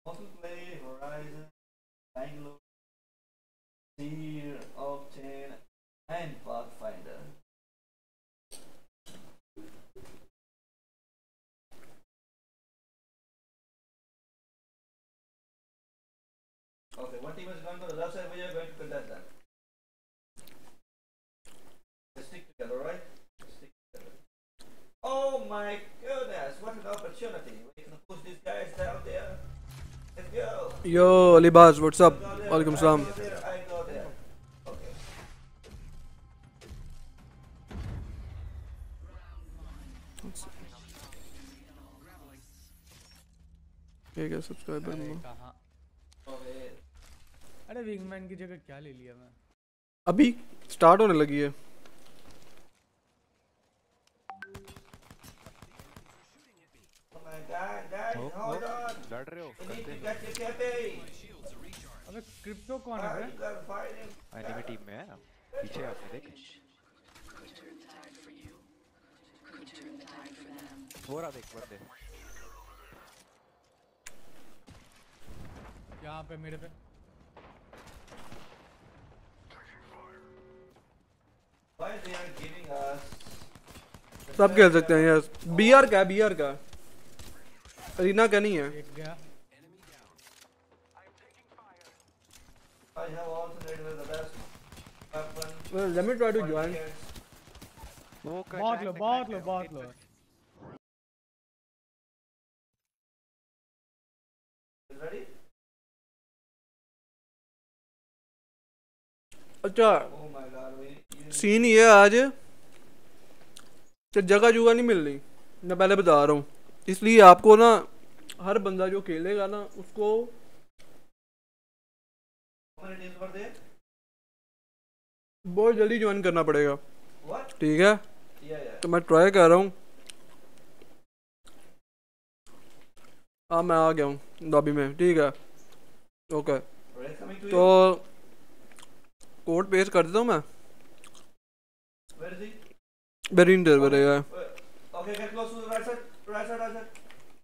Also play Horizon, Bangalore, Seer, Octane, and Pathfinder. Okay, one team has gone to the left side, we are going to contest that. Let's stick together, right? Let's stick together. Oh my goodness, what an opportunity. We can push these guys down there. Let's go. Yo, Alibaz, what's up? You go there, Walaikum I salam. go there, I go there. Okay. ठीक है subscriber अरे में कहाँ Okay. अरे wingman की जगह क्या ले लिया मैं अभी स्टार्ट होने लगी है Oh my god, guys, hold on. लड़ रहे हो We need करते to get your cafe. अबे क्रिप्टो कौन है Ah, बे you gotta fight him. Enemy team में है पीछे आपने देख हो रहा देख बंदे यहाँ पे मेरे पे Why they are giving us? सब खेल सकते हैं यार बीआर का अरीना का नहीं है एक गया I have alternated with the best weapon. well, let me try to for join years. वो बहुत लो You ready? अच्छा Oh my god, you scene ये है आज कि जगह जुगा नहीं मिल रही मैं पहले बता रहा हूँ इसलिए आपको ना हर बंदा जो खेलेगा ना उसको how many days were there? बहुत जल्दी ज्वाइन करना पड़ेगा What? ठीक है Yeah, yeah. तो मैं ट्राई कर रहा हूँ हाँ मैं आ गया हूँ लॉबी में ठीक है ओके Red coming to तो you. कोड पेस्ट कर देता हूँ मैं Where is he? बेरिंडर बरेगा Okay, get close to the right side. Right side, right side.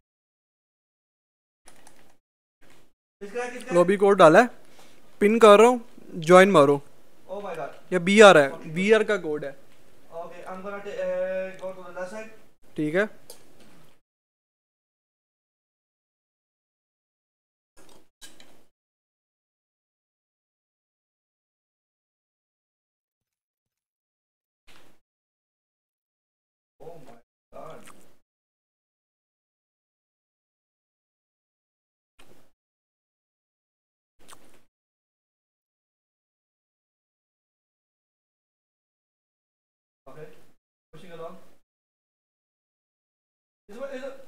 This guy. Lobby code डाला है पिन कर रहा हूँ ज्वाइन मारो Oh my god. या बीआर है बीआर का कोड है Okay, I'm gonna go to the left side. ठीक है Oh my god. Okay, pushing along. Is it?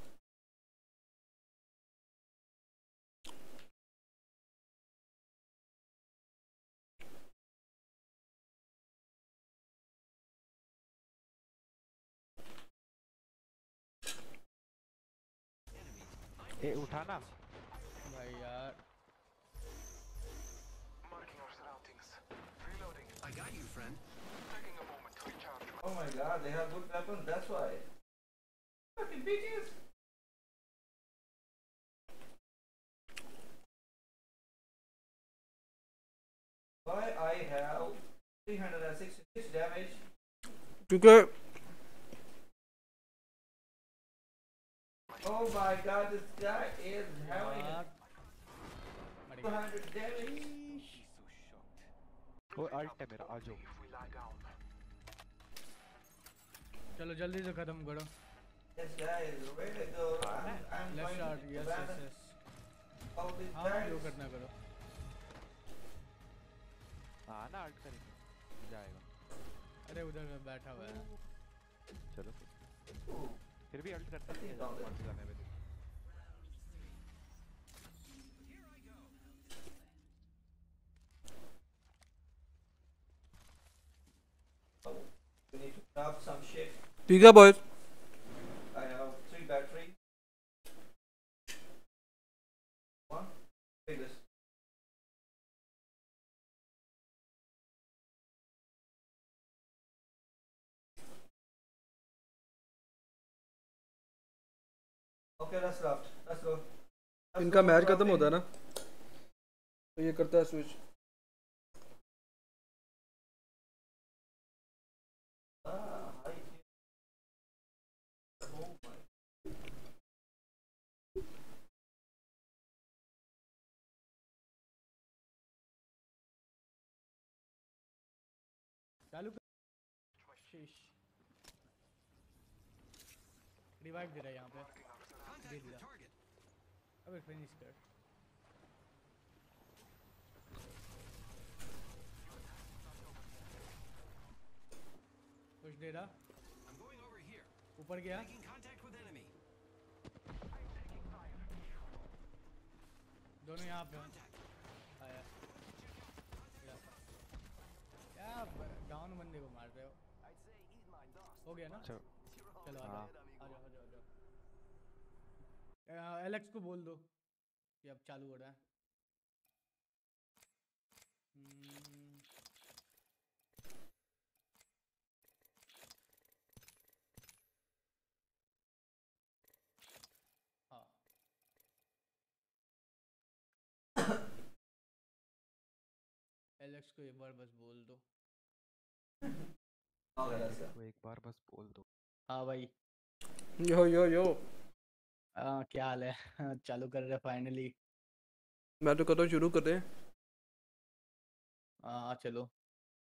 ए उठाना भाई यार Oh my god, they have good weapons, that's why. Fucking bitches! Why I have 366 damage? क्योंकि Oh my god, this guy is having यार मर गया 200 damage. वो alt है मेरा आ जाओ चलो जल्दी से खत्म करो This guy is really good. I'm left going start to yes abandon yes all these हाँ guys. जो करना करो हाँ ना अल्ट करेंगे जाएगा अरे उधर बैठा हुआ है चलो Ooh, फिर भी अल्ट करता ठीक है है। कौन से जाने में we need to craft some shit. ठीक है boys I have 3 battery. One. Take this. Okay, that's left. Let's go. इनका मैच खत्म होता है ना तो ये करता है स्विच. चालू कर. शीश. रिवाइव दे रहा है यहाँ पे. दे दिया. अबे फिनिश कर. कुछ दे रहा. ऊपर गया. दोनों यहाँ पे हैं. आया. क्या डाउन बंदे को मार रहे हो. हो गया ना. चलो चलो आ हाँ. जाओ आ जाओ आ जाओ. एलेक्स को बोल दो कि अब चालू हो रहा है. हाँ. एलेक्स को एक बार बस बोल दो. को एक बार बस बोल दो. हाँ भाई. यो यो यो. क्या हाल है. चालू कर रहे फाइनली. मैं तो कहता हूँ शुरू करते हैं. हाँ चलो.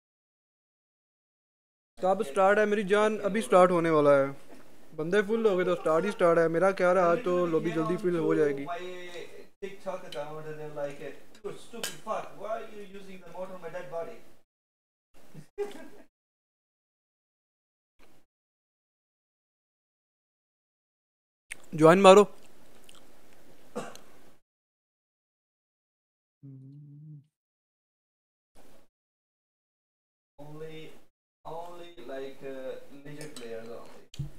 कब स्टार्ट है मेरी जान. अभी स्टार्ट होने वाला है. बंदे फुल हो गए तो स्टार्ट ही स्टार्ट है. मेरा क्या रहा आज तो लॉबी जल्दी फिल हो जाएगी. My TikTok account and they're like, you stupid fuck, why are you using the motor on my dead body? Join मारो. Only like legit players only.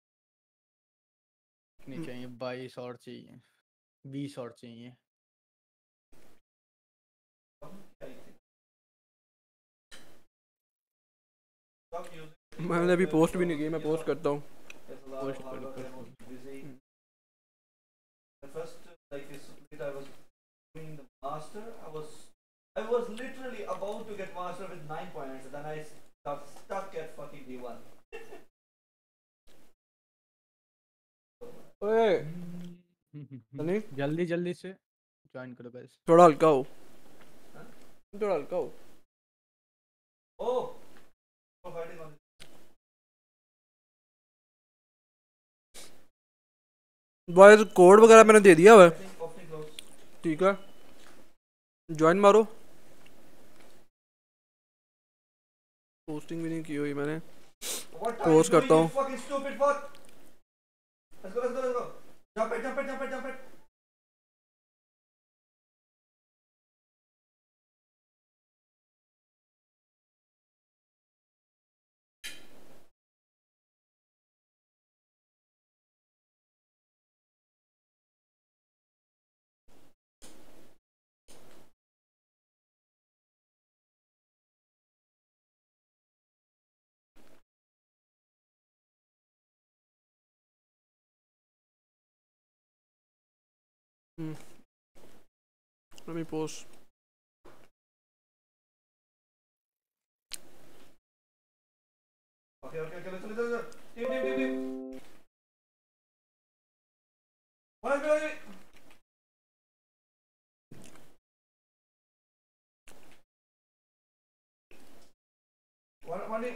नहीं चाहिए. 22 और चाहिए. 20 और चाहिए. Stop using. मैंने अभी पोस्ट भी नहीं की. मैं पोस्ट करता हूँ. There's a lot Post of hard work कर. and I was busy. The first like this split I was doing the master. I was literally about to get master with 9 points, and then I got stuck at fucking D1. ओए सनी जल्दी जल्दी से join करो guys. थोड़ा हल्का हो. थोड़ा हल्का हो. Oh, we're fighting on. Boys code वगैरह मैंने दे दिया हुआ है. Opening close. ठीक है. ज्वाइन मारो. पोस्टिंग भी नहीं की हुई मैंने. What are you Post doing, करता you हूँ. fucking stupid fuck? Let's go, let's go, let's go. Jump it, jump it, jump it, jump it. Let me post. Okay, let's. Team. One, two, one,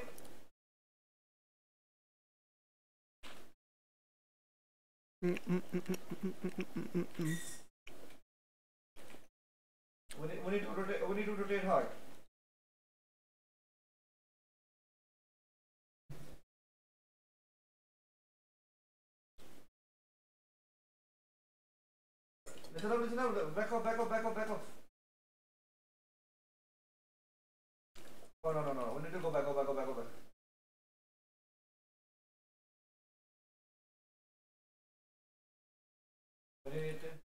we need to rotate hard. Listen up, back off. Oh, no, we need to go back. We need to...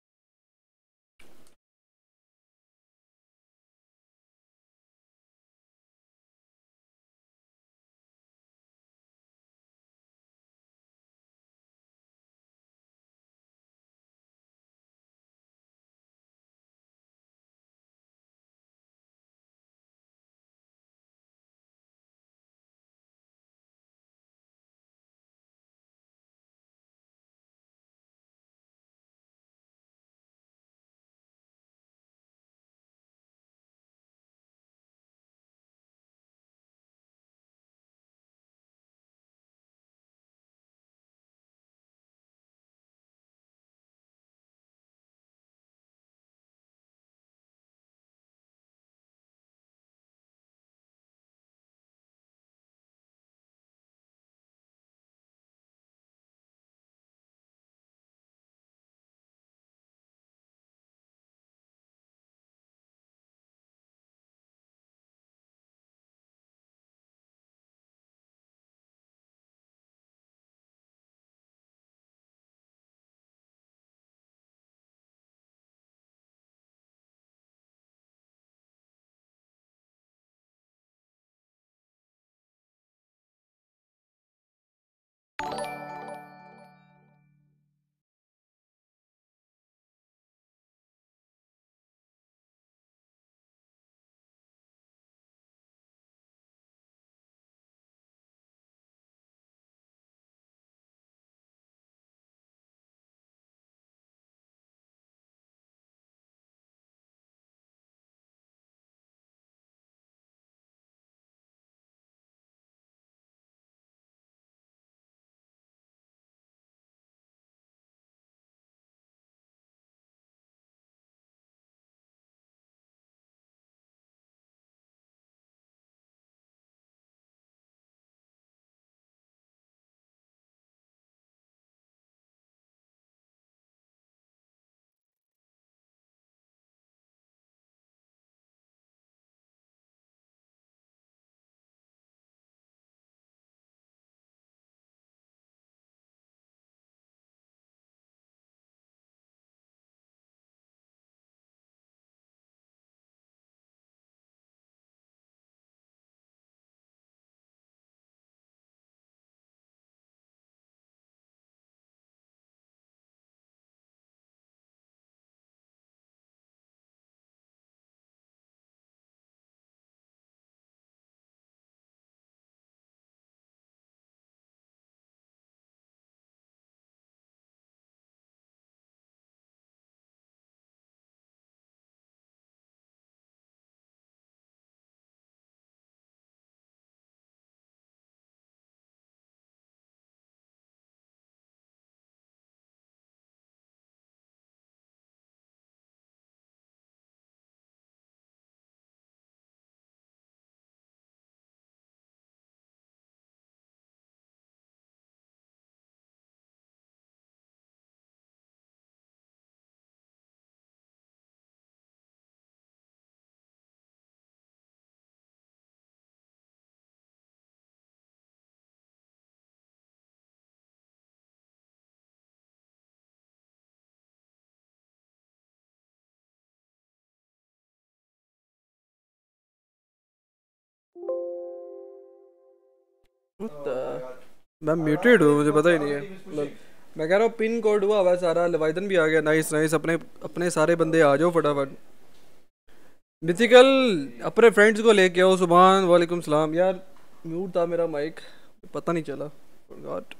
What Oh the? my god. मैं muted हूँ, मुझे पता ही नहीं है। मतलब मैं कह रहा हूँ पिन कोड हुआ हुआ है सारा, लवाइदन भी आ गया। नाइस नाइस, अपने अपने सारे बंदे आ जाओ फटाफट। मिथिकल अपने फ्रेंड्स को लेके आओ। सुभान वालेकुम सलाम। यार म्यूट था मेरा माइक, पता नहीं चला। Forgot।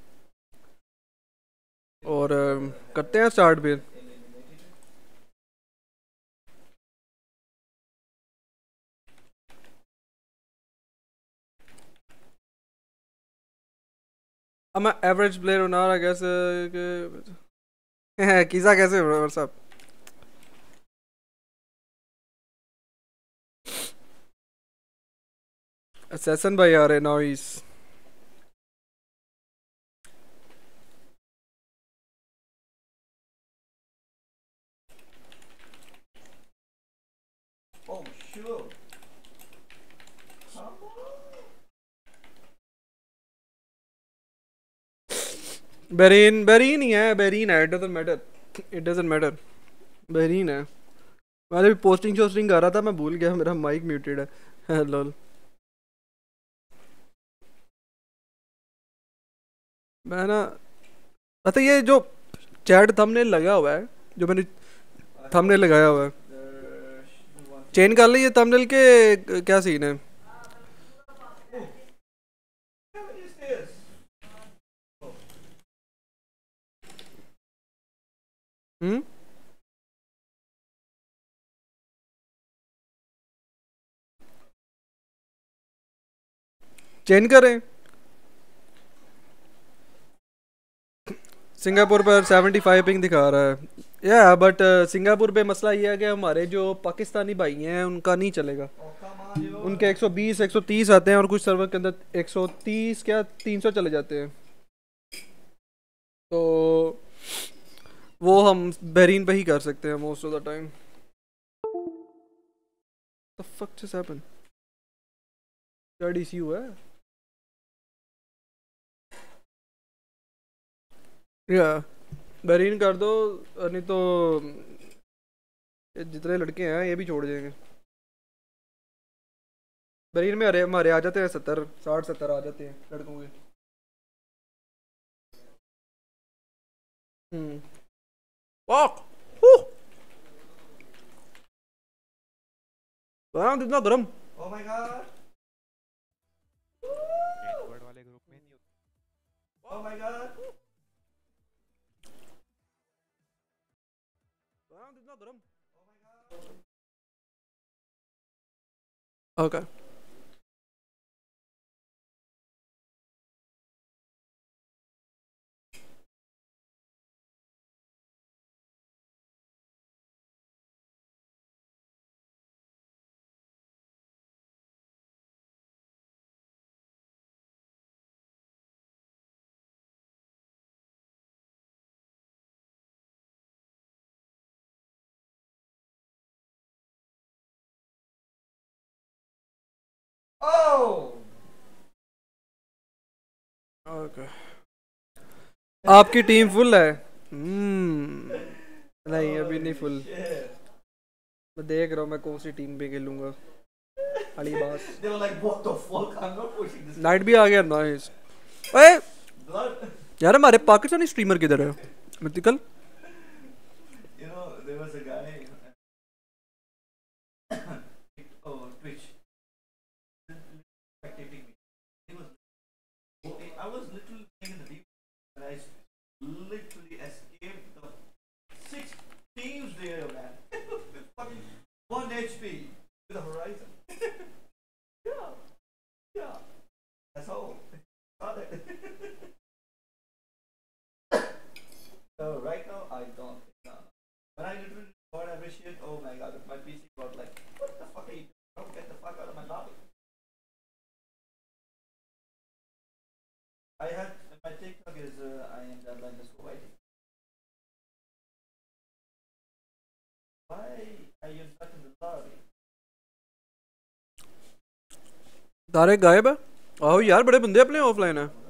और करते हैं स्टार्ट फिर। अब मैं एवरेज प्लेयर बना रहा कैसे किसा कैसे ब्रदर साहब? असैसन भाई आ रहे। Noise. Oh sure. Come on. बेरीन बेरीन ही है, बेरीन है। It doesn't matter, it doesn't matter. बेरीन है। मैंने भी पोस्टिंग शोस्टिंग कर रहा था, मैं भूल गया मेरा माइक म्यूटेड है। लोल। मैं ना, अच्छा ये जो चैट थंबनेल लगा हुआ है, जो मैंने I have थंबनेल लगाया हुआ है, the one. चेंज कर ली ये थंबनेल के क्या सीन है? Oh, how many stairs? Oh, hmm. Change करें। सिंगापुर पर 75 पिंग दिखा रहा है। या बट सिंगापुर पे मसला ये है कि हमारे जो पाकिस्तानी भाई हैं उनका नहीं चलेगा। oh come on, you. उनके 120 130 आते हैं, और कुछ सर्वर के अंदर 130 क्या 300 चले जाते हैं। तो वो हम बहरीन पे ही कर सकते हैं most of the time. The fuck just happen? क्या डीसी हुआ है? या बहरीन कर दो, नहीं तो ये जितने लड़के हैं ये भी छोड़ जाएंगे। बहरीन में अरे हमारे आ जाते हैं 70 60 70 आ जाते हैं लड़कों के। हम्म। वाह। कितना गर्म। Oh my god. एडवर्ड वाले ग्रुप में नहीं Oh my god. कितना गर्म। ओके। Oh. ओके। आपकी टीम फुल है? नहीं अभी नहीं फुल। Shit. मैं देख रहा हूँ मैं कौन सी टीम पे खेलूंगा। अली बात। They were like, what the fuck? I'm not pushing this. Night भी आ गया। नाइस। ओए Blood. यार हमारे पाकिस्तानी स्ट्रीमर किधर है? Mythical. You know, there was a guy. Oh, Twitch. Spectating me. He was. I was literally playing in the deep, and I literally escaped the 6 teams there, man. With fucking 1 HP with the Horizon. Yeah, yeah. That's all. Got it. So right now I don't. When I literally got every shit, oh my god, my PC got like, what the fuck are you doing? Don't get the fuck out of my lobby. I had my TikTok is I am that line is waiting. Why are you not in the lobby? तारे गायब है। आओ यार बड़े बंदे अपने offline है।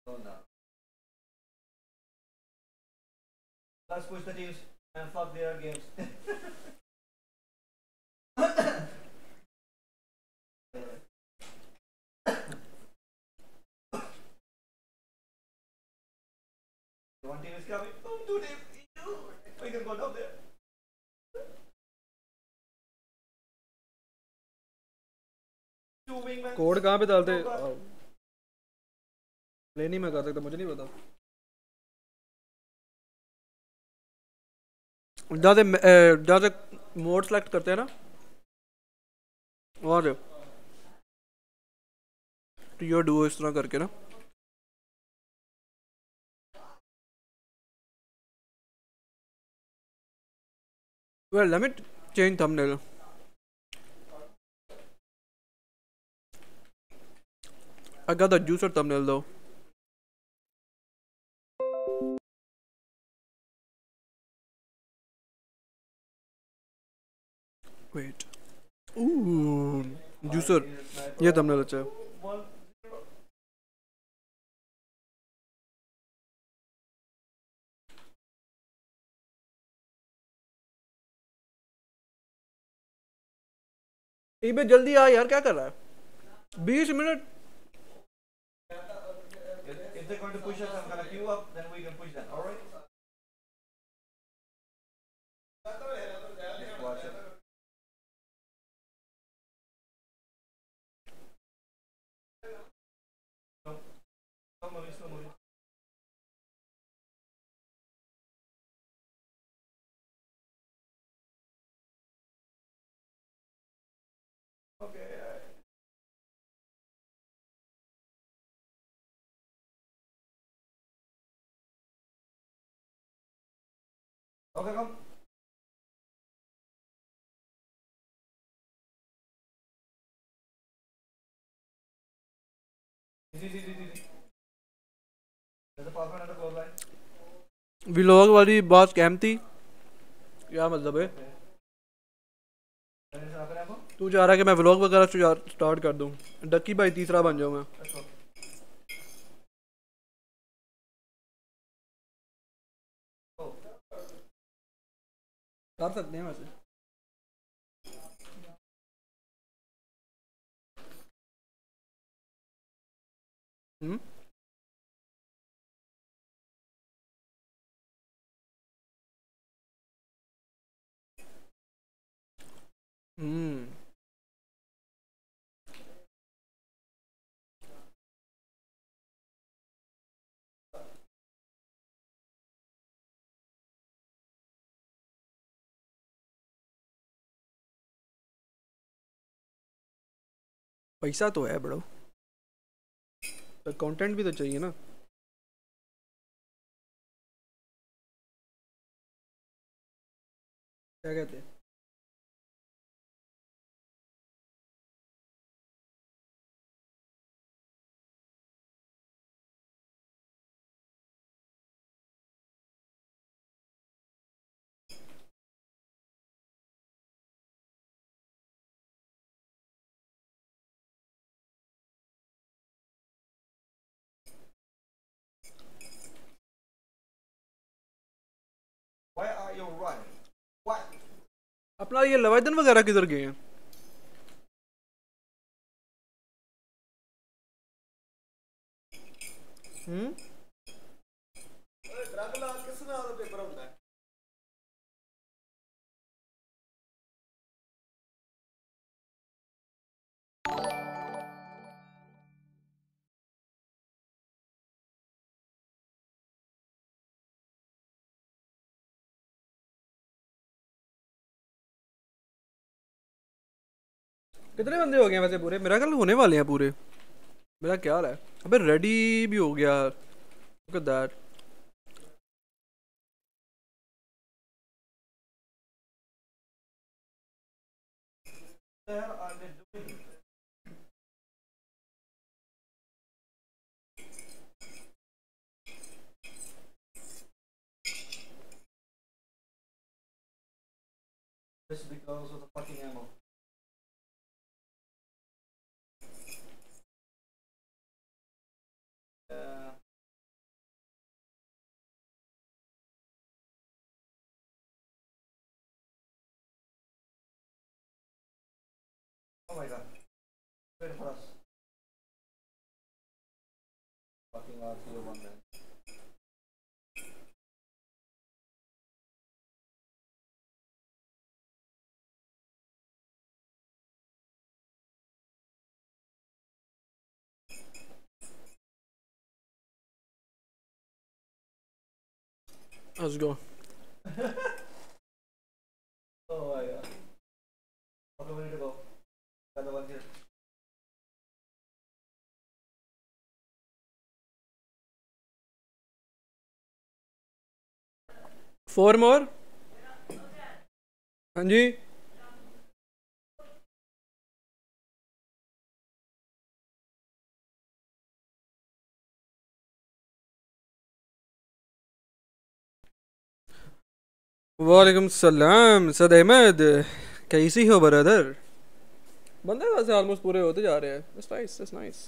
Oh no. Let's push the teams and fuck their games. One team is coming. Oh, two teams. We can go down there. Two wingmen. Code कहाँ पे डालते? प्ले नहीं मैं कर सकता, मुझे नहीं पता। जहाँ से मोड सेलेक्ट करते हैं ना, वहाँ से तो ये डुओ इस तरह करके ना। Well, let me change thumbnail. I got the juicer thumbnail though. Wait. Ooh, juicer. ये thumbnail अच्छा है. इबे जल्दी आ यार, क्या कर रहा है? 20 minute. If they're going to push us, I'm gonna queue up, then we can push them. All right? Just watch it. Slow moving, slow moving. Okay. Okay, come. Easy. There's a password and a close line. Vlog वाली बात scam थी, क्या मतलब है? तू चाह रहा है कि मैं व्लॉग वगैरह स्टार्ट कर दूं? डक्की भाई तीसरा बन जाऊं मैं? कर सकते हैं वैसे. हम्म. पैसा तो है ब्रो, तो कंटेंट भी तो चाहिए ना. क्या कहते हैं? Why are you running? What? अपना ये लवाइदन वगैरह किधर गए हैं? कितने बंदे हो गए वैसे पूरे? मेरा ख्याल होने वाले हैं पूरे. मेरा क्या है? अबे रेडी भी हो गया. Look at that. What the hell are they doing? Just because of the fucking ammo. my god. Wait for us. Fucking R01 man. Let's go. Oh my god. Okay, we need to go. Got the one here. Four more. हाँ जी. वालेकुम सलाम सद अहमद, कैसी हो brother? बंदे वैसे almost पूरे होते जा रहे हैं. That's nice, that's nice.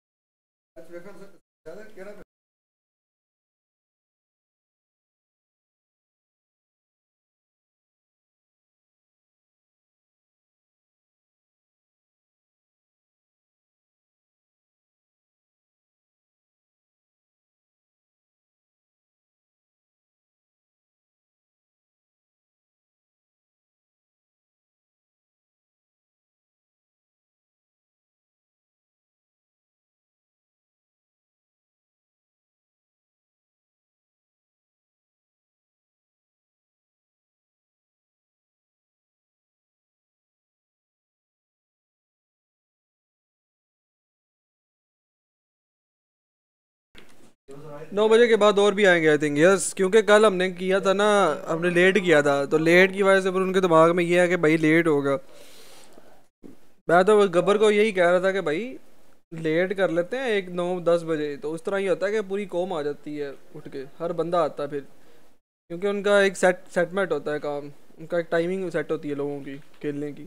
It was alright. 9 बजे के बाद और भी आएंगे आई थिंक. यस, क्योंकि कल हमने किया था ना, हमने लेट किया था, तो लेट की वजह से फिर उनके दिमाग में ये है कि भाई लेट होगा. मैं तो गब्बर को यही कह रहा था कि भाई लेट कर लेते हैं 1 9 10 बजे, तो उस तरह ही होता है कि पूरी कौम आ जाती है उठ के, हर बंदा आता है फिर, क्योंकि उनका एक सेटमेंट होता है काम, उनका एक टाइमिंग सेट होती है लोगों की खेलने की.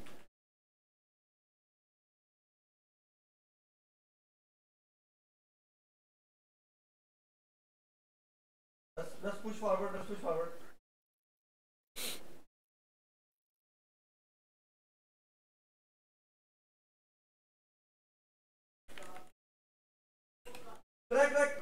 Let's push forward. Let's push forward. Crack, crack.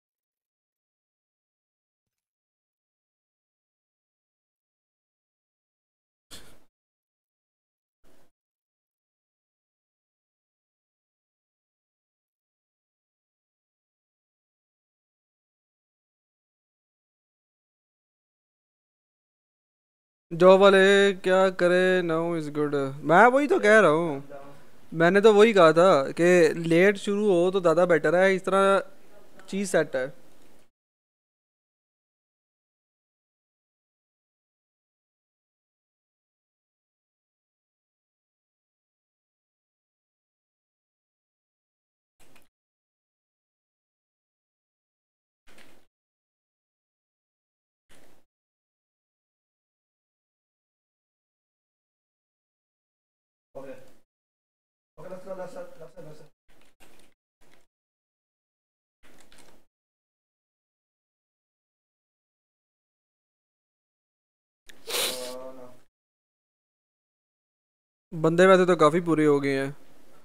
Job वाले क्या करे, नो इज़ गुड. मैं वही तो कह रहा हूँ, मैंने तो वही कहा था कि लेट शुरू हो तो ज़्यादा बेटर है, इस तरह चीज़ सेट है. Okay. Okay, let's go. Let's start. Let's start. Let's start. No. बंदे वैसे तो काफ़ी पूरे हो गए हैं.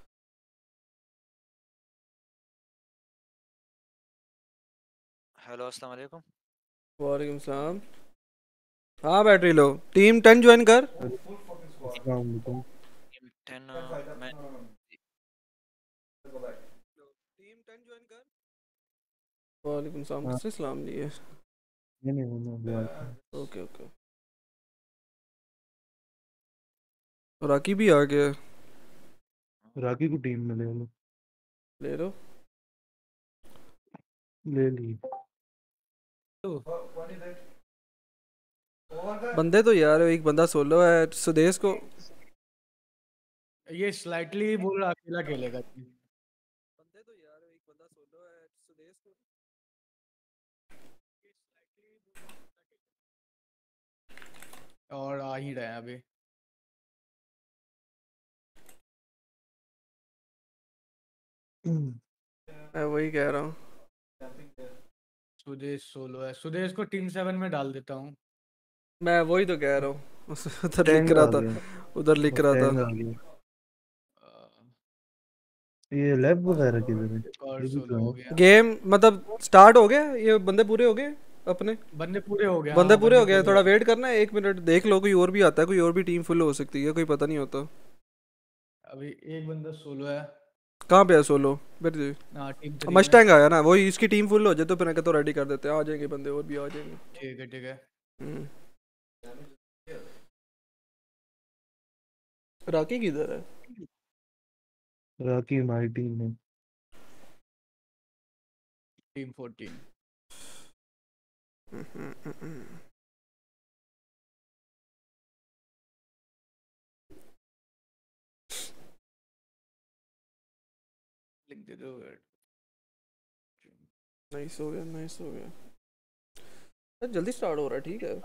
हेलो अस्सलाम वालेकुम. वालेकुम सलाम. हाँ बैटरी लो. टीम 10 ज्वाइन कर. Full fucking squad. अस्सलामुअलैकुम। Team 10 Let's fight. मैं No, no, no. Let's go back. Team 10 join कर. वालेकुम सलाम. हाँ। किसने सलाम दिए? नहीं अभी आया था। Okay okay. राकी भी आ गया. राकी को टीम में ले लो। ले लो. ले ली। What is it? Over का? बंदे तो यार एक बंदा सोलो है, सुदेश को. ये स्लाइटली बोल रहा अकेला खेलेगा. बंदे तो यार एक बंदा सोलो है, सुदेश को. और आ ही रहे हैं अभी. मैं वही कह रहा हूँ. Camping there. सुदेश सोलो है. सुदेश को टीम 7 में डाल देता हूँ. मैं वही तो कह रहा हूँ. उधर लिख टैंग रहा आ था, गया। उधर लिख रहा था. टैंग आ गया। ये लैब वगैरह किधर है? एक और ये भी सोलो तो हो है। गया। गेम मतलब स्टार्ट हो गया, ये बंदे पूरे हो गए अपने। बंदे पूरे हो गए, बंदे हाँ, पूरे हो बंदे गए, पूरे थोड़ा हो वेट करना है 1 मिनट, देख लो कोई और भी आता है, कोई और भी टीम फुल हो सकती है, कोई पता नहीं होता। गए। अभी एक बंदा सोलो है। कहाँ पे है सोलो? फिर हाँ, टीम 3 में। मस्टैंग आया ना, वही इसकी टीम फुल हो जाए तो फिर मैं कहता हूँ रेडी कर देते हैं, आ जाएंगे बंदे और भी आ जाएंगे। ठीक है, ठीक है। हम्म। राकी किधर है? राकी हमारी टीम में। टीम 14। लिख दे दो। नाइस हो गया, नाइस हो गया। यार जल्दी स्टार्ट हो रहा है, ठीक है।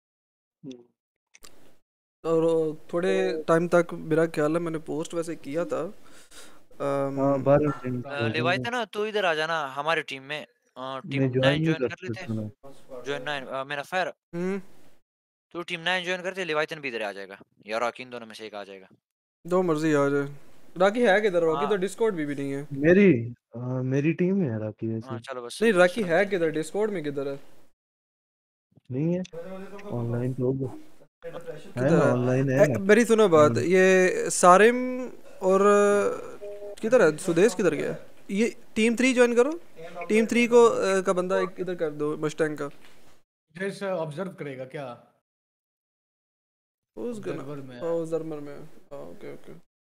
और थोड़े टाइम तक मेरा ख्याल है मैंने पोस्ट वैसे किया था। हाँ 12 दिन हो गए लिवाई ना। था ना, तू इधर आ जाना हमारी टीम में। टीम मैं ज्वाइन 9 नहीं ज्वाइन कर कर लेते सकता ना। हैं। ज्वाइन 9 मेरा फायर। हम्म। तू टीम 9 ज्वाइन करते, लिवाइतन भी इधर आ जाएगा, या रॉकिन, दोनों में से एक आ जाएगा। जो मर्जी आ जाए। राकी है किधर? राकी हाँ तो डिस्कॉर्ड भी नहीं है। मेरी मेरी टीम में है राकी हाँ, वैसे। चलो बस नहीं, राकी चलो है चलो। किधर? डिस्कॉर्ड में किधर है? नहीं है ऑनलाइन तो होगा। है किधर ना है? ऑनलाइन है ना। मेरी सुनो बात, हाँ। ये सारिम और किधर है? सुदेश किधर गया? ये टीम 3 ज्वाइन करो। टीम 3 को का बंदा एक इधर कर दो, मस्टैंग का। जैसे ऑब्जर्व करेगा क्या? उस गना सर्वर में है। ओ जर्मन में। Okay okay.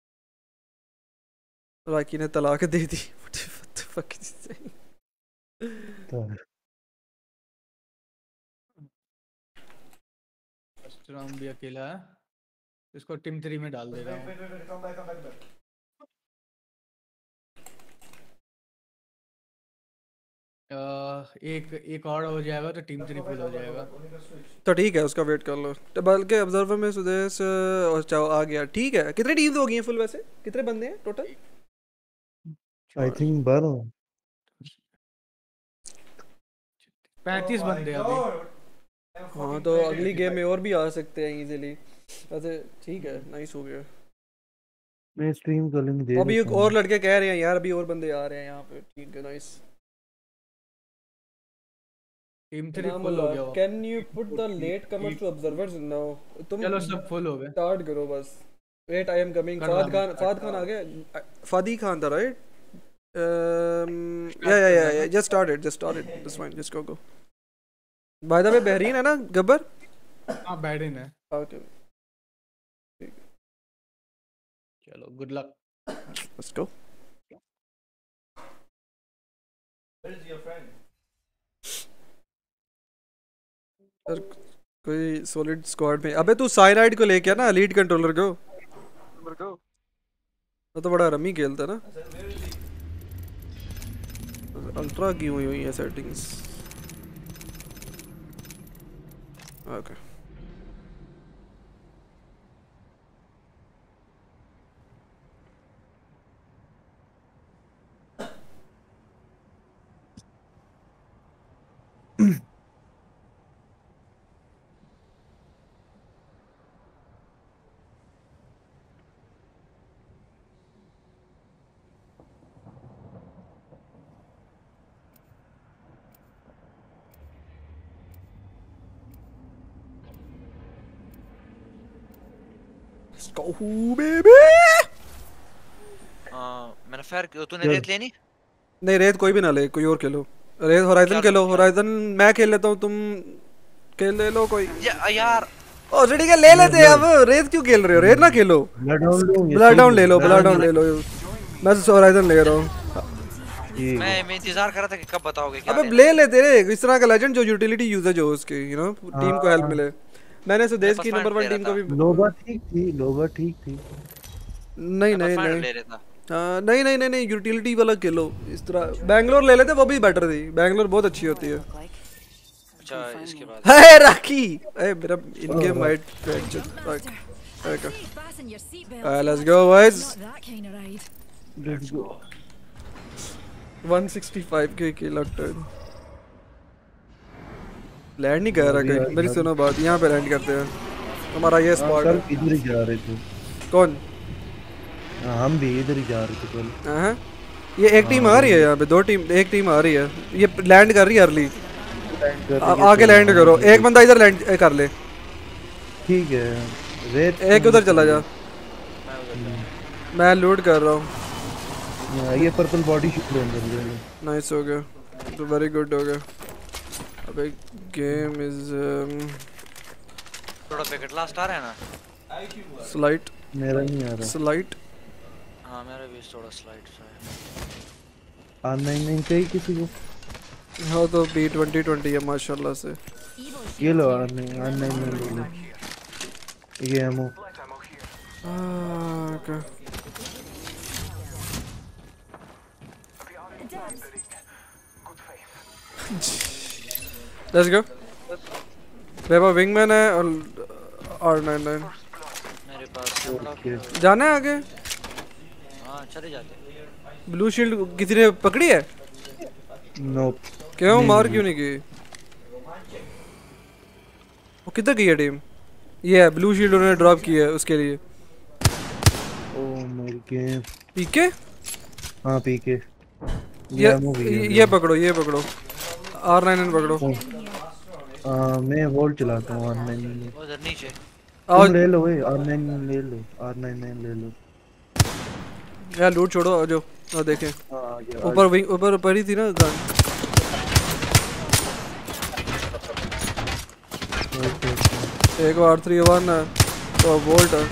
राकी ने तलाक दे दी। What the fuck is this thing? तो फर्स्ट राउंड भी अकेला है। इसको टीम 3 में डाल दे रहा हूँ। एक और हो जाएगा तो टीम 3 फुल हो जाएगा। तो ठीक है, उसका वेट कर लो। तो बल्कि ऑब्जर्वर में सुदेश और चाओ आ गया, ठीक है। कितनी टीम्स हो गई हैं फुल वैसे? कितने बंदे हैं टोटल? I think 12। 35 बंदे हैं अभी। हाँ, तो अगली गेम में और भी आ सकते हैं इजीली वैसे। ठीक है, नाइस हो गया। मैं स्ट्रीम कर लेंगे दे अभी एक देता और हूँ। लड़के कह रहे हैं यार, अभी और बंदे आ रहे हैं यहाँ पे। ठीक है, नाइस। टीम 3 फुल हो गया वो। Can you put the late comers to observers now? तुम चलो सब फुल हो गए। स्टार्ट करो बस। Wait, I am coming. कर रहा हूँ, फाद खान आ गया। फादी खान था राइट? या just start it, just start it, that's fine, just go. By the way Bahrain है ना गब्बर? हाँ, बैडिन है। ओके, चलो good luck. Let's go. Where is your friend? Sir कोई सॉलिड स्क्वाड में। अबे तू साइनाइड को लेके ना, लीड कंट्रोलर को। वो तो बड़ा रमी खेलता है ना। I said, where is he? Ultra की हुई हुई है settings. Okay. Let's go baby। मैंने फायर, तूने रेत लेनी? नहीं, रेत कोई भी ना ले, कोई और खेलो। रेत होराइजन खेलो, होराइजन मैं खेल लेता हूँ, तुम खेल ले लो कोई। यार ओ ठीक है, ले लेते हैं। अब रेत क्यों खेल रहे हो? रेत ना खेलो, ब्लड डाउन ले लो, ब्लड डाउन ले लो। मैं तो होराइजन ले रहा हूँ। मैं इंतजार कर रहा था कि कब बताओगे क्या अबे लेना ले लेते रे इस तरह का लेजेंड जो यूटिलिटी यूजेज हो उसके, यू नो, टीम को हेल्प मिले। मैंने सुदेश की नंबर 1 टीम को भी लोबा ठीक थी, लोबा ठीक थी। नहीं नहीं नहीं ले रहा था। नहीं नहीं नहीं नहीं, यूटिलिटी वाला खेलो इस तरह। बैंगलोर ले लेते, वो भी बेटर थी। बैंगलोर बहुत अच्छी होती है। अच्छा इसके बाद है राकी, ए मेरा in game might okay. Let's go boys, let's go. 165 के किल टर्न। लैंड नहीं कर रहा कहीं। मेरी सुनो बात, यहाँ पे लैंड करते हैं, हमारा ये स्पॉट कल है। इधर ही जा रहे थे। कौन? हम भी इधर ही जा रहे थे कल। हाँ ये एक टीम आ रही है यहाँ पे, दो टीम, एक टीम आ रही है, ये लैंड कर रही है अर्ली। आगे लैंड करो, एक बंदा इधर लैंड कर ले। ठीक है रेत एक उधर चला जा, मैं लूट कर रहा हूँ। ये पर्पल बॉडी शूट ले अंदर। नाइस हो गया, तो वेरी गुड हो गया। अबे गेम इज थोड़ा पैकेट लास्ट आ रहा है ना। स्लाइट, मेरा नहीं आ रहा। स्लाइट। हाँ मेरा भी थोड़ा स्लाइड सा है। R99 चाहिए किसी को? हाँ तो B2020 है माशाल्लाह से। ये लो R99 ले लो। ये एमो। ओके लेट्स गो। बेबा विंगमैन है और R99 मेरे पास जाना है आगे। हाँ चले जाते। ब्लू शील्ड किसी ने पकड़ी है? नो क्यों मार क्यों नहीं की? वो किधर गई है टीम? ये है ब्लू शील्ड उन्होंने ड्रॉप की है उसके लिए। ओ मेरी गेम। पीके? हाँ पीके। ये पकड़ो, ये पकड़ो, R99 पकड़ो। मैं वोल्ट चलाता हूँ R99। उधर नीचे तुम ले लो R99 ले लो, R99 ले लो यार। लूट छोड़ो आ जाओ। और देखें ऊपर विंग, ऊपर पड़ी थी ना गन। एक R31 है तो वोल्ट है।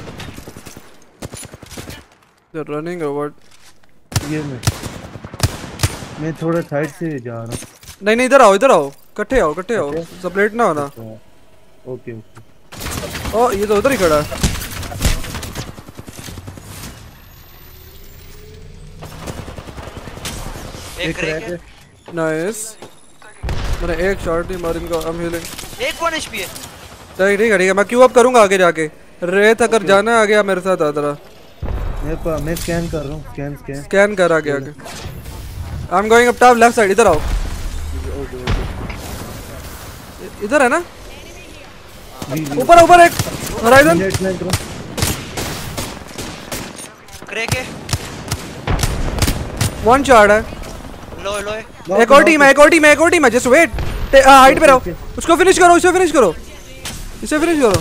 रनिंग है व्हाट? ये मैं थोड़ा साइड से जा रहा हूँ। नहीं इधर आओ, इधर आओ, इकट्ठे आओ, इकट्ठे आओ, सेपरेट ना होना। Okay okay. ओ ये तो उधर ही खड़ा है। एक क्रैक है। नाइस, मैंने एक शॉट ही मार इनका। I'm healing। एक 1 HP है। ठीक है ठीक है, मैं क्यू अप करूंगा आगे जाके। रेत अगर जाना आ गया मेरे साथ आदरा। मैं स्कैन कर रहा हूँ। स्कैन कर आगे आगे। I am going up top left side. इधर आओ, इधर है ना ऊपर ऊपर एक होराइजन क्रैक है। वन शॉट है। लो लो एक और टीम है, एक और टीम है, एक और टीम है। जस्ट वेट, हाइट पे रहो। उसको फिनिश करो, उसे फिनिश करो, इसे फिनिश करो।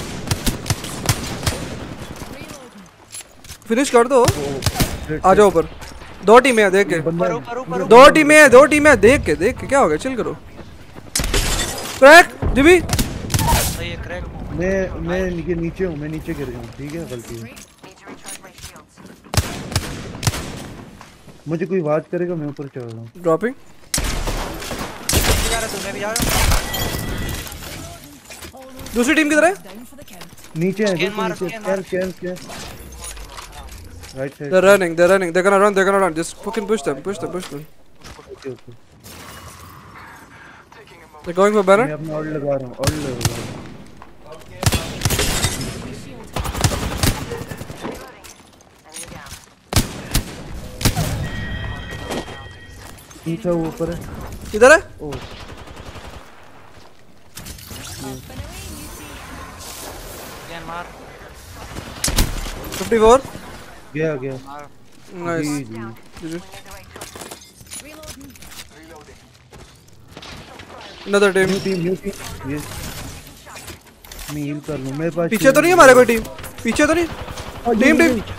फिनिश कर दो। आ जाओ ऊपर। दो टीमें हैं देख के, दो टीमें हैं, दो टीमें हैं देख के, देख के क्या हो गया? चिल करो। Crack GB. सही है क्रैक। मैं नीचे हूँ, मैं नीचे गिर गया हूँ। ठीक है गलती है। मुझे कोई आवाज करेगा, मैं ऊपर चढ़ रहा हूँ। ड्रॉपिंग। मैं भी जा रहा हूँ। दूसरी टीम किधर है? नीचे है। स्कैन मार, scan right side. They're running, they're gonna run, just fucking push them. Okay okay. They're going for banner. मैं अपना ऑर्डर लगा रहा हूँ, पीछा ऊपर है। किधर है? ओ स्कैन मार। 54। गया nice. Another team. New team ये मैं हील कर लूं। मेरे पास पीछे तो नहीं है हमारे कोई टीम? पीछे तो नहीं? टीम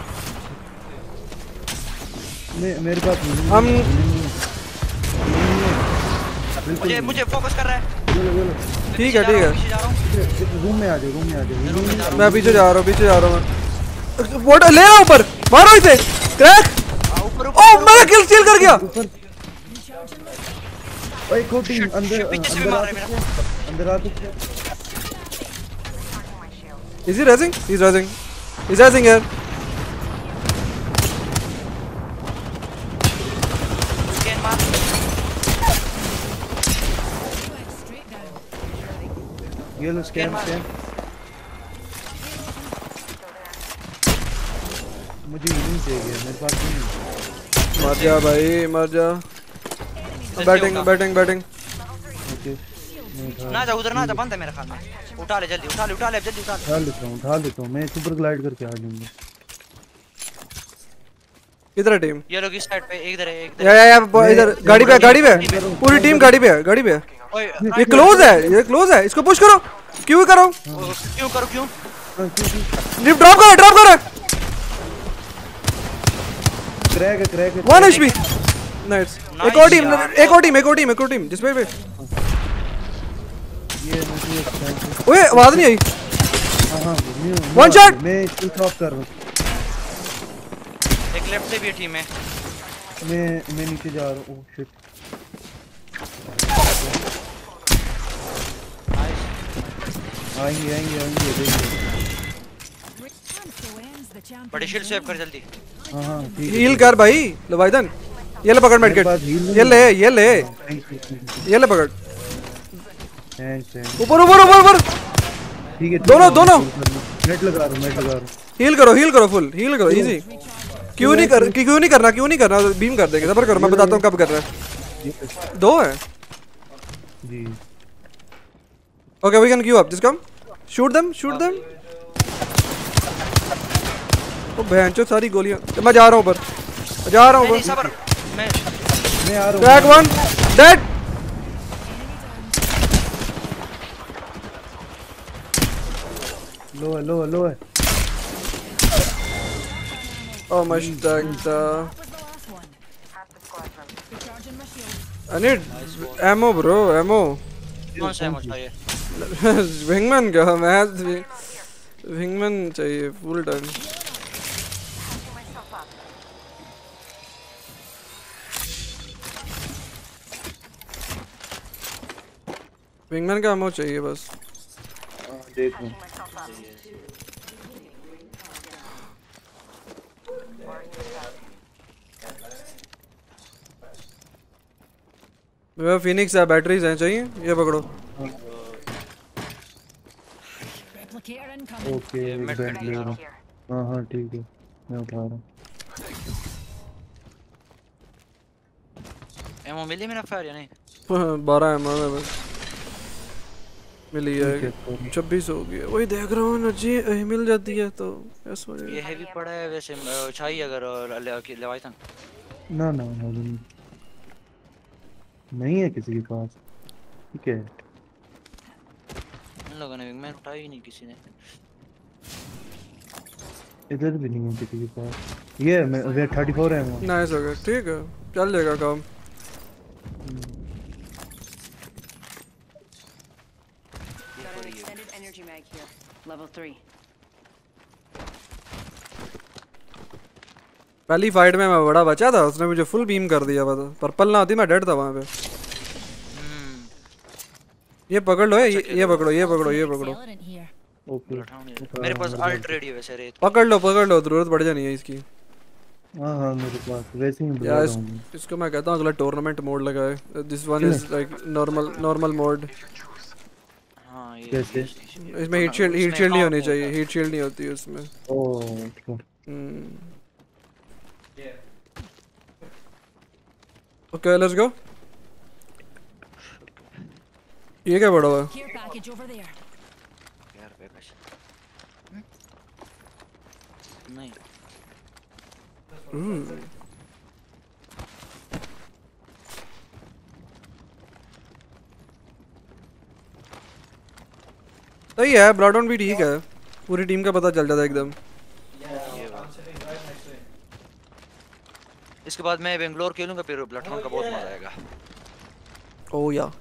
मेरे पास हम मुझे फोकस कर रहा है। ठीक है ठीक है। रूम में आ जाओ। मैं पीछे जा रहा हूँ मैं। वोट ले रहा हूँ ऊपर, मारो इसे। क्रैक। ओ मेरा किल स्टील कर गया। ओए कोटी अंदर आ सकते। Is he rising? He's rising here. Scan मार। ये लो स्कैन। मुझे हीलिंग चाहिए, मेरे पास नहीं। मर जा भाई, मर जा। बैटिंग। ओके ना जा उधर, ना जा, बंद है मेरे ख्याल में। उठा ले जल्दी, उठा ले उठा लेता हूँ। मैं सुपर ग्लाइड करके आ जाऊंगा। किधर है टीम? ये लोग इस साइड पे इधर है, एक या इधर गाड़ी पे पूरी टीम गाड़ी पे है। ओए ये क्लोज है, इसको पुश करो। क्यों करो? क्यों लिफ्ट ड्रॉप करो। Crack 1 HP। नाइस। एक और टीम जिस पे ये मुझे ओए आवाज नहीं आई। हां One shot! मैं इसको ड्रॉप कर रहा हूं। एक लेफ्ट से भी टीम है। मैं नीचे जा रहा हूं। Oh shit. आएंगे देखिए। बड़ी शील्ड सेव कर जल्दी। हां ठीक है। हील कर भाई लवाइदन। ये ले पकड़ मेडकिट। ये ले पकड़। थैंक्स। ऊपर। ठीक है दोनों नेट लगा रहा हूं। हील करो फुल हील करो इजी। क्यों नहीं करना बीम कर देंगे। सबर करो, मैं बताता हूं कब कर रहा है। 2 है जी। Okay we can queue up, just come shoot them. ओ भैंचो सारी गोलियां। मैं जा रहा हूं ऊपर। नहीं सबर, मैं आ रहा हूं। Crack 1 dead. लो है। Oh much thanks. I need ammo bro, ammo. कौन सा एमो चाहिए? विंगमैन का मैं विंगमैन चाहिए फुल टाइम। विंगमैन का ammo चाहिए बस। देखो मेरे फिनिक्स है, बैटरीज हैं, चाहिए ये पकड़ो। ओके बैठ ले रहा हूं। हां ठीक है मैं उठा रहा हूं। एमो मिली मेरा फायर या नहीं? 12 एमओ में बस मिली है। 26 हो गया। वही देख रहा हूँ एनर्जी मिल जाती है तो ऐसा हो जाएगा। ये हेवी पड़ा है वैसे, चाहिए अगर लेवाइथन। ना नहीं है किसी के पास। ठीक है इन लोगों ने विंगमैन उठाया ही नहीं किसी ने। इधर भी नहीं है किसी के पास। ये मैं 34 है। नाइस हो गया, ठीक है चल जाएगा काम। पहली फाइट में मैं बड़ा बचा था, उसने मुझे फुल बीम कर दिया था। पर्पल ना होती मैं डेड था वहां पे। ये पकड़ लो, ये पकड़ो। ओके मेरे पास अल्ट रेडी है वैसे रेत। पकड़ लो जरूरत पड़ जानी है इसकी। हां मेरे पास वैसे ही बुला यार रहा हूं। इसको मैं कहता हूं अगला टूर्नामेंट मोड लगाए। This one is like normal mode. हां ये कैसे? इसमें हीट शील्ड नहीं होनी चाहिए, हीट शील्ड नहीं होती है उसमें। Oh okay let's go. ये क्या बड़ा हुआ? यार पैकेज नहीं। सही है, ब्लडऑन भी ठीक है। पूरी टीम का पता चल जाता है एकदम। इसके बाद मैं बेंगलोर खेलूंगा, फिर ब्लडहॉर्न का बहुत मजा आएगा। ओह या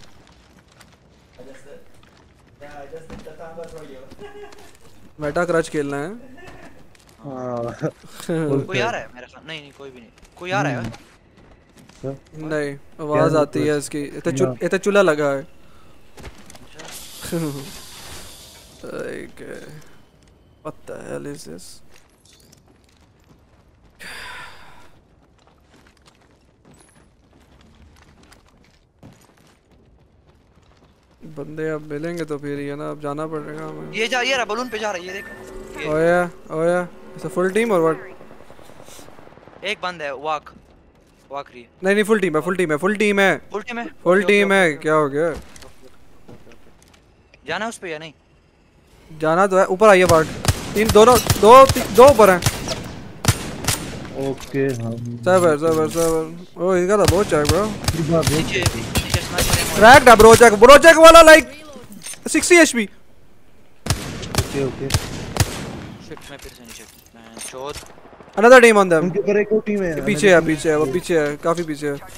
मेटा क्रच खेलना है। कोई आ रहा है मेरे साथ? नहीं कोई भी नहीं। कोई आ रहा है? नहीं आवाज आती है इसकी। इतना चूल्हा लगा है। What the hell is this? बंदे अब मिलेंगे तो फिर ये ना, अब जाना पड़ेगा हमें। ये रहा बलून पे जा रहा है, ये देख। ओया इट्स अ फुल टीम और व्हाट? एक बंद है वाक रही है। नहीं फुल टीम है। फुल टीम है। क्या हो गया? जाना उस पे या नहीं? जाना तो है। ऊपर आइए बार्ट। दो ऊपर हैं। ओके हाँ सबर ओ इनका तो बहुत चाहिए ब्रो नीचे नीचे स्नाइपर है। क्रैक्ड है ब्रोजेक वाला like 60 HP okay okay shit मैं फिर से नीचे मैं चोद। अनदर टीम ऑन देम उनके ऊपर एक और टीम है पीछे है वो पीछे है काफी पीछे है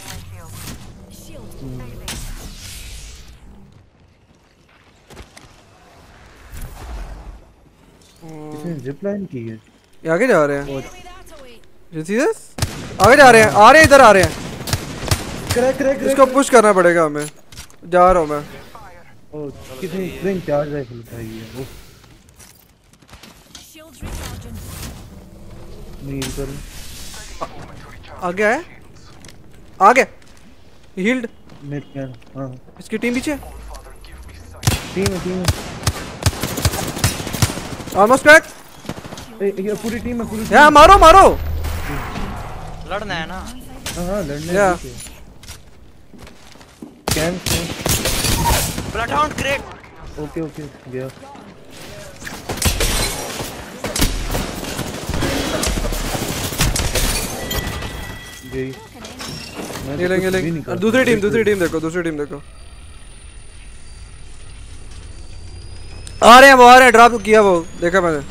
इसने जिप लाइन की है ये आगे जा रहे हैं You see this? आगे जा रहे हैं आ रहे हैं इधर आ रहे हैं क्रैक इसको पुश करना पड़ेगा हमें जा रहा हूँ मैं ओ कितनी स्प्रिंग चार्ज राइफल उठाई है वो नील कर आगे आए आगे हील्ड मिड कैन हां इसकी टीम पीछे टीम ऑलमोस्ट क्रैक ये पूरी टीम है यार मारो लड़ना है ना। हां लड़ने या कैन ब्लडहाउंड क्रैक। ओके गया गई ये लेंगे और दूसरी टीम देखो आ रहे हैं ड्रॉप किया वो देखा मैंने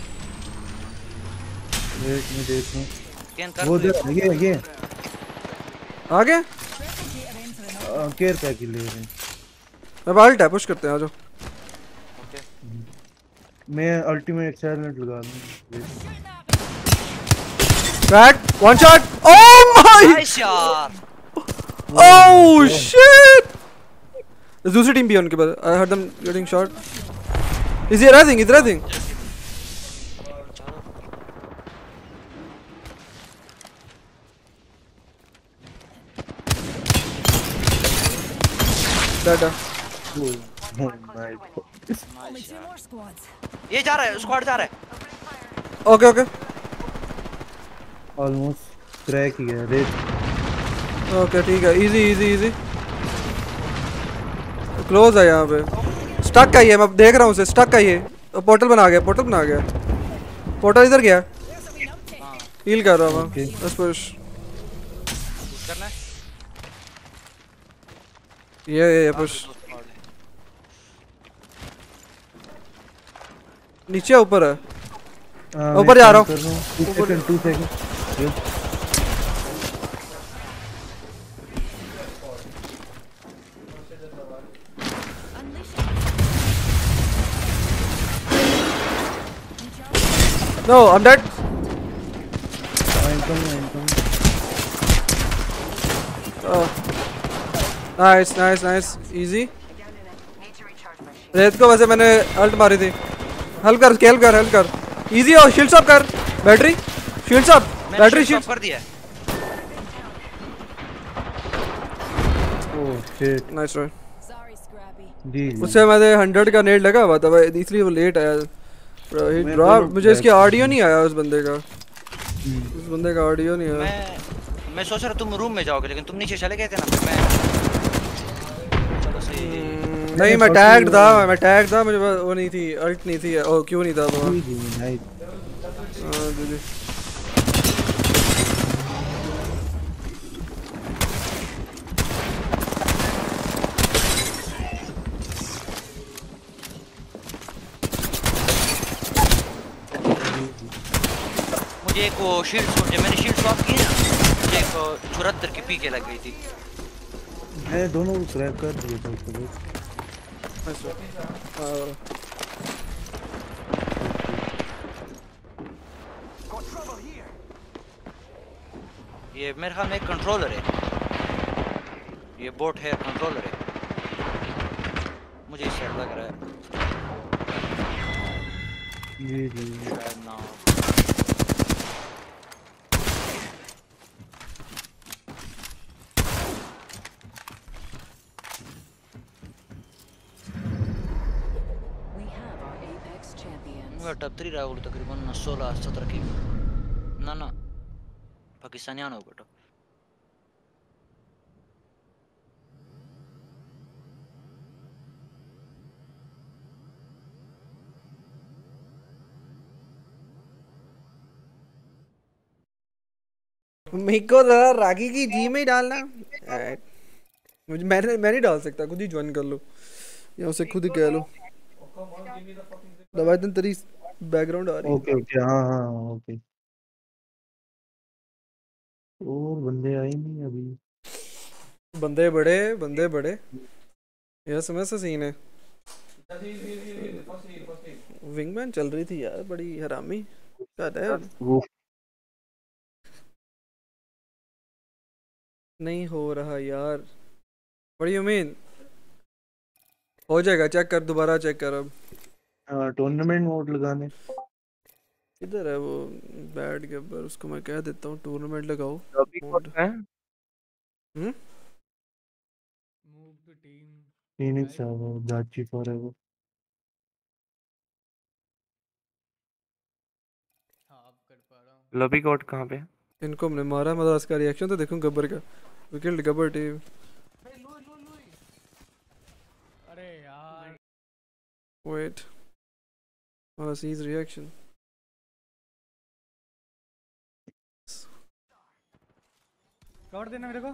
वेट में देखूं कैन कर वो देख ये आगे केयर पैक ले रहे हैं अब अल्ट है पुश करते हैं आ जाओ मैं अल्टीमेट साइलेंट लगा दूं crack one shot oh my nice यार। ओह शिट दूसरी टीम भी है उनके पास I heard them getting shot is रैथिंग डाटा ओह माय ये जा रहा है स्क्वाड जा रहा है। ओके ऑलमोस्ट क्रैक ही है रेड ओके ठीक है इजी क्लोज है यहाँ पे स्टक का ही है मैं देख रहा हूँ उसे स्टक का ही है पोर्टल बना गया पोर्टल इधर गया हील कर रहा हूँ मैं बस पुश करना है ये पुश नीचे ऊपर है ऊपर जा रहा हूँ 2 second No, I'm dead. I'm coming. Oh. Nice. Easy. रेत को वैसे मैंने अल्ट मारी थी हेल्प कर इजी हो शील्ड्स अप कर battery shields up battery shield कर दिया। ओह शिट नाइस ट्राई जी उससे मैंने 100 का नेट लगा हुआ था भाई इसलिए वो लेट आया ही ड्रॉप मुझे इसकी ऑडियो नहीं आया उस बंदे का ऑडियो नहीं आया मैं सोच रहा तुम रूम में जाओगे लेकिन तुम नीचे चले गए थे ना मैं चलो सही नहीं मैं टैग्ड था मुझे वो नहीं थी अल्ट नहीं थी ओ क्यों नहीं था वो नाइस हां जी मुझे एक वो मैंने शील्ड स्वैप की ना मुझे एक 74 की पीके लग गई थी। मैं दोनों को क्रैक कर दिया था उसको ये मेरे ख्याल में एक कंट्रोलर है ये बोट है कंट्रोलर है मुझे इससे लग रहा है जी शायद ना हो। टॉप 3 रहा है तकरीबन 16-17 की ना पाकिस्तानियान हो बेटा। मेरे को जरा रागी की जी में ही डालना। मुझे मैं नहीं डाल सकता, खुद ही ज्वाइन कर लो या उसे खुद ही कह लो। Oh, come on, give me the fucking zip. दवाई तेरी बैकग्राउंड आ रही है। ओके ओके हाँ हाँ ओके। और बंदे आए नहीं अभी। बंदे बड़े यह समझ से सीन है। Just heal. First heal. Wingman चल रही थी यार, बड़ी हरामी कर है। वो नहीं हो रहा यार। What you mean? हो जाएगा, चेक कर, दोबारा चेक कर अब। टूर्नामेंट मोड लगाने। इधर है वो बैड गब्बर, उसको मैं कह देता हूँ टूर्नामेंट लगाओ अभी कौन मोड। है? Hmm move to team Phoenix है वो, जाची फॉर है वो। हाँ अब कर पा रहा हूँ। लॉबी कोड कहाँ पे? इनको हमने मारा, मतलब इसका रिएक्शन तो देखो गब्बर का। We killed Gabbar team. अरे यार wait, wanna see his reaction. Cover देना मेरे को।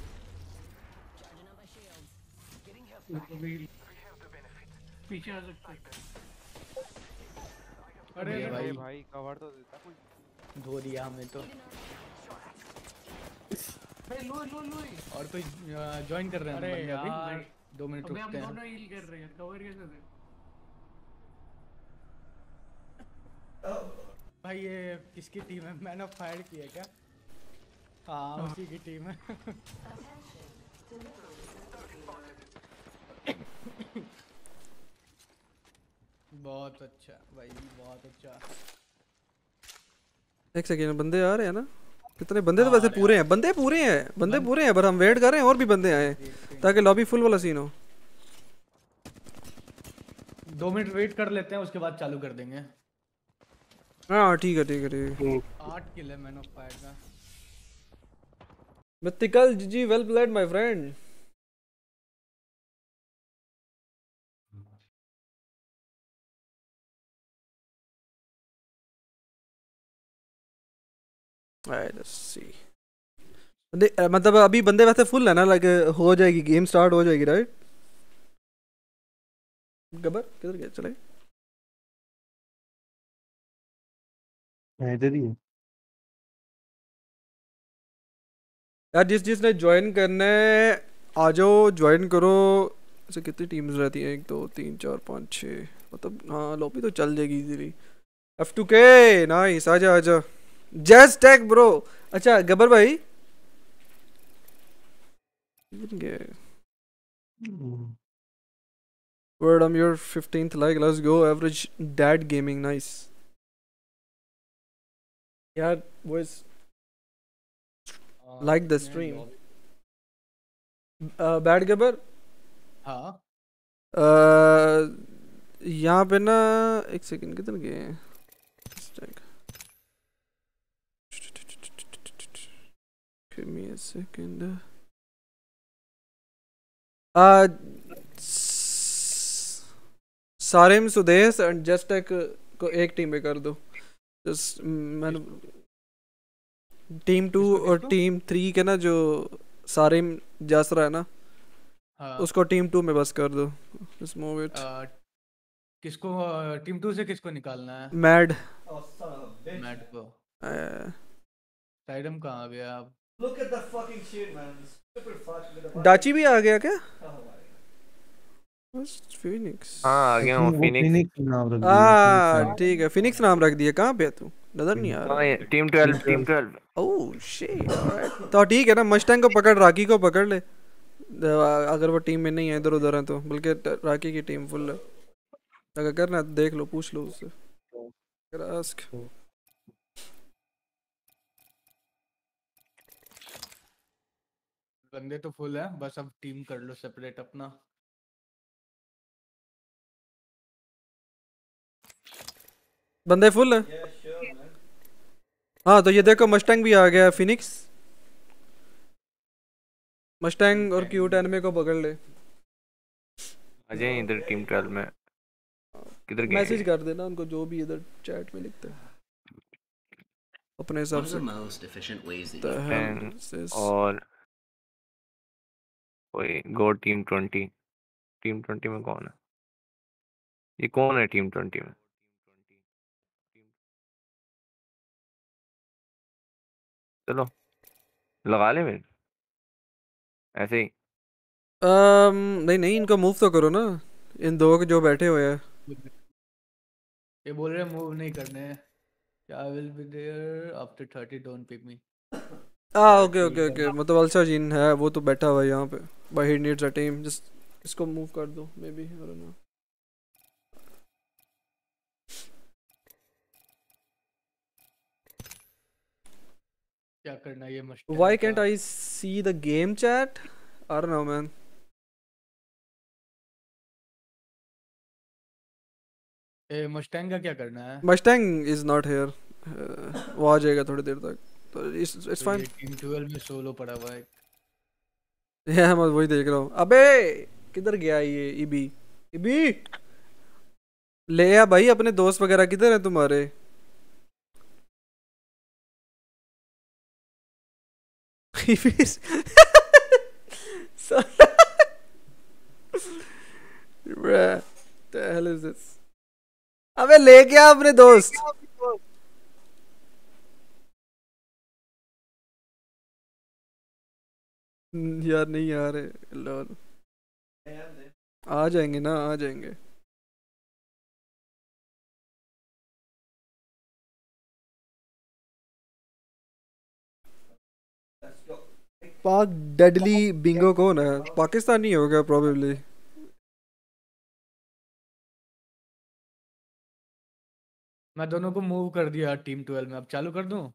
पीछे आ सकते हैं। अरे अरे भाई कवर तो देता कोई। धो दिया हमें तो। और कोई ज्वाइन कर रहे हैं बंदे अभी। 2 मिनट अबे हम रुकते हैं। दोनों हील कर रहे हैं, कवर कैसे दे? भाई ये किसकी टीम है? मैंने ऑफ फायर की है क्या? हाँ उसी की टीम है। बहुत अच्छा भाई, बहुत अच्छा। एक सेकेंड, बंदे आ रहे हैं ना? कितने बंदे? तो वैसे पूरे हैं, बंदे पूरे हैं पर हम वेट कर रहे हैं और भी बंदे आए ताकि लॉबी फुल वाला सीन हो। 2 मिनट वेट कर लेते हैं, उसके बाद चालू कर देंगे। हाँ ठीक है 8 किल है मैन ऑफ फायर का। Mythical GG, well played my friend. Let's see. मतलब अभी बंदे वैसे फुल है ना, लाइक हो जाएगी गेम स्टार्ट हो जाएगी राइट? गब्बर किधर गया? चले इधर ही है। यार, जिसने ज्वाइन करना है आ जाओ, ज्वाइन करो। ऐसे कितनी टीम्स रहती हैं? 1 2 3 4 5 6, मतलब हाँ लॉबी तो चल जाएगी इजीली। F2K नाइस, आजा आजा। Just tag bro. अच्छा गब्बर भाई word, I'm your 15th like, let's go. Average dad gaming, nice यार boys, like the stream. Bad Gabbar हाँ यहाँ पे ना, एक सेकंड किधर गए हैं? Give me a second. Sarim, Sudesh and just take को एक टीम में कर दो। जस्ट मैंने टीम 2 और टीम 3 के ना, जो सारिम जासरा है ना, हाँ। उसको टीम 2 में बस कर दो। Just move it. किसको टीम 2 से किसको निकालना है? Mad. Oh, son of a bitch. मैट को। uh, साइडम कहाँ आ गया अब? Look at the fucking shit, man. Stupid fuck with the डाची भी आ गया क्या? Oh my Phoenix. हाँ आ गया हूँ फिनिक्स। फिनिक्स नाम रख दिया। ठीक है, फिनिक्स नाम रख दिया। कहाँ पे है तू? नजर नहीं आ रहा। हाँ टीम 12। ओह शिट, तो ठीक है ना, मस्टैंग को पकड़, राकी को पकड़ ले। अगर वो टीम में नहीं है, इधर उधर है तो, बल्कि राकी की टीम फुल है। अगर करना है देख लो, पूछ लो उससे। आस्क। बंदे तो फुल है, बस अब टीम कर लो सेपरेट अपना। बंदे फुल है? Yeah, sure, man. हाँ तो ये देखो, मस्टैंग भी आ गया। फिनिक्स, मस्टैंग और क्यूट एनिमे को पकड़ ले। आ जाए इधर टीम 12 में। किधर गए? मैसेज कर देना उनको, जो भी इधर चैट में लिखते हैं। अपने हिसाब One of से। the most efficient ways that The you hell And is this? और कोई गो टीम 20 में कौन है? ये कौन है टीम 20 में? चलो लगा ले मेरे ऐसे ही। नहीं नहीं, इनका मूव तो करो ना, इन दो के जो बैठे हुए हैं। ये बोल रहे मूव नहीं करने। I will be there after 30, don't pick me. Okay okay okay, मतलब अल्सा जीन है वो तो बैठा हुआ है यहाँ पे, but he needs a team. Just इसको मूव कर दो maybe, I don't know. क्या करना ये मस्ट। Why can't I see the game chat? I don't know man. ए मस्टैंग का क्या करना है? मस्टैंग इज नॉट हियर, वो आ जाएगा थोड़ी देर तक, तो इट्स फाइन। टीम 12 में सोलो पड़ा हुआ है। यार मैं वही देख रहा हूँ। अबे किधर गया ये इबी? इबी ले आ भाई, अपने दोस्त वगैरह किधर हैं तुम्हारे? Bruh, the hell is this? अबे ले गया अपने दोस्त। यार नहीं आ रहे लॉल। आ जाएंगे ना, आ जाएंगे। पाक डेडली बिंगो कौन है? पाकिस्तानी होगा प्रोबेबली। मैं दोनों को मूव कर दिया टीम 12 में, अब चालू कर दूं?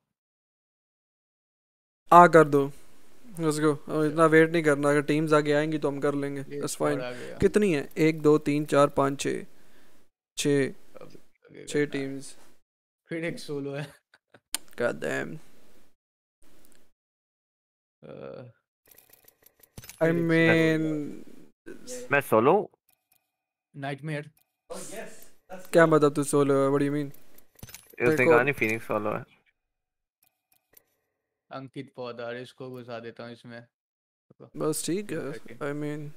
आ कर दो, लेट्स गो। इतना वेट नहीं करना, अगर टीम्स आगे आएंगी तो हम कर लेंगे, दैट्स फाइन। कितनी है? 1 2 3 4 5 6 6 टीम्स। फिर एक सोलो है। God damn. आई मीन मैं सोलो नाइटमेयर। क्या मतलब तू सोलो है? What do you mean? उसने कहा नहीं फिनिक्स सोलो है। अंकित पौधार, इसको घुसा देता हूँ इसमें। बस ठीक है, आई मीन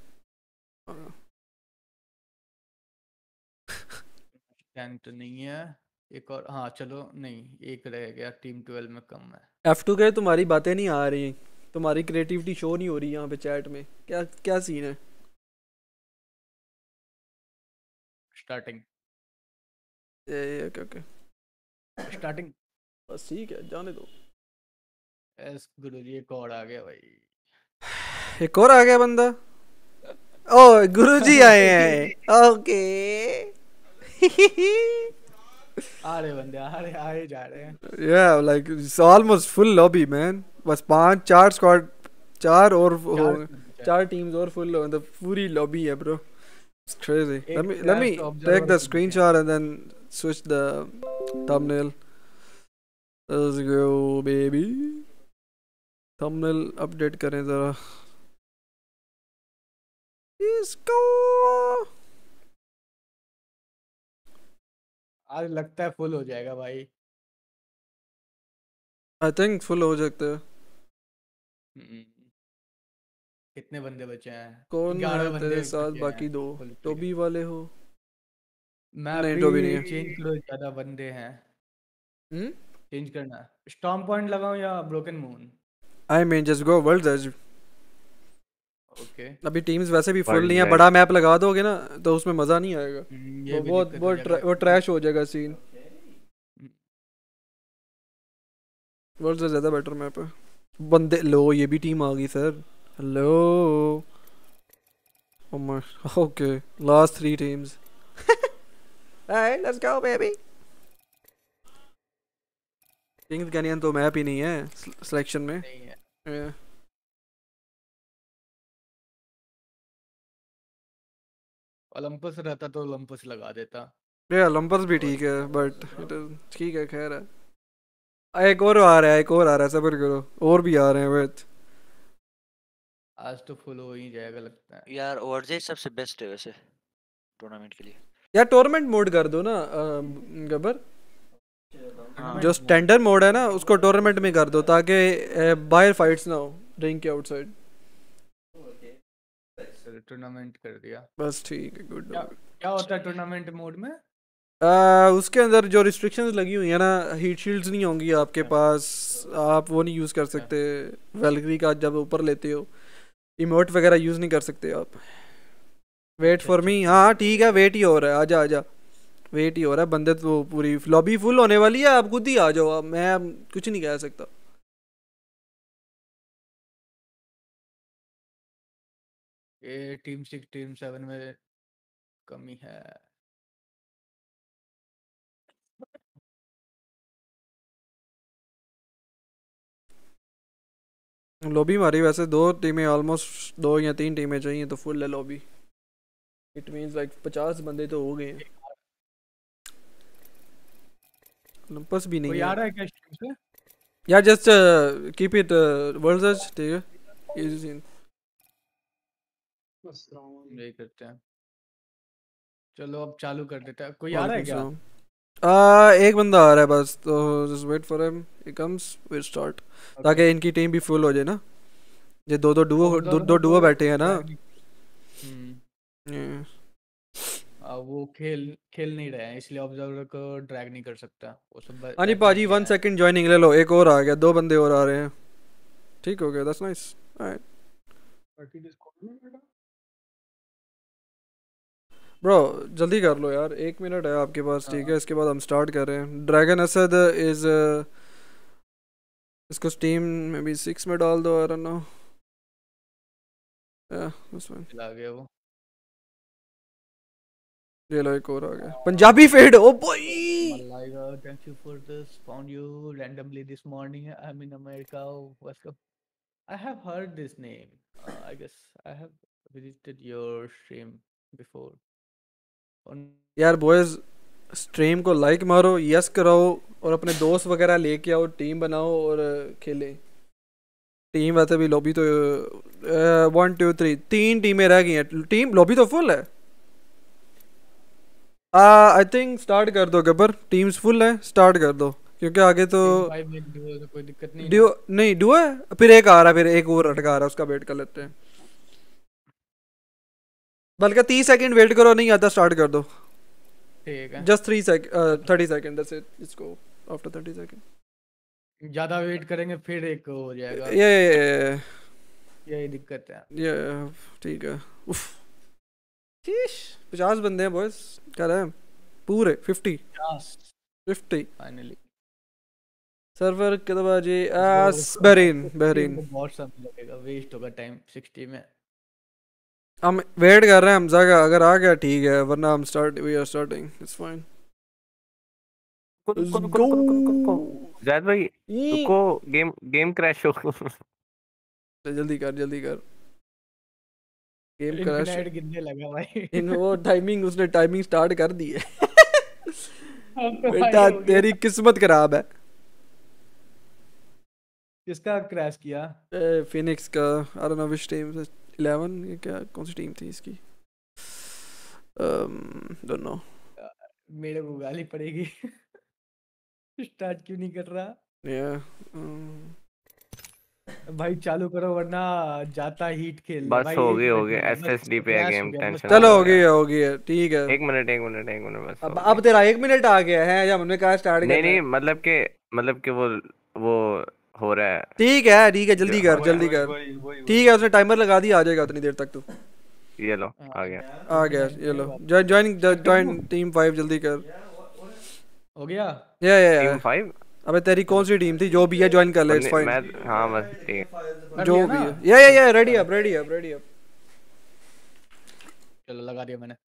टैंक तो नहीं है। एक और, हाँ चलो, नहीं एक रह गया, टीम 12 में कम है। F2 के तुम्हारी बातें नहीं आ रही, तुम्हारी क्रिएटिविटी शो नहीं हो रही यहाँ पे चैट में। क्या क्या सीन है? Starting okay okay starting. बस ठीक है, जाने दो। एस गुरुजी एक और आ गया भाई। एक और आ गया बंदा। ओ गुरुजी आए हैं, ओके। आ रहे बंदे, आ रहे, आए जा रहे हैं। Yeah, like it's almost full lobby, man. बस 5 4 स्क्वाड, 4 और हो, 4 टीम्स और फुल हो, the पूरी lobby है bro. It's crazy. Let me take the screenshot and then switch the thumbnail. Let's go baby. Thumbnail update करें जरा। Let's go. आज लगता है फुल हो जाएगा भाई। I think full हो सकता है। कितने बंदे बचे हैं? कौन 11 है बंदे तेरे साथ? बचे बाकी हैं। दो फुल ठीक टोबी वाले हो? मैं नहीं, टोबी नहीं है। चेंज करो, ज्यादा बंदे हैं। हम्म, चेंज करना। स्टॉर्म पॉइंट लगाऊं या Broken Moon? I mean just go World's Edge. Okay. अभी टीम्स वैसे भी फुल World's नहीं है, Edge। बड़ा मैप लगा दोगे ना तो उसमें मजा नहीं आएगा। ये भी वो दिक्कत वो हो जाएगा। वो ट्रैश हो जाएगा सीन। वर्ल्ड से ज्यादा बेटर मैप है। बंदे लो, ये भी टीम आ गई sir. Hello, oh my, okay last 3 teams. Hi let's go baby. Kings Canyon तो मैप ही नहीं है सिलेक्शन में। नहीं है। Yeah. ओलंपस रहता तो ओलंपस लगा देता। Yeah, लंपर्स भी ठीक है, बट ठीक है, खैर है। एक और आ रहा है, एक और आ रहा है, सब्र करो, और भी आ रहे हैं वेट। आज तो फुल हो ही जाएगा लगता है। यार ओवरजेज सबसे बेस्ट है वैसे टूर्नामेंट के लिए। यार टूर्नामेंट मोड कर दो ना गब्बर। हाँ जो स्टैंडर्ड मोड है ना उसको टूर्नामेंट में कर दो ताकि बाहर फाइट्स ना हो रिंग के आउटसाइड। टूर्नामेंट कर दिया। बस ठीक है, गुड। क्या होता है टूर्नामेंट मोड में? उसके अंदर जो रिस्ट्रिक्शंस लगी हुई है ना, हीट शील्ड्स नहीं होंगी आपके पास, आप वो नहीं यूज़ कर सकते। वेलग्री का जब ऊपर लेते हो इमोट वगैरह यूज़ नहीं कर सकते आप। Wait for me. हाँ ठीक है, वेट ही हो रहा है, आजा आजा, वेट ही हो रहा है। बंदे तो पूरी लॉबी फुल होने वाली है, आप खुद ही आ जाओ, अब मैं कुछ नहीं कह सकता। ये टीम 6 टीम 7 में कमी है। लॉबी हमारी वैसे 2 टीमें, ऑलमोस्ट 2 या 3 टीमें चाहिए तो फुल है लॉबी। इट मींस लाइक 50 बंदे तो हो गए हैं। ओलंपस भी नहीं कोई आ है रहा है क्या स्ट्रीम से? यार, just keep it world search, ठीक है, इजी सीन। यही करते हैं। चलो अब चालू कर देते हैं। कोई आ रहा है क्या? एक बंदा आ रहा है बस, तो just wait for him, he comes, we start, ताकि इनकी टीम भी फुल हो जाए ना। ये दो डुओ बैठे हैं ना। वो खेल नहीं रहे हैं इसलिए ऑब्जर्वर को ड्रैग नहीं कर सकता। वो सब हाँ जी पाजी, 1 सेकंड ज्वाइनिंग ले लो। एक और आ गया, 2 बंदे और आ रहे हैं। ठीक हो गया, दैट्स नाइस। ब्रो जल्दी कर लो यार, 1 मिनट है आपके पास, ठीक है, इसके बाद हम स्टार्ट कर रहे हैं। ड्रैगन असद इज इसको स्टीम में भी 6 में डाल दो, I don't know. That's fine. आ गया वो। ये लो एक और आ गया, पंजाबी फेड। Oh boy, Malaika, thank you for this. Found you randomly this morning. I'm in America. What's up? I have heard this name. I guess I have visited your stream before. यार बॉयज, स्ट्रीम को like मारो, yes कराओ, और अपने दोस्त वगैरह लेके आओ, टीम बनाओ और खेलें। टीम वैसे भी लॉबी तो 1 2 3 3 टीमें रह गई हैं। टीम लॉबी तो फुल है। आई थिंक स्टार्ट कर दो गब्बर, टीम्स फुल है, स्टार्ट कर दो क्योंकि आगे तो कोई दिक्कत नहीं। डुओ नहीं, डुओ है, फिर एक आ रहा है, फिर एक और अटका आ रहा है, उसका वेट कर लेते हैं। बल्कि 30 सेकंड वेट करो, नहीं आता स्टार्ट कर दो। ठीक है, just 30 second, that's it, let's go after 30 second. ज्यादा वेट करेंगे फिर एक हो जाएगा। ये यही दिक्कत है। ये ठीक है। उफ 50 बंदे हैं बॉयज, क्या रहे हैं पूरे 50 फाइनली। सर्वर कितना बजे? बहरीन बहुत समय लगेगा, वेस्ट होगा टाइम 60 में। हम वेट कर रहे हैं हमजा का, अगर आ गया ठीक है, वरना हम we are starting, it's fine. Zayed भाई रुको, गेम क्रैश हो। जल्दी कर गेम क्रैश गिरने लगा भाई। इन वो टाइमिंग, उसने टाइमिंग स्टार्ट कर दी है। तो बेटा तेरी किस्मत खराब है। किसका क्रैश किया? फिनिक्स का, I don't know which team, 11 ये क्या, कौन सी टीम थी इसकी, डोंट नो। मेरे को गाली पड़ेगी। स्टार्ट क्यों नहीं कर रहा? भाई चालू करो वरना जाता हीट खेल। बस भाई हो गए एसएसडी पे है गेम, टेंशन। चलो हो गया ठीक है। एक मिनट बस। अब तेरा 1 मिनट आ गया है या हमने कहा स्टार्ट करना? नहीं मतलब के वो हो रहा है। ठीक है जल्दी कर ठीक है, उसने टाइमर लगा दिया, आ जाएगा उतनी देर तक। तो ये लो आ गया ये लो, ज्वाइन टीम 5, जल्दी कर। हो गया या टीम 5। अबे तेरी कौन सी टीम थी? जो भी है ज्वाइन कर ले, इट्स फाइन। हाँ बस ठीक है, जो भी है। या रेडी अप। चलो लगा दिया मैंने।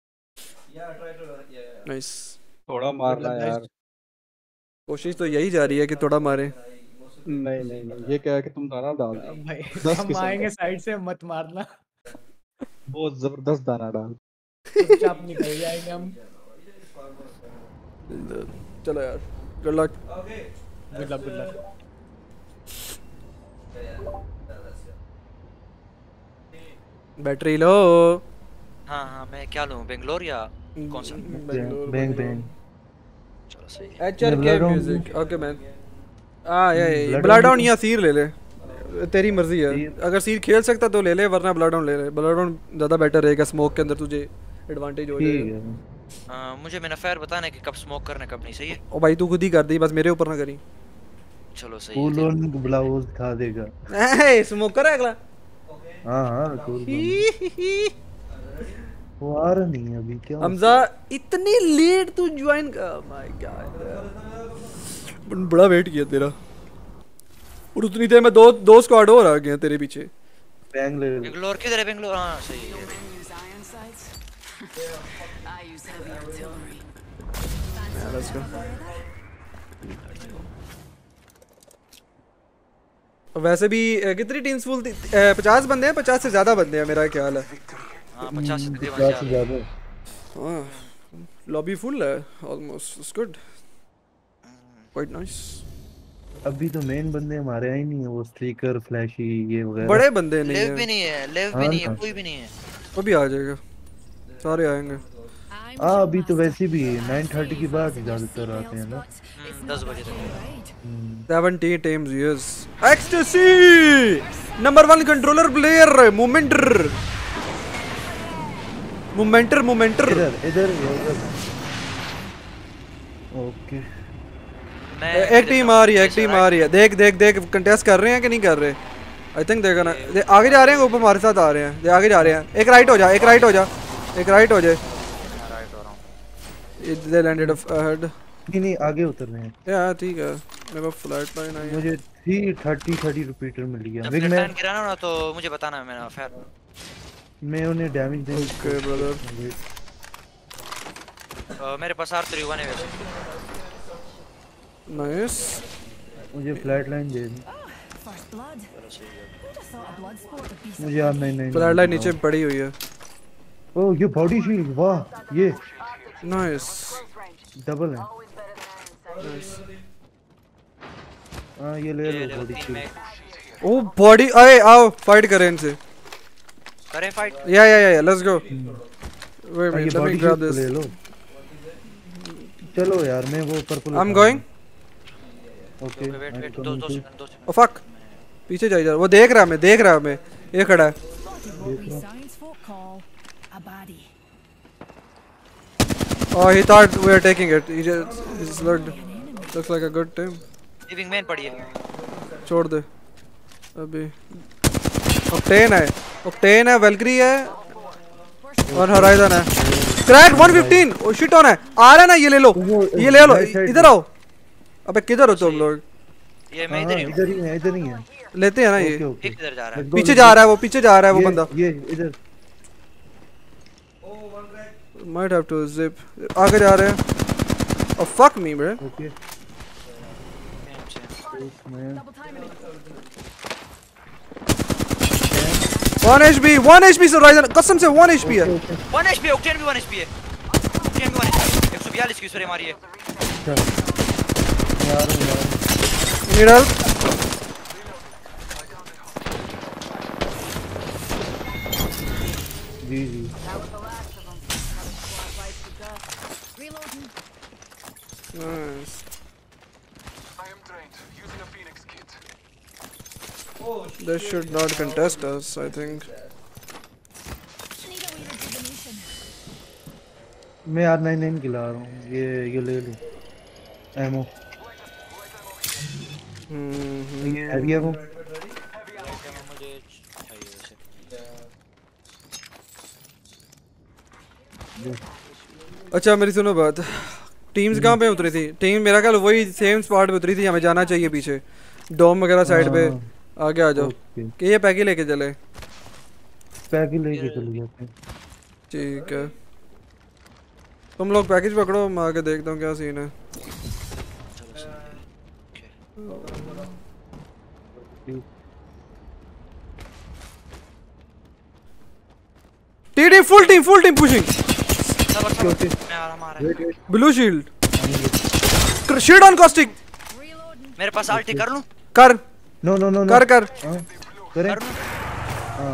नाइस, थोड़ा मारना यार। कोशिश तो यही जा रही है कि थोड़ा मारे। नहीं ये क्या है कि तुम दाना डाल दो भाई 10 हम आएंगे साइड से, मत मारना। बहुत जबरदस्त दाना डाल। चुपचाप निकल जाएंगे हम। चलो यार, good luck. Good luck. Battery low. हाँ मैं क्या लूँ, बेंगलोर या कौन सा? बैंग चलो सही है। HRK Bloodhound- music okay man ये Bloodhound ब्लडहाउंड भी या सीर ले ले तेरी मर्जी है सीर। अगर सीर खेल सकता तो ले ले वरना ब्लडहाउंड ले ले ब्लडहाउंड ज़्यादा बेटर रहेगा स्मोक के अंदर तुझे एडवांटेज हो ठीक जाएगा है। मुझे मैंने फायर बताना है कि कब स्मोक करना है कब नहीं, सही है। ओ भाई तू खुद ही कर दी बस मेरे ऊपर ना करी चलो सही कूल है। ऑन ब्लाउज खा देगा। स्मोकर है अगला हाँ कूल वो आ रहा नहीं है अभी क्या। हमजा इतनी लेट तू ज्वाइन कर माय गॉड बड़ा वेट किया तेरा और उतनी देर में दो स्क्वाड और आ गए हैं तेरे पीछे बैंग ले ले। बेंगलोर किधर है? बेंगलोर, हाँ सही है। लेट्स गो वैसे भी कितनी टीम्स फुल थी 50 बंदे हैं 50 से ज्यादा बंदे हैं मेरा ख्याल है हाँ 50 से तकरीबन 50 से ज्यादा। ज्यादा। हाँ लॉबी फुल है almost it's good quite nice अभी तो मेन बंदे हमारे आई नहीं है वो स्ट्रीकर फ्लैशी ये वगैरह। बड़े बंदे नहीं लेव भी है नहीं है, लेव भी हाँ नहीं है, ना। कोई भी नहीं है। वो भी आ जाएगा सारे आएंगे हाँ अभी तो वैसे भी 9:30 के बाद ज्यादातर आते हैं ना। 10 बजे तक। 70 teams yes ecstasy number 1 controller player momenter इधर इधर ओके। एक टीम आ रही है देख कंटेस्ट कर रहे हैं कि नहीं कर रहे आई थिंक देखा ना आगे जा रहे हैं ऊपर हमारे साथ आ रहे हैं आगे जा रहे हैं एक राइट हो जाए राइट हो रहा हूँ। they landed ahead नहीं आगे उतर रहे हैं। यार ठीक है मेरे पास फ्लैट लाइन आई है मुझे 30 रिपीटर मिल गया। जब विग फ्लैट मैं लाइन गिराना ना तो मुझे बताना, मैंने फायर। मैं उन्हें डैमेज देंगे। ओके ब्रदर मेरे पास R3 1 है वैसे। नाइस मुझे फ्लैट लाइन दे दी। मुझे यार नहीं फ्लैट लाइन नीचे पड़ी हुई है ओ ये बॉडी शील्ड वाह ये नाइस डबल है। हाँ ये ले लो बॉडी शील्ड। ओ बॉडी आए आओ फाइट करें इनसे करें फाइट। या लेट्स गो वेट ये let me body grab shield this ले लो। चलो यार मैं वो purple I am going okay wait 2 second. Oh fuck पीछे जा वो देख रहा है मैं ये खड़ा है Oh, he thought we were taking it. He just looks like a good team. Living man पड़ी है। छोड़ दे अभी ऑक्टेन है वेलक्री है और होराइजन है क्रैक 115 ओ शिट ऑन है आ रहा है ना ये ले लो इधर आओ अबे किधर हो तुम लोग ये मैं इधर ही हूँ। इधर ही है लेते हैं ना ये ओके ओके किधर जा रहा है? पीछे जा रहा है वो बंदा ये इधर might have to zip आगे जा रहे हैं oh fuck me bro okay मैं 1 HP से होराइजन कसम से 1 HP है 1 HP ऑक्टेन भी 1 HP है। ऑक्टेन भी 1 HP 142 की स्प्रे मारी है। यार need help ji nice they should not contest us I think मैं यार 99 खिला रहा हूँ ये ले लो एमो हैवी एमो मुझे चाहिए वैसे। अच्छा मेरी सुनो बात टीम्स कहाँ पे उतरी थी टीम मेरा ख्याल वही सेम स्पॉट पे उतरी थी हमें जाना चाहिए पीछे डोम वगैरह साइड पे आगे आ जाओ ओके कि ये पैकी लेके चले पैकेज लेके चले जाते हैं ठीक है तुम लोग पैकेज पकड़ो मैं आके देखता हूँ क्या सीन है टीडी फुल टीम पुशिंग मैं आ रहा हूँ। Blue shield shield on Caustic मेरे पास आल्टी कर लूं? कर नो कर करें कर लूं? हाँ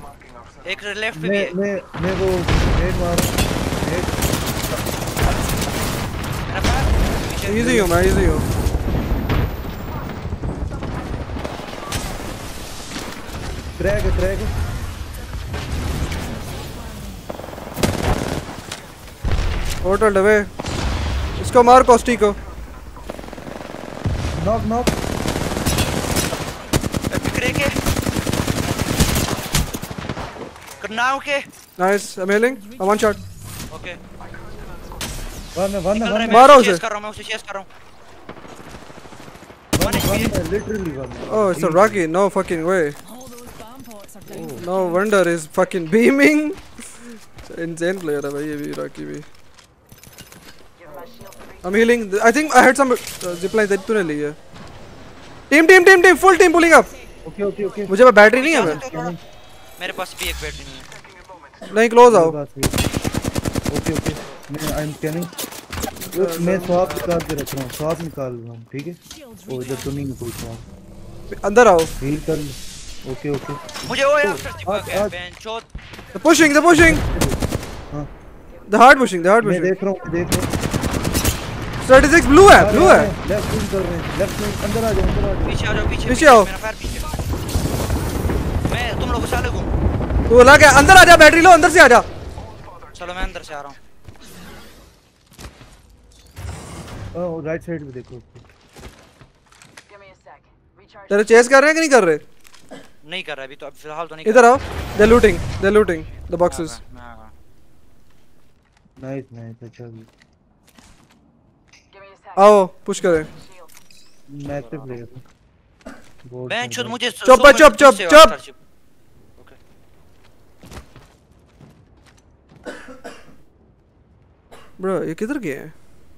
एक लेफ्ट पे भी है। मैं वो नेट मार पीछे इजी हूँ मैं, इजी हूँ। क्रैक है, क्रैक है। होटल डवे, इसको मार कॉस्टी को। Knock knock. क्रैक है करना okay nice, I am healing, one shot. Okay one मारो उसे। चेस कर रहा हूं मैं उसे चेस कर रहा हूं literally one. Oh, it's a Rocky. No fucking way. No wonder he's fucking beaming. Insane player है भाई ये भी, Rocky भी। I'm healing. I think I had some zipline that तूने ली है। Team, full team pulling up. Okay okay okay. मुझे battery नहीं है मैं। मेरे पास भी एक बैटरी नहीं है। नहीं, क्लोज आओ। ओके ओके, मैं आई एम स्कैनिंग। मैं स्वाप निकाल के रख रहा हूँ, स्वाप निकाल रहा हूँ, ठीक है। ओ इधर तो नहीं कोई स्वाप। अंदर आओ। हील कर लो। Okay okay. मुझे वो यार चिपक गया बेंचोद। The pushing. हाँ The hard pushing. मैं देख रहा हूँ। 36 blue है। लेफ्ट विंग कर रहे हैं, लेफ्ट विंग। अंदर आ जाओ। पीछे आ जाओ, पीछे आओ। मेरा फायर पीछे। मैं तुम लोगों से अलग हूं। तू लगा के अंदर आ जा, बैटरी लो, अंदर से आ जा। चलो मैं अंदर से आ रहा हूं। राइट साइड में देखो। तेरे चेस कर रहे हैं कि नहीं कर रहे? नहीं कर रहा अभी तो, अब फिलहाल तो नहीं इधर आओ। They're looting the boxes. Nice nice, अच्छा। आओ पुश करें। मैच प्लेयर बेंचोद मुझे चुप। Bro, ये किधर गए हैं?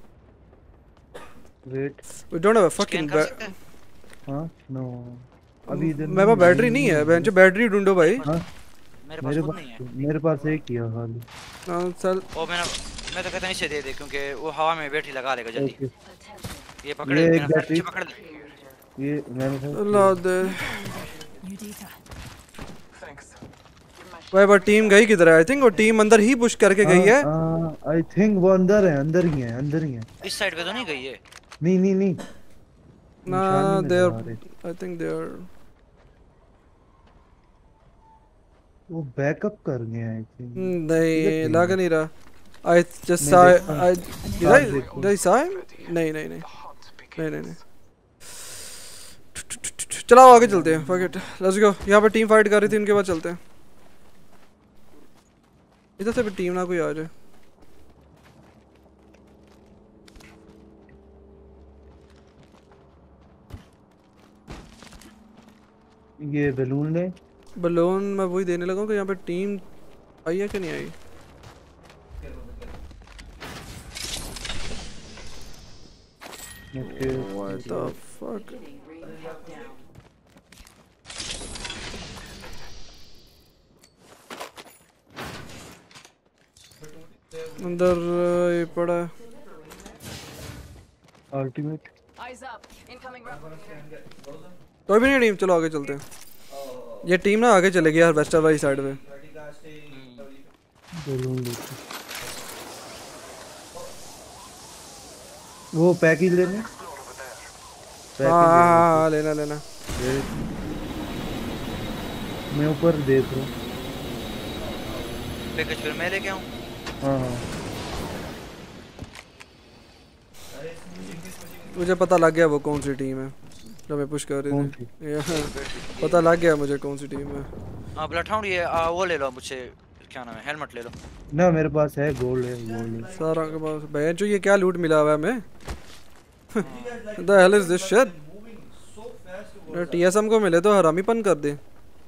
Wait, We don't have a fucking हां नो अभी इधर मेरे पास बैटरी नहीं है। बेंच बैटरी ढूंढो भाई। हां मेरे पास नहीं है। मेरे पास एक ही है खाली। हां चल। ओ मैं तो कहता नहीं से दे दे, क्योंकि वो हवा में बैटरी लगा लेगा जल्दी। ये पकड़ ये ले, एक बैटरी पकड़ ले। ये मैंने अल्लाह दे। भाई टीम गई किधर है? आई थिंक वो टीम अंदर ही पुश करके गई है। आई थिंक वो अंदर है, अंदर ही है। इस साइड पे तो नहीं गई है। नहीं ना दे आई थिंक दे आर वो बैकअप कर गए हैं। आई थिंक नहीं लग नहीं रहा। I just saw did I saw him? नहीं चलाओ आगे चलते हैं। Fuck it, let's go. यहाँ पे टीम फाइट कर रही थी, उनके बाद चलते हैं। इधर से भी टीम ना कोई आ जाए। ये बलून मैं वही देने लगा कि यहाँ पे टीम आई है कि नहीं आई। What the fuck? अंदर ये पड़ा है अल्टीमेट। तो भी नहीं टीम, चलो आगे चलते हैं। ये टीम ना आगे चलेगी यार, वेस्टर वाली साइड में। वो पैकेज लेने। हाँ लेना। मैं ऊपर देख रहा हूँ। पैकेज फिर मैं लेके आऊं। हाँ मुझे पता लग गया वो कौन सी टीम है जो मैं पुश कर रही थी। पता लग गया मुझे कौन सी टीम है। हाँ ब्लड हाउंड, ये वो ले लो मुझसे, क्या नाम है, हेलमेट ले लो ना। मेरे पास है गोल्ड है सारा के पास। बहन जो ये क्या लूट मिला हुआ है हमें? The hell is this shit? TSM को मिले तो हरामीपन कर दे।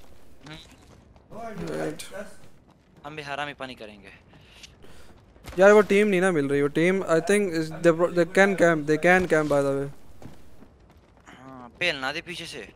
हम भी हरामीपनी करेंगे यार। वो टीम नहीं ना मिल रही। वो team I think they can camp by the way। हाँ पेल ना दे पीछे से।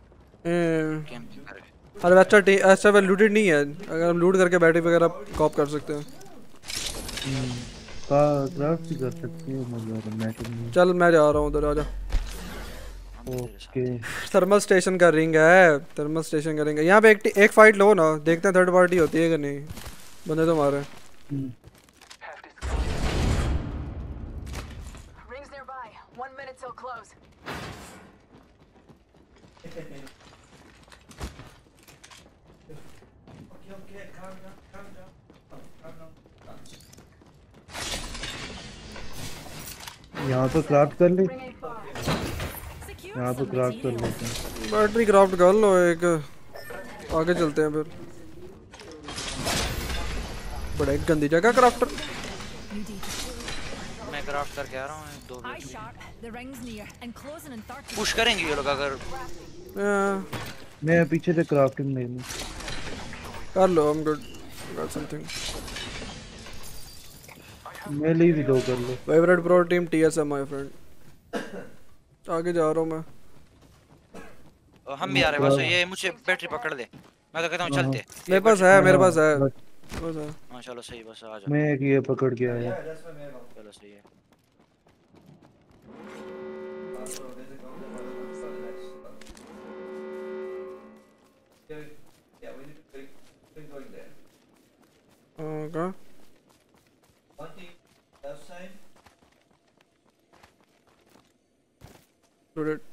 अरे अच्छा वे लूटेड नहीं है। अगर हम लूट करके बैटरी वगैरह कॉप कर सकते हैं। क्राफ्ट भी कर सकते हैं। चल मैं जा रहा हूँ उधर, आजा। ओके थर्मल स्टेशन का रिंग है, थर्मल स्टेशन का रिंग है। यहाँ पे एक फाइट लो ना, देखते हैं थर्ड पार्टी होती है कि नहीं। बंदे तो मारे। 1 minute till close. Okay, calm down. यहाँ पे क्राफ्ट कर ले, Bring it far. यहाँ पे क्राफ्ट कर लेते हैं। बैटरी क्राफ्ट कर लो एक, आगे चलते हैं फिर। बड़ा एक गंदी जगह क्राफ्टर। मैं क्राफ्ट करके आ रहा हूँ 2 Eye minute. sharp. The ring's near and closing in 30. Push करेंगे ये लोग अगर मैं पीछे से क्राफ्टिंग ले लूँ। कर लो, I'm good. Got something. मैं ले भी लो, कर लो। Favorite pro team TSM my friend. आगे जा रहा हूँ मैं। हम भी आ रहे हैं बस ये मुझे बैटरी पकड़ ले। मैं तो कहता हूँ चलते। मेरे पास है। हाँ चलो सही बस आ जाओ। मैं एक ये पकड़ के आया। चलो सही है। Okay. One team left side. Loaded.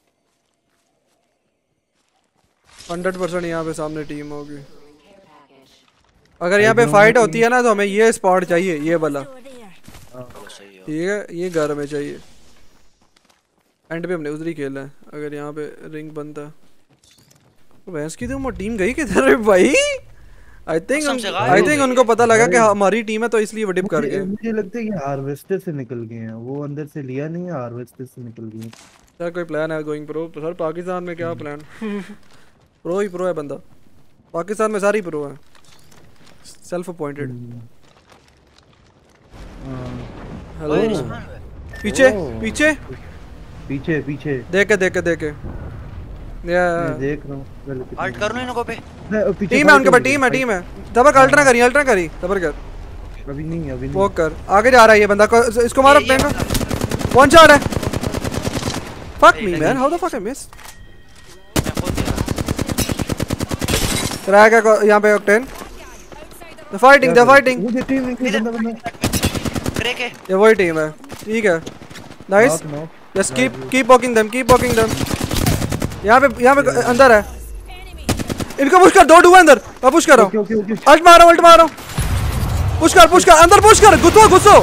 100% यहाँ पे सामने टीम होगी। अगर यहाँ पे फाइट होती है ना तो हमें ये स्पॉट चाहिए, ये वाला। ठीक है, ये घर में चाहिए। एंड पे हमने उधर ही खेला है। अगर यहाँ पे रिंग बनता भैंस की, तो टीम गई किधर है भाई? आई थिंक उनको पता लगा कि हमारी टीम है तो इसलिए वो डिप कर गए। मुझे लगता है ये हार्वेस्टर से निकल गए हैं, वो अंदर से लिया नहीं है, हार्वेस्टर से निकल गए हैं। सर कोई प्लान है गोइंग प्रो? सर पाकिस्तान में क्या प्लान? प्रो ही प्रो है बंदा, पाकिस्तान में सारी प्रो है, सेल्फ अपॉइंटेड। हेलो, पीछे पीछे पीछे पीछे देखे मैं देख रहा हूँ। अल्ट कर लो इनको पे। टीम है उनके पास, टीम है। दबर कर, अल्ट्रा करी दबर कर। अभी नहीं वो कर, आगे जा रहा है ये बंदा, इसको मारो प्लेन को। वन शॉट है। Fuck me man, how the fuck I miss. Crack है यहां पे ऑक्टेन। द फाइटिंग मुझे टीम में बंदा क्रैक है। ये वही टीम है। ठीक है, nice. Just keep walking them. यहां पे अंदर है, इनको पुश कर। 2 डू अंदर, मैं पुश कर रहा हूं। अल्ट मारो। पुश कर अंदर, पुश कर। घुसो।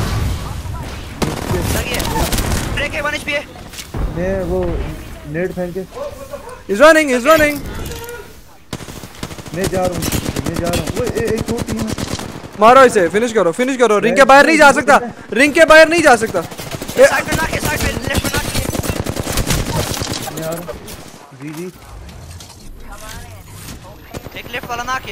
क्रैक है 1 HP है। मैं वो नेट फेंक के इज रनिंग। मैं जा रहा हूं। वो एक और टीम है। मारो इसे, फिनिश करो। रिंग के बाहर नहीं जा सकता। साइड पे लेफ्ट पे मैं आ रहा हूं। जी एक लेफ्ट वाला नाक है।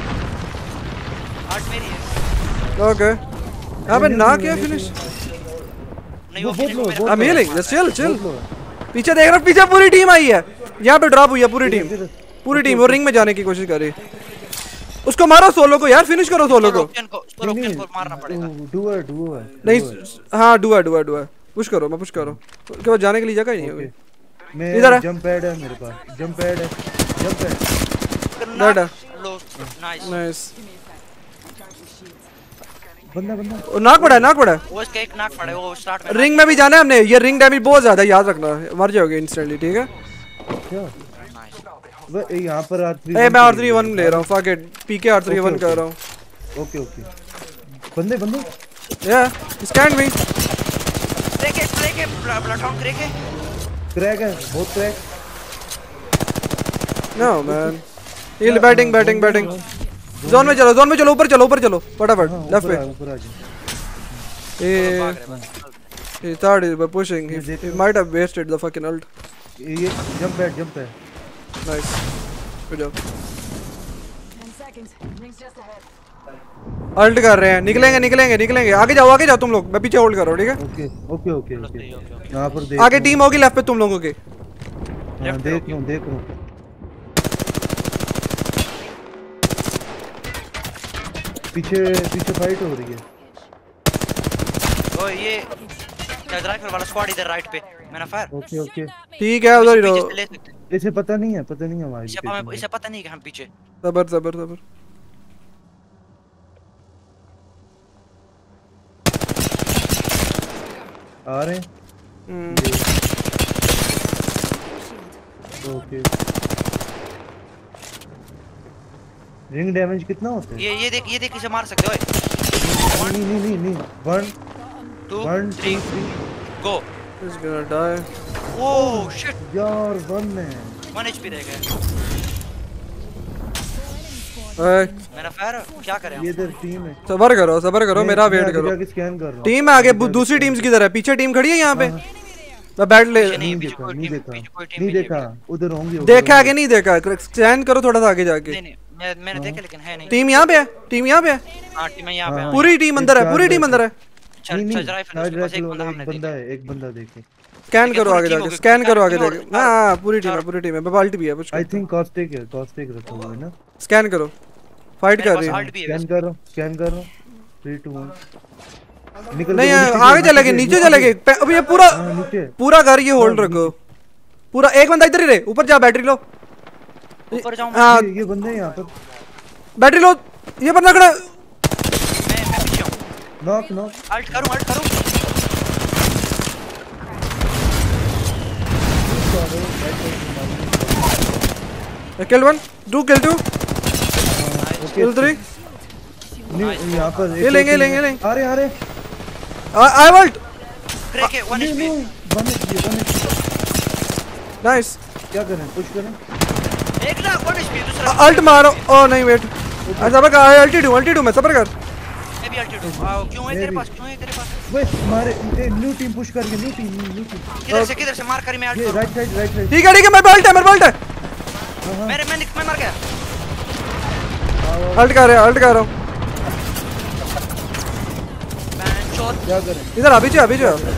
आर्ट मेरी है। ओके, अबे ना क्या फिनिश नहीं वो फिनिश मेरा। I am healing, just chill. पीछे देख रहा हूं, पीछे पूरी टीम आई है। यहां पे ड्रॉप हुई है पूरी टीम। वो रिंग में जाने की कोशिश कर रही है। उसको मारो सोलो को यार, फिनिश करो सोलो को। स्कॉर्पियन को मारना पड़ेगा। डुआ नहीं, हां डुआ। पुश करो, मैं पुश कर रहा हूं। उसके बाद जाने के लिए जगह ही नहीं होगी। मैं इधर है, जंप पैड है मेरे पास। Jump pad nice. बंदा नाक पड़ा है। वो इसका एक नाक पड़ा है। वो स्टार्ट में रिंग में भी जाना है हमने। ये रिंग डैमेज बहुत ज्यादा, याद रखना, मर जाओगे इंस्टेंटली। ठीक है, यहाँ पर R3 मैं R31 ले रहा हूँ। फक इट, पीके R31 कर रहा हूँ। ओके बंदे या स्टैंड मी। क्रैक है प्लेटफॉर्म क्रैक है बहुत crack. No man, heal batting. Zone में चलो, ऊपर चलो फटाफट। लेफ्ट पे he thought he was pushing. He might have wasted the fucking ult. ये जंप है। Nice, good job. 10 seconds. Rings just ahead. Ult कर रहे हैं, निकलेंगे। आगे जाओ तुम लोग, मैं पीछे होल्ड कर रहा हूँ। ठीक है, ओके। यहाँ पर देख, आगे टीम होगी लेफ्ट पे तुम लोगों के। देख रहा हूँ। पीछे फाइट हो रही है। ओ ये राइफल वाला स्क्वाड इधर राइट पे। मैंने फायर। ओके ठीक है, उधर ही रहो। इसे पता नहीं है हमारी। इसे पता नहीं कि हम पीछे। सबर। आ रहे हैं। ओके रिंग डैमेज कितना होता है? ये देख इसे मार सकते हो। नहीं 1 2 1 2 3 3 go. He's gonna die. Oh shit यार 1 है 1 एचपी रह गया। मेरा फायर क्या करें हम? ये इधर टीम है। सबर करो मेरा वेट करो। जाके स्कैन कर रहा हूं। टीम है आगे दूसरी टीम्स किधर है? पीछे टीम खड़ी है यहाँ पे। मैं बैठ ले नहीं देखा उधर होंगे। देखा आगे नहीं देखा। स्कैन करो थोड़ा सा आगे जाके। नहीं मैंने देखा लेकिन है नहीं। टीम यहाँ पे है। हां टीम यहाँ पे है। पूरी टीम अंदर है। एक बंदा देखे। स्कैन करो आगे जाके। हां पूरी टीम है। बाल्टी भी है कुछ। आई थिंक कॉस्टिक रखा हुआ है ना। स्कैन करो। फाइट कर रही है। स्कैन कर रहा हूं 3 2 1 निकल। नहीं आगे चलेंगे नीचे चलेंगे। अब ये पूरा घर ये होल्ड रखो। पूरा एक बंदा इधर ही रहे। ऊपर जा बैटरी लो। ऊपर जाऊं हां ये बंदे हैं यहां पर। Battery low. ये बंदा खड़ा। मैं पीछे हूं। नॉक अल्ट करूं। किल 1 2 किल 2 किल 3। यहां पर ये लेंगे। आ रहे आई वांट ब्रेक है 1 एचपी। नाइस। क्या करें पुश करें? एक ना 1 एचपी दूसरा। अल्ट मारो। ओ नहीं वेट। सबर कर। अल्टी मैं सबर कर। मैं भी अल्ट क्यों है तेरे पास? वे मारे न्यू टीम पुश कर रही है। न्यू टीम किधर से मार करी मैं अल्ट। राइट साइड ठीक है मेरे बाल्ट है। मैं मर गया। अल्ट कर रहा हूं। क्या करें? इधर अभी जा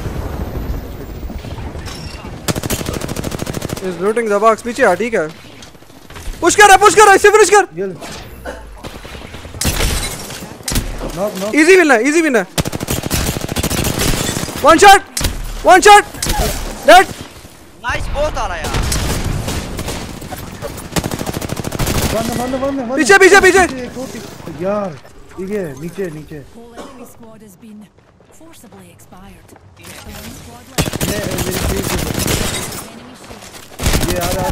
इज लूटिंग द बॉक्स। पीछे आ ठीक है। पुश कर इसे फिनिश कर। नॉक इजी विन है। One shot dead. नाइस बहुत आ रहा यार। वन पीछे यार ये नीचे Whole enemy squad has been forcibly expired. Enemy squad enemy shield. ये आ रहा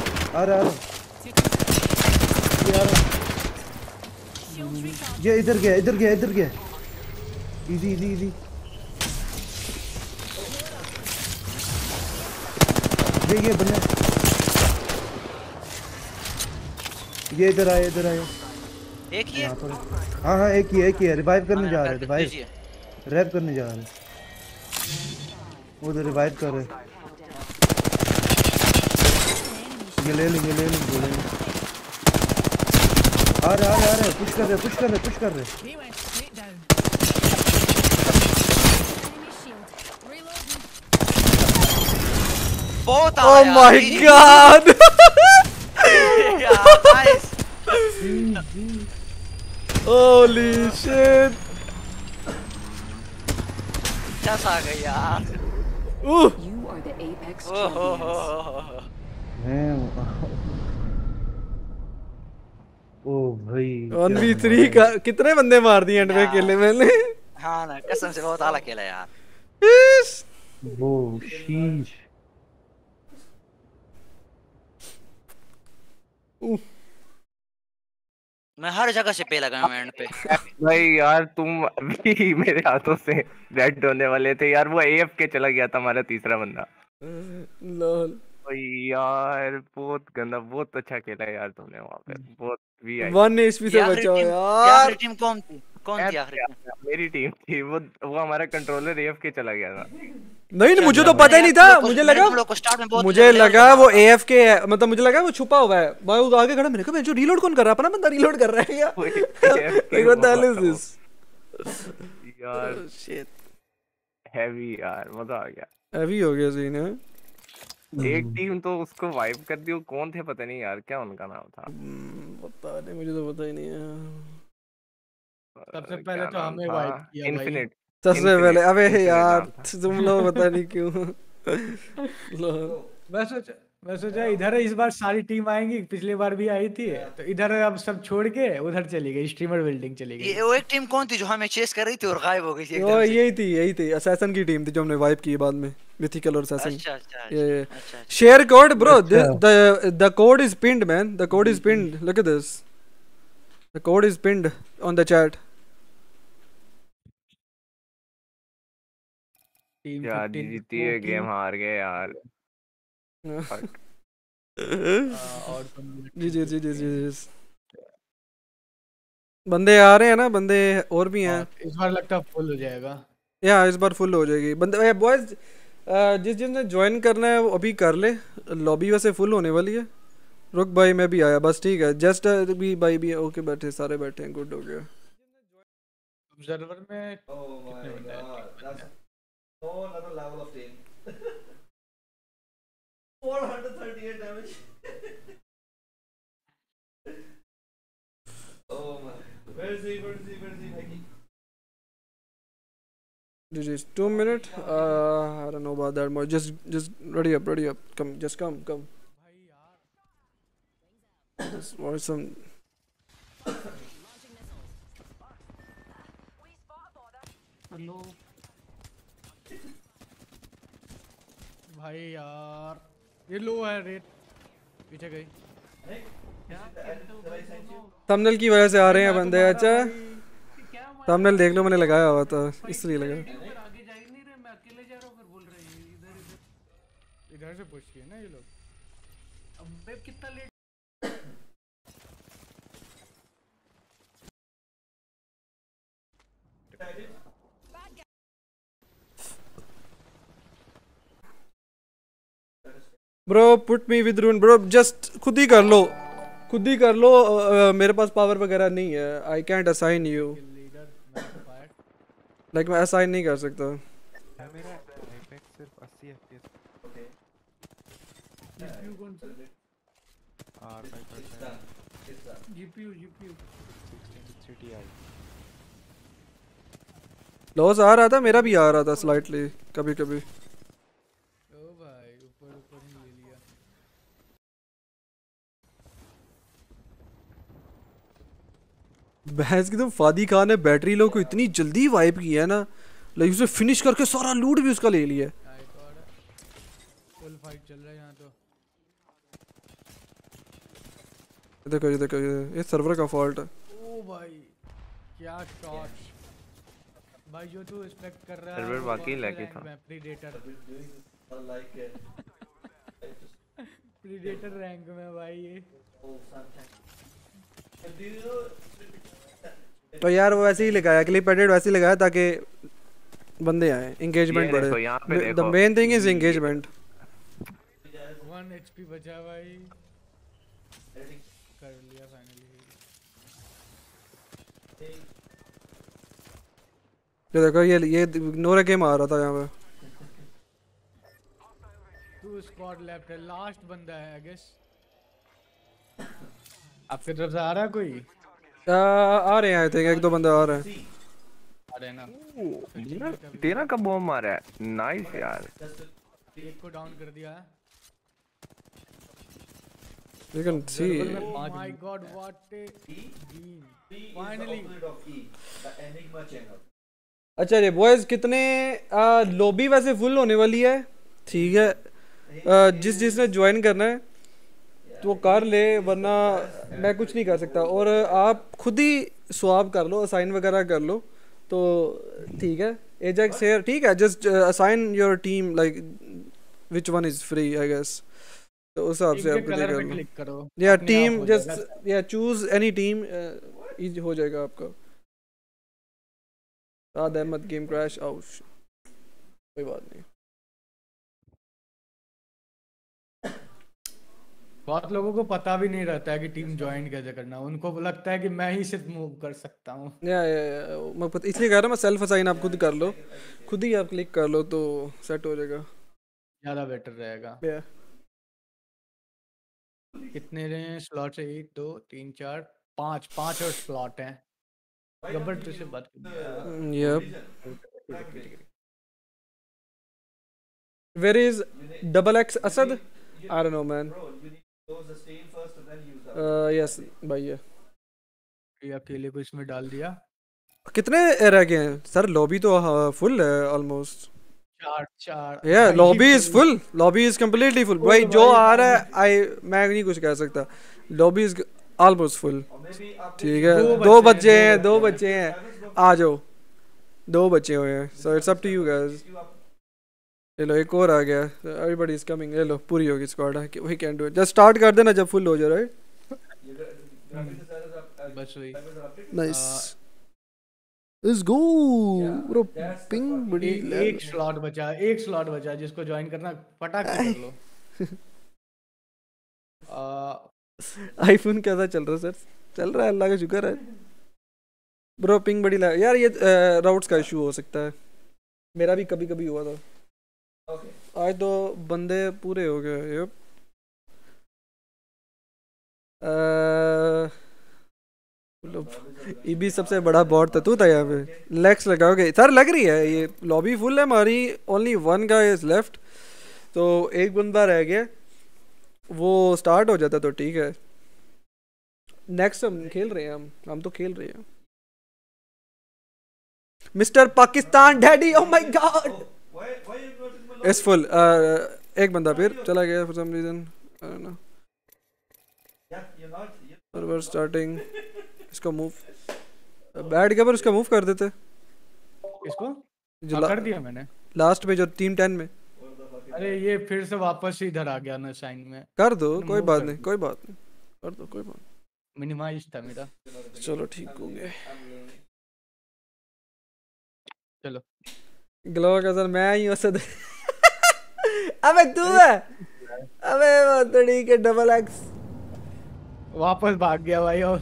ये इधर गया इजी ये बना। ये इधर आए एक ही है। हाँ एक ही है। रिवाइव करने जा रहे हैं। रैप करने जा रहे हैं। उधर रिवाइव कर रहे हैं। ये ले लेंगे आ रहे पुश कर रहे। He went straight down. Enemy shield. Reloading. बहुत आ Oh my god. Nice. Holy shit. कैसा आ गई यार। You are the Apex champions. ओ भाई 1v3 का कितने बंदे मार दिए एंड में अकेले मैंने। हाँ ना कसम से बहुत आला खेला यार। वो शीश। मैं हर जगह से पे लगा हूं एंड पे। भाई यार तुम अभी मेरे हाथों से डेड होने वाले थे यार। वो एएफके चला गया था हमारा तीसरा बंदा। लॉल भाई यार बहुत गंदा। बहुत अच्छा खेला यार तुमने वहां पे। बहुत वीआई 1 एचपी से बचा यार। आखिरी टीम कौन थी आखिरी टीम? मेरी टीम थी। वो हमारा कंट्रोलर एएफके चला गया था। नहीं मुझे तो पता ही नहीं था। मुझे लगा वो एएफके है। मतलब मुझे लगा वो छुपा हुआ है। मैं वो आगे खड़ा। मैंने कहा जो रीलोड कौन कर रहा है? अपना बंदा रीलोड कर रहा है क्या? What the hell is this यार। शिट हैवी यार मजा आ गया। हैवी हो गया सीन है। एक टीम तो उसको वाइप कर दी। वो कौन थे पता नहीं यार। क्या उनका नाम था? पता नहीं मुझे तो पता ही नहीं है। सबसे पहले तो हमें वाइप किया भाई। इन्फिनिट सबसे पहले। अबे यार तुम लोग पता नहीं क्यों। वैसे मैं सोचा इधर इस बार सारी टीम आएंगी, पिछली बार भी आई थी, तो इधर अब सब छोड़ के उधर चली गई, स्ट्रीमर बिल्डिंग चली गई। ये वो एक टीम कौन थी जो हमें चेस कर रही थी और गायब हो गई थी वो एकदम से? यही थी असैसन की टीम थी जो हमने वाइप की बाद में, मिथिकल और असैसन। अच्छा अच्छा ये अच्छा अच्छा। शेयर कोड ब्रो, अच्छा। the code is pinned man, the code is pinned, look at this, the code is pinned on the chat. Team यार 15 जीती है, गेम हार गए यार। और जी जी जी जी जी। बंदे आ रहे हैं ना, बंदे और भी हैं। इस बार लगता है फुल हो जाएगा। या इस बार फुल हो जाएगी बंदे। बॉयज जिसने ज्वाइन करना है वो अभी कर ले, लॉबी वैसे फुल होने वाली है। रुक भाई मैं भी आया बस, ठीक है। जस्ट भी भाई भी ओके, बैठे सारे बैठे हैं, गुड हो गया। ऑब्जर्वर में Oh my कितने बंदे हैं? god, that's whole another level of team. 438 damage. Oh my. Where is he? Maggie? Just 2 minutes. I don't know about that more. Just ready up. Come, just come. Just watch some. Hello भाई यार ये लो है rate, पीछे गई। Thumbnail की वजह से आ रहे हैं बंदे। अच्छा थंबनेल देख लो, मैंने लगाया हुआ था इसलिए लगा। आगे जा ही नहीं रहे, मैं अकेले जा रहा हूँ, फिर बोल रहे हैं इधर से पुश किए ना ये लोग। अब वेब कितना late. Bro put me with Rune bro, just खुद ही कर लो। मेरे पास पावर वगैरह नहीं है। I can't assign you, like मैं असाइन नहीं कर सकता। मेरा एपेक्स सिर्फ 80 एफपीएस। जीपीयू कौन सा? R5 GPU 1660 Ti। लॉस आ रहा था, मेरा भी आ रहा था स्लाइटली कभी कभी। ओ भाई ऊपर ही ले लिया। भैंस की तो फादी खान ने बैटरी लो को इतनी जल्दी वाइप किया है ना, लाइक उसे फिनिश करके सारा लूट भी उसका ले लिया। फुल फाइट चल रहा है यहाँ तो। देखो ये सर्वर का फॉल्ट है। ओ भाई क्या शॉट भाई, जो तू एक्सपेक्ट कर रहा है। सर्वर बाकी लैग था। Predator I like it. Predator rank में भाई ये। Oh, sometimes. Do you know? तो यार वो वैसे ही लगाया, क्लिप एडिट वैसे ही लगाया ताकि बंदे आए, एंगेजमेंट ये देखो, बढ़े। यहाँ पे द देखो। Main thing is engagement. 1 HP बचा भाई, कर लिया फाइनली। ये देखो ये नोरा गेम आ रहा था यहाँ पे। 2 स्क्वाड लेफ्ट है, लास्ट बंदा है आई गेस। आपकी तरफ से आ रहा है कोई? आ रहे हैं, आई थिंक 1-2 बंदे आ रहे हैं। आ रहे हैं ना। तेरा का बॉम्ब मारा है, नाइस यार। एक को डाउन कर दिया है। You can see. Oh my god, what a game. Finally. The Enigma channel. अच्छा रे बॉयज, कितने लॉबी वैसे फुल होने वाली है, ठीक है। जिसने ज्वाइन करना है तो कर ले, वरना मैं कुछ नहीं कर सकता। और आप खुद ही स्वाप कर लो, असाइन वगैरह कर लो तो ठीक है। एजेक्स हियर, ठीक है। Just assign your team, like which one is free I guess. तो उस हिसाब से आप क्लिक करो या टीम, जस्ट या चूज एनी टीम, इजी हो जाएगा आपका। अहमद गेम क्रैश आउट, कोई बात नहीं। बहुत लोगों को पता भी नहीं रहता है कि टीम ज्वाइन कैसे करना, उनको लगता है कि मैं ही सिर्फ मूव कर सकता हूँ। या मैं इसलिए कह रहा हूँ, मैं सेल्फ असाइन आप खुद कर लो, खुद ही आप क्लिक कर लो तो सेट हो जाएगा, ज़्यादा बेटर रहेगा। कितने रहे स्लॉट है? 1 2 3 4 5 5 और स्लॉट हैं। गब्बर तुझसे बात करनी है। Where is double X Asad? I don't know man. Bro, you need to close the stain first and then use that. Yes भाई है. ये अकेले को इसमें डाल दिया. कितने रह गए हैं सर? लॉबी तो फुल है ऑलमोस्ट. चार. Yeah, lobby is full. Lobby is completely full. भाई जो आ रहा है मैं नहीं कुछ कह सकता. Lobby is almost full. ठीक है. दो बच्चे हैं. आ जाओ. 2 बच्चे हुए हैं. So it's up to you guys. ले लो एक और आ गया. Everybody is coming. ले लो पूरी होगी squad. We can do it. Just start कर देना जब फुल हो जाए right? बस वही. Nice. Let's go. Bro ping बड़ी. एक स्लॉट बचा जिसको ज्वाइन करना फटाक से कर लो. आईफोन कैसा चल रहा है सर? चल रहा है अल्लाह का शुक्र है. ब्रो पिंग बड़ी यार ये राउट्स का इशू हो सकता है. मेरा भी कभी कभी हुआ था. आज तो बंदे पूरे हो गए. यप ईबी सबसे बड़ा बॉट था. तू था यहाँ पे. लेग्स लगाओगे सर? लग रही है ये लॉबी फुल है हमारी. Only 1 guy is left. तो एक बंदा रह गया. वो स्टार्ट हो जाता तो ठीक है. नेक्स्ट हम खेल रहे हैं. हम तो खेल रहे हैं. Mister Pakistan daddy. Oh my god. It's full. एक बंदा फिर चला गया for some reason. I don't know. Server starting. इसको मूव बैठ गया पर उसका मूव कर देते. इसको कर दिया मैंने लास्ट में जो टीम 10 में. अरे ये फिर से वापस इधर आ गया ना साइन में. कर दो कोई बात नहीं कर दो कोई बात. मिनिमाइज था मेरा. चलो ठीक हो गया. चलो ग्लो का सर मैं ही असद. अबे तू है. अबे बतड़ी के डबल एक्स वापस भाग गया भाई. और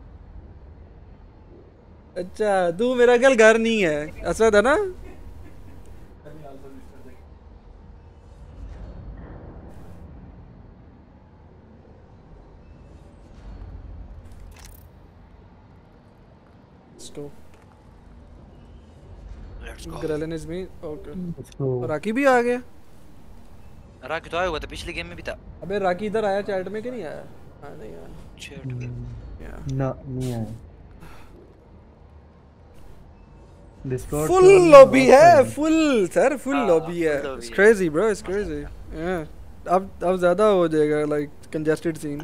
अच्छा तू मेरा कल घर नहीं है. असद है ना. Grelin is me. Okay Rocky भी आ गया. राकी तो आया हुआ था पिछले गेम में भी था. अबे राकी इधर आया चैट में कि नहीं आया? नहीं आया चैट में. ना नहीं आया. फुल लॉबी है. फुल सर फुल लॉबी है. It's crazy bro. It's crazy. अब ज्यादा हो जाएगा लाइक कंजेस्टेड सीन.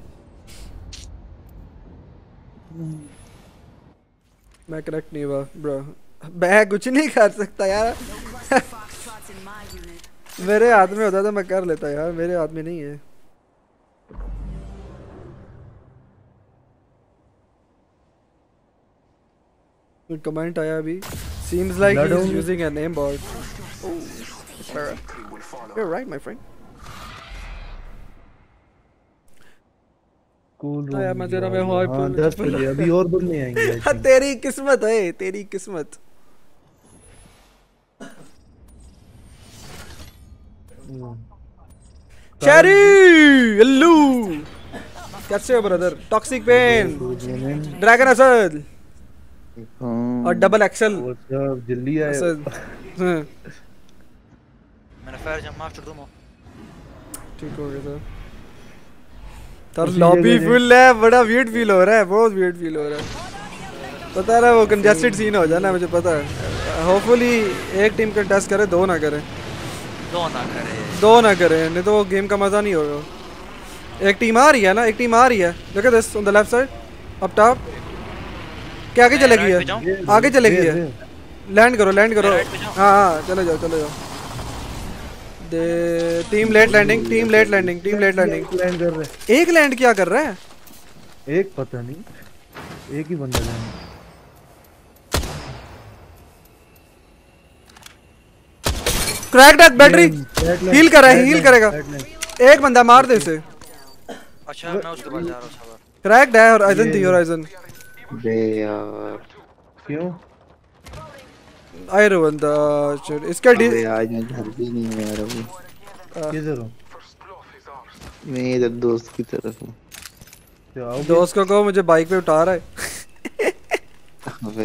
मैं कनेक्ट नहीं हुआ ब्रो. मैं कुछ नहीं कर सकता यार. मेरे हाथ में होता तो मैं कर लेता यार. मेरे हाथ में नहीं है. कमेंट आया अभी. Seems like he's using a name board. Oh, you're right, my friend. Cool. यार मैं तेरा में हाई पुल 10 पे अभी और बंदे आएंगे. तेरी किस्मत है. तेरी किस्मत. चेरी हेलो कैसे हो brother? Toxic pen dragon Asad और डबल एक्सेल जल्दी आए. मैंने फायर जंप मास्टर दूंगा. ठीक हो गया सर. लॉबी फुल है. बड़ा वियर्ड फील हो रहा है. बहुत वियर्ड फील हो रहा है. पता है वो कंजेस्टेड सीन हो जाना मुझे पता है. होपफुली एक टीम कंटेस्ट करे. दो ना करे नहीं तो वो गेम का मजा नहीं होगा. एक टीम आ रही है ना. एक टीम आ रही है. look at this on the left side up top. क्या आगे चलेगी है? आगे चलेगी है. लैंड करो. हाँ चले जाओ. Team late landing. लैंड कर रहे. एक लैंड क्या कर रहा है? एक पता नहीं. एक ही बंदा land. Cracked at battery. Heal करेगा. एक बंदा मार दे उसे. अच्छा मैं उसके पास जा रहा हूं. क्रैक्ड है. होराइजन थी. होराइजन बे यार क्यों? आई बंदा इसका आज मैं घर भी नहीं है यार. अभी किधर हो? मैं इधर दोस्त की तरफ हूँ. दोस्त को कहो मुझे बाइक पे उठा रहा है. अबे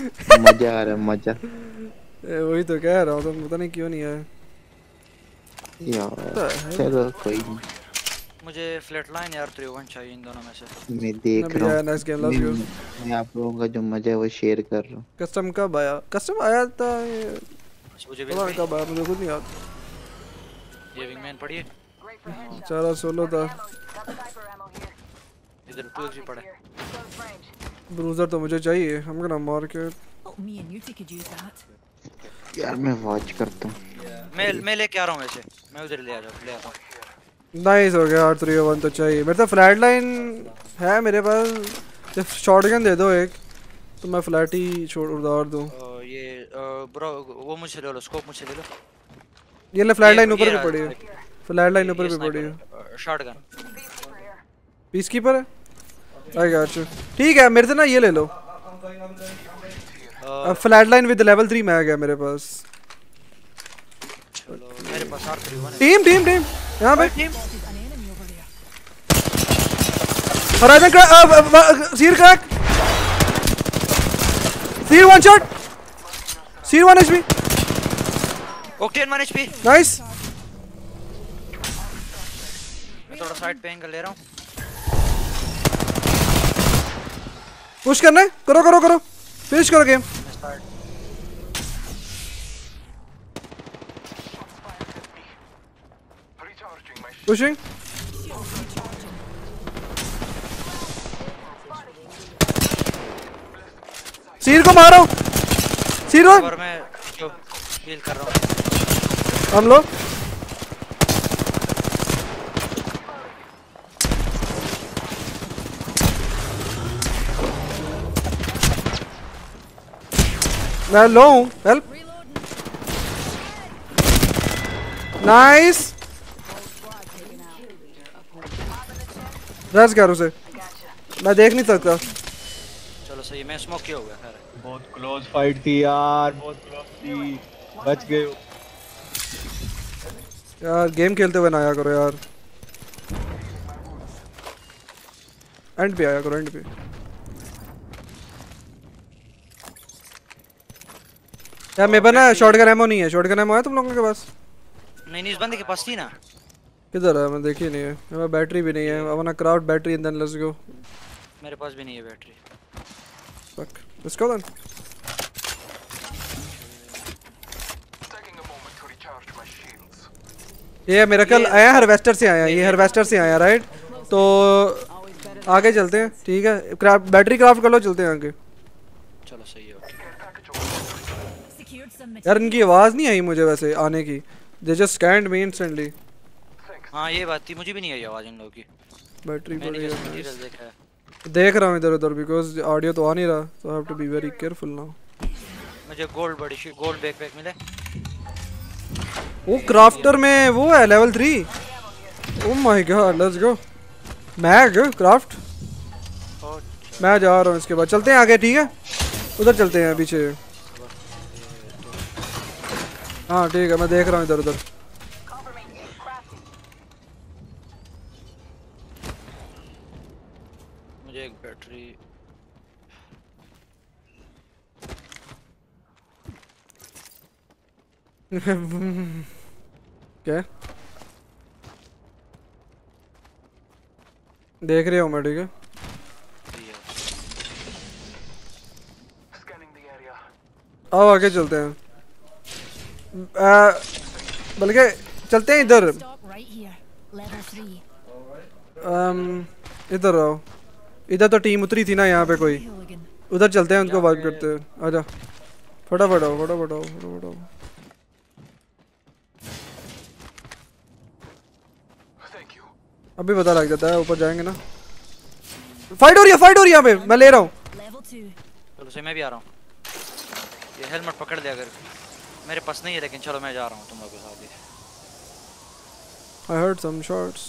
मजा आ रहा है. मजा वही तो कह रहा हूँ. तो पता नहीं क्यों नहीं आया. यार चलो कोई नहीं, मुझे फ्लैट लाइन यार 3-1 चाहिए इन दोनों में से। मैं देख रहा हूँ। Nice game, let's go. मैं आप लोगों का जो मजा है वो शेयर कर रहा हूँ। कस्टम कब आया? कस्टम आया था ये, मुझे भी पता नहीं कब आया, मुझे खुद नहीं याद। ये विंगमैन पढ़िए, चारा सोलो था। इधर 2 भी पड़ा है। ब्रूजर तो मुझे चाहिए, हम गना मार के। Oh, me and Yuti could use that. यार मैं वॉच करता हूँ। मैं लेके आ रहा हूँ वैसे, मैं उधर ले आता हूँ। नाइस हो गया, 3-1 तो चाहिए। मेरे तो फ्लैट लाइन है मेरे पास, सिर्फ शॉटगन दे दो एक तो मैं फ्लैट ही छोड़ उतार दूँ। ये ब्रो वो मुझसे ले लो, स्कोप मुझसे ले लो। ये ले फ्लैट लाइन ऊपर भी पड़ी है, फ्लैट लाइन ऊपर भी पड़ी है। शॉटगन पीसकीपर है, आई गॉट यू। ठीक है मेरे से ना ये ले लो, फ्लैट लाइन विद लेवल 3 में आ गया मेरे पास। चलो मेरे पास R31 है। टीम यहाँ पे team Horizon Seer crack, Seer 1 shot, Seer 1 HP, Octane 1 HP। Nice. मैं थोड़ा साइड पे एंगल ले रहा हूँ। पुश करना है, करो फिनिश करो गेम। पुशिंग, सीर को मारो, सीर और मैं जो हील कर रहा हूँ। हम लोग मैं लो हूँ, हेल्प। नाइस, रस कर उसे, मैं देख नहीं सकता। चलो सही, मैं स्मोक किया हुआ है। बहुत क्लोज फाइट थी यार, बहुत क्लोज थी, बच गए यार। गेम खेलते हुए ना आया करो यार, एंड पे आया करो, एंड पे। यार मेरे पास ना शॉटगन एमो नहीं है, शॉटगन एमो है तुम लोगों के पास? नहीं इस बंदे के पास थी ना। किधर है? मैं देखी नहीं है, मेरे पास बैटरी भी नहीं है। I want craft battery and then let's go. मेरे पास भी नहीं है battery. Fuck, let's go then. ये मेरा कल आया हार्वेस्टर से आया, ये हार्वेस्टर से आया राइट। तो आगे चलते हैं, ठीक है? क्राफ्ट बैटरी क्राफ्ट कर लो, चलते हैं आगे। चलो सही है। यार इनकी आवाज नहीं आई मुझे वैसे आने की, they just scanned me instantly. हाँ ये बात थी, मुझे भी नहीं आई आवाज इन लोगों की। बैटरी मैंने बढ़िया जस्ट मटेरियल देखा है। देख रहा हूँ इधर उधर, बिकॉज ऑडियो तो आ नहीं रहा, so I have to be very careful now. मुझे गोल्ड बैकपैक मिले। वो क्राफ्टर में वो है level 3। Oh my god, let's go. Mag craft, मैं जा रहा हूँ। इसके बाद चलते हैं आगे, ठीक है? उधर चलते हैं पीछे। हाँ ठीक है, मैं देख रहा हूँ इधर उधर। मुझे एक बैटरी क्या देख रहे हो? मैं ठीक है, आओ आगे चलते हैं। बल्कि चलते हैं इधर, इधर आओ। इधर तो टीम उतरी थी ना यहाँ पे कोई, उधर चलते हैं, उनको वाइप करते हैं। आजा फटाफट आओ, फटाफट आओ, फटाफट आओ। अभी पता लग जाता है, ऊपर जाएंगे ना। फाइट हो रही है, फाइट हो रही है यहाँ पे, मैं ले रहा हूँ। चलो सही, मैं भी आ रहा हूँ। ये हेलमेट पकड़ लिया अगर, मेरे पास नहीं है लेकिन चलो मैं जा रहा हूँ तुम लोगों के साथ ही। I heard some shots.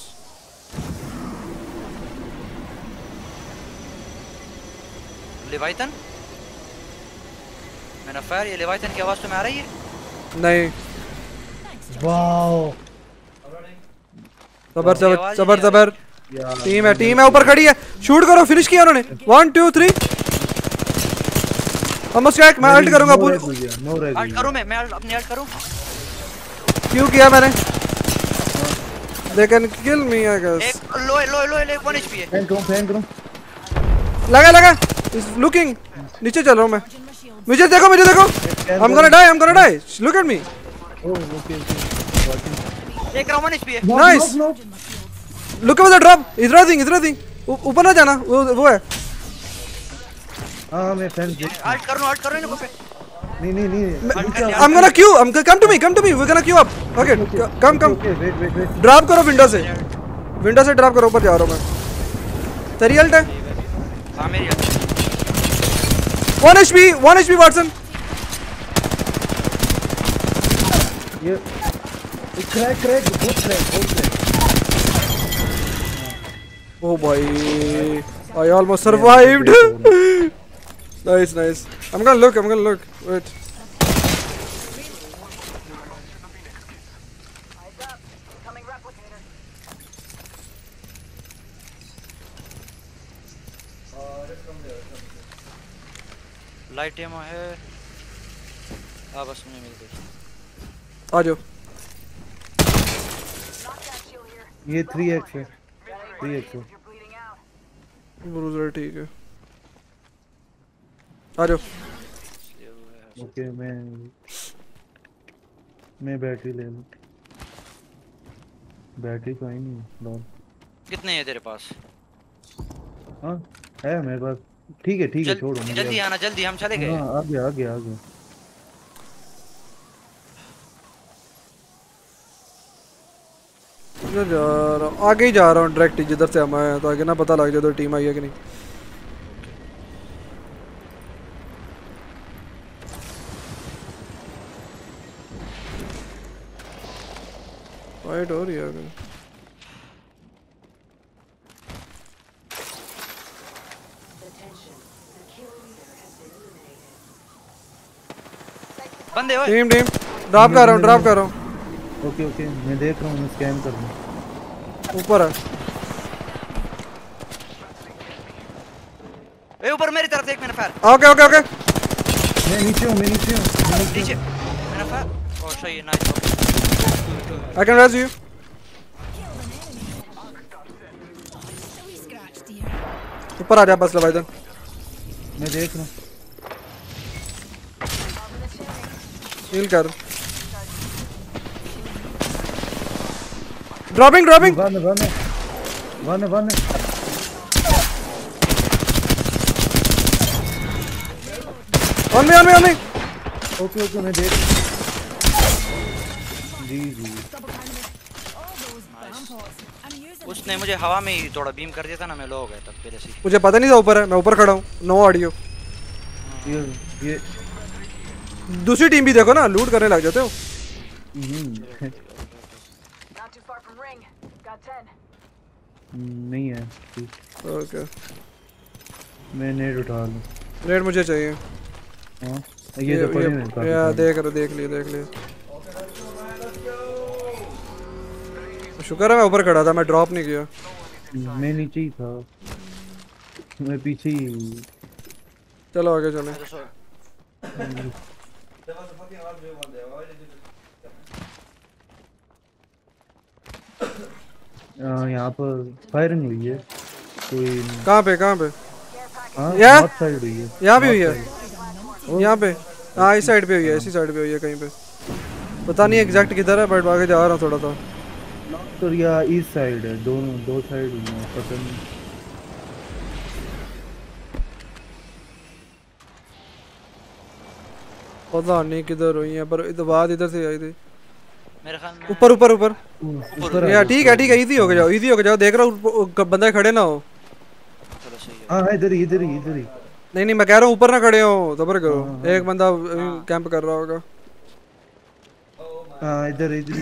Leviathan, मैंने फायर, ये लेवाइथन की आवाज तो में आ रही है? नहीं। वाओ, सबर सबर सबर सबर। टीम है ऊपर खड़ी है, शूट करो। फिनिश किया उन्होंने। 1 2 3 ऑलमोस्ट क्रैक। मैं अल्ट करूंगा। अल्ट करूं मैं अपनी अल्ट करूं। क्यों किया मैंने? They can kill me, I guess. एक लो 1 HP है। फैन करो। लगा। He's looking. नीचे चल रहा हूँ मैं। मुझे देखो। I'm gonna die. Look at me. Oh, okay. एक राउंड 1 HP है। Nice. Look at the drop. इधर थी। ऊपर ना जाना। वो है। हाँ मैं फैन आल्ट कर लो इनको पे। नहीं I'm gonna queue. Come to me. We're gonna queue up. Okay. Come. Wait. Drop करो विंडो से ड्रॉप करो। ऊपर जा रहा हूँ मैं। तेरी अल्ट है। हां मेरी 1 HP वाटसन। ये क्रैक बहुत crack. Oh boy, I almost survived. Nice. I'm gonna look. Wait. Light ammo है। बस मुझे मिल गई। आ जाओ। ये 3x है। ब्रूजर ठीक है। आ जाओ। ओके मैं बैटरी ले लूं। बैटरी तो आई नहीं। कितने हैं तेरे पास? हाँ है मेरे पास। ठीक है छोड़ो। जल्दी आना जल्दी, हम चले गए। हाँ आ गया। आगे ही जा रहा हूँ डायरेक्ट जिधर से हम आए हैं, तो आगे ना पता लग जाए तो टीम आई है कि नहीं। फाइट हो रही है अभी। बंदे ओए। टीम ड्रॉप कर रहा हूँ। ओके मैं देख रहा हूँ। मैं स्कैन कर रहा हूँ। ऊपर है। ऊपर मेरी तरफ देख। मैंने फायर। ओके मैं नीचे हूँ। नीचे मैंने फायर। ओह सही है। Nice. I can res you. ऊपर आ जा बस लेवाइदन। मैं देख रहा हूँ। हील कर। Dropping. One on me. Okay मैं देख। जी उसने मुझे हवा में ही थोड़ा बीम कर दिया था ना, मैं लो हो गया तब पहले से। मुझे पता नहीं था ऊपर है। मैं ऊपर खड़ा हूँ। No audio. ये दूसरी टीम भी देखो ना, लूट करने लग जाते हो। नहीं है। ओके मैं नेट उठा लूं। नेट मुझे चाहिए। हां ये तो पड़े हैं। यार देख लिए। शुक्र है मैं ऊपर खड़ा था, मैं ड्रॉप नहीं किया। मैं नीचे ही था। मैं पीछे ही। चलो आगे चलें। यहाँ पर फायरिंग हुई है कोई। कहाँ पे? नॉर्थ साइड हुई है। यहाँ भी हुई है। यहाँ पे हाँ इस साइड पे हुई है, इसी साइड पे हुई है कहीं पे। पता नहीं एग्जैक्ट किधर है, बट आगे जा रहा हूँ थोड़ा सा। नॉर्थ और या ईस्ट साइड है, दो साइड हुई है। पता नहीं। पता नहीं किधर हुई है, पर बात इधर से आई थी मेरे ख्याल में। ऊपर यार ठीक है इजी हो जाओ, देख रहा हूँ बंदे खड़े ना हो। हाँ इधर ही। नहीं मैं कह रहा हूँ ऊपर ना खड़े हो, सबर करो। एक बंदा कैंप कर रहा होगा। हाँ इधर ही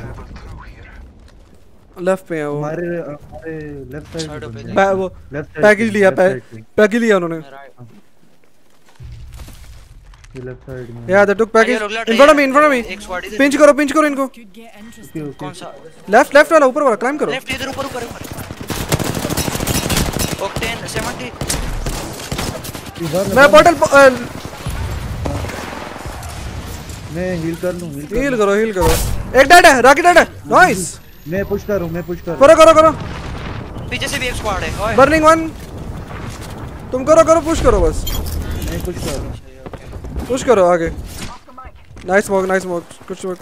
लेफ्ट पे है वो। हमारे लेफ्ट साइड वो पैकेज लिया उन्होंने। लेफ्ट साइड में यार that took package in front of me. Pinch करो इनको। कौन सा? लेफ्ट वाला ऊपर वाला क्लाइंब करो। लेफ्ट इधर ऊपर ऑक्टेन 70। मैं बॉटल मैं हील कर लूं। हील करो। एक डेड है, रॉकेट डेड है। नाइस मैं पुश कर रहा हूं, मैं पुश कर करो करो करो। पीछे से भी एक स्क्वाड है। ओए बर्निंग वन। तुम करो करो, पुश करो बस। मैं पुश कर रहा हूं। पुश करो आगे। Nice smoke, nice smoke. कुछ स्मोक।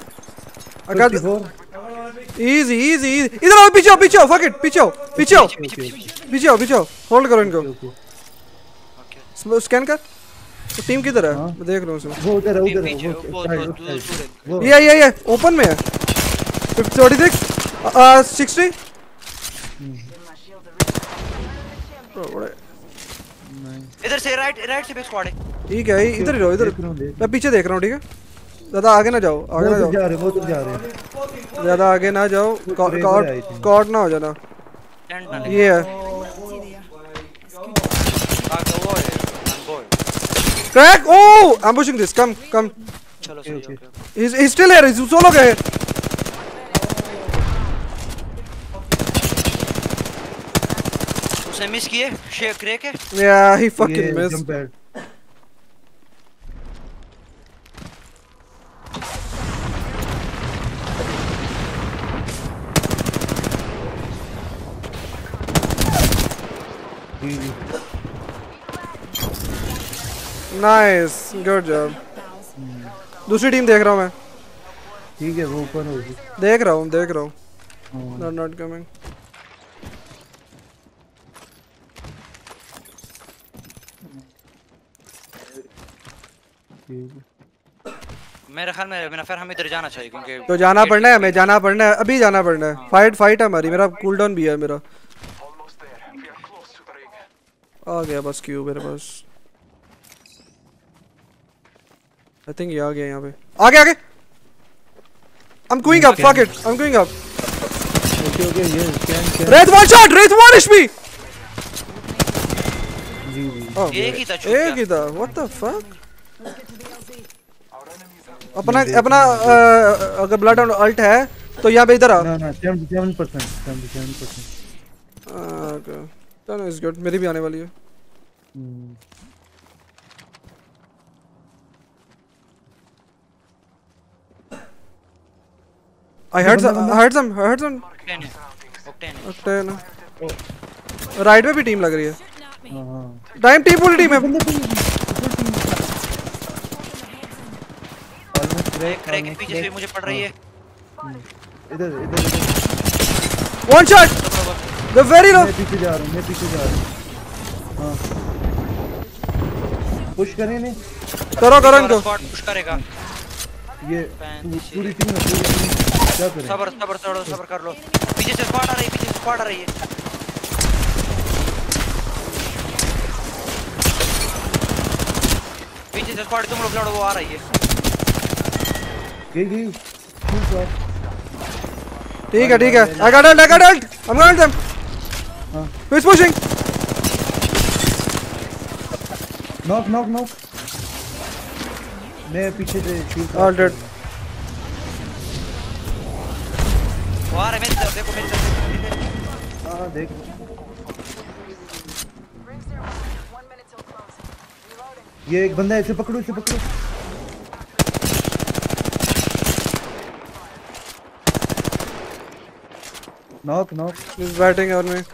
Easy easy easy. इधर आओ, पीछे आओ, पीछे आओ, फक इट, पीछे आओ, पीछे आओ, पीछे आओ, पीछे आओ। होल्ड करो इनको। स्कैन कर। तो टीम किधर है? मैं देख रहा हूं उसे। वो उधर है, उधर है, वो ये ओपन में है। 36 60। इधर से राइट से भी स्क्वाड है। ठीक है, इधर ही रहो, इधर। मैं पीछे देख रहा हूं, ठीक है? ज्यादा आगे ना जाओ, आगे ना जाओ। वो तो जा रहे हैं। ज्यादा आगे ना जाओ, कॉर्ड ना हो जाना। ये है क्रैक। Oh, I am pushing this. Come come. चलो सही, okay. He's still here. He's solo guy. उसने मिस किए। शेक क्रैक है। Yeah, he fucking missed. Nice, good job. दूसरी टीम देख रहा हूँ मैं। ठीक है, वो ऊपर होगी। देख रहा हूँ, देख रहा हूँ। Not coming. मेरे ख्याल में फिर हमें इधर जाना चाहिए क्योंकि तो जाना पड़ना है, हमें जाना पड़ना है, अभी जाना पड़ना है। फाइट है हमारी। मेरा कूल डाउन भी है मेरा। आ गया बस क्यू मेरे पास। आई थिंक ये आ गया यहाँ पे। आगे आगे। I'm going up. Fuck it. I'm going up. Okay, yeah. Wraith one shot. Wraith one HP. Oh, एक ही था। एक ही था। What the fuck? अपना अगर ब्लड ऑन अल्ट है तो यहाँ पे इधर आ। ना 77%। ओके, चलो इट्स गुड। मेरी भी आने वाली है। I heard some. Octane. Right में भी टीम लग रही है। टाइम टीम पूरी टीम है। क्रैक पीछे से मुझे पड़ रही है। इधर one shot. The very low. मैं पीछे जा रहा हूं। हां, पुश करें ने। करो इनको। पुश करेगा ये पूरी टीम क्या करें? सब्र कर लो। पीछे से स्क्वाड आ रही है। पीछे से स्क्वाड तुम लोग लड़ो, वो आ रही है। गई। ठीक है। I got ult. I'm going them. Who's pushing? Knock. मैं पीछे से All dead. वो आ रहा है मेरी तरफ। देखो मेरी तरफ। हां देख। ये एक बंदा है, इसे पकड़ो। Knock. He's batting on me.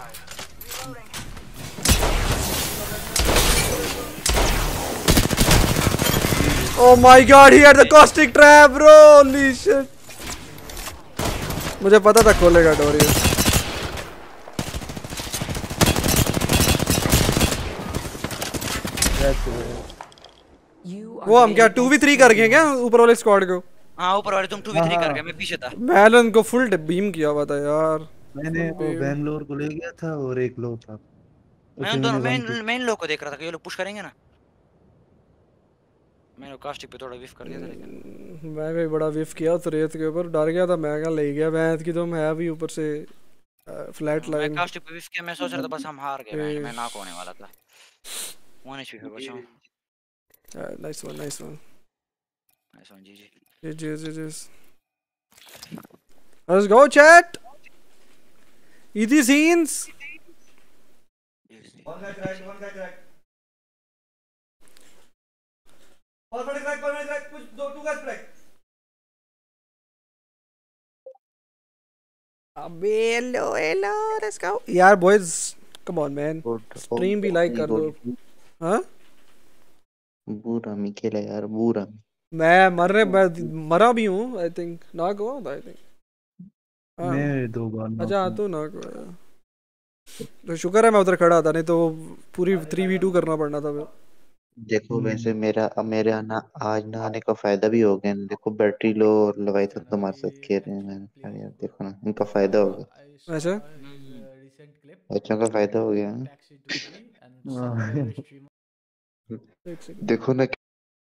Oh my god, he had the caustic trap, bro. Holy shit. मुझे पता था खोलेगा डोरी। वो हम क्या 2v3 कर गए क्या ऊपर वाले स्क्वाड को? हाँ, ऊपर वाले तुम 2v3 कर गए, मैं पीछे था। मैलन को फुल बीम किया हुआ था यार। मैंने वो बैंगलोर को ले गया था और एक लो था। मैं उन दोनों मेन लोग को देख रहा था कि ये लोग पुश करेंगे ना। मैंने कास्टिक पे थोड़ा विफ कर दिया था, लेकिन मैं भी बड़ा विफ किया उस रेत के ऊपर। डर गया था मैं, क्या ले गया वैंस की। तुम है भी ऊपर से फ्लैट लाइन। मैं कास्टिक पे विफ किया। मैं सोच रहा था बस हम हार गए। मैं नॉक होने वाला था। 1 HP पे बचा हूं। नाइस वन जी। Let's go chat. Easy scenes. One guy cracked. One crack. Push, two guys crack. अबे हेलो लेट्स गो यार boys come on man stream भी लाइक कर दो हाँ बूरा मिकेला यार बूरा मैं मरा भी हूँ आई थिंक नॉक हुआ था आई थिंक मैं 2 बार नॉक अच्छा तू नॉक हुआ तो शुक्र है मैं उधर खड़ा था नहीं तो पूरी 3v2 करना पड़ना था फिर देखो वैसे मेरे आज ना आने का फायदा भी हो गया देखो बैटरी लो और लवाई तक तुम्हारे साथ खेल रहे हैं मैंने कहा यार देखो ना इनका फायदा हो गया अच्छा बच्चों का फायदा हो गया देखो ना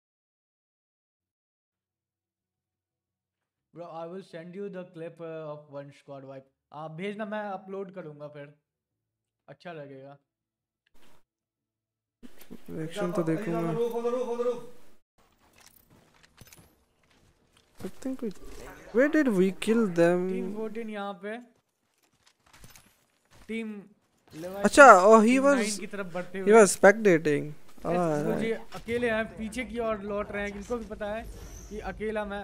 Bro, I will send you the clip of one squad wipe. आप भेजना मैं अपलोड करूंगा फिर अच्छा लगेगा एक्शन तो देखूंगा I think where did we kill them team 14 यहाँ पे टीम अच्छा oh he was spectating मुझे अकेले हैं पीछे की ओर लौट रहे हैं किनको भी पता है कि अकेला मैं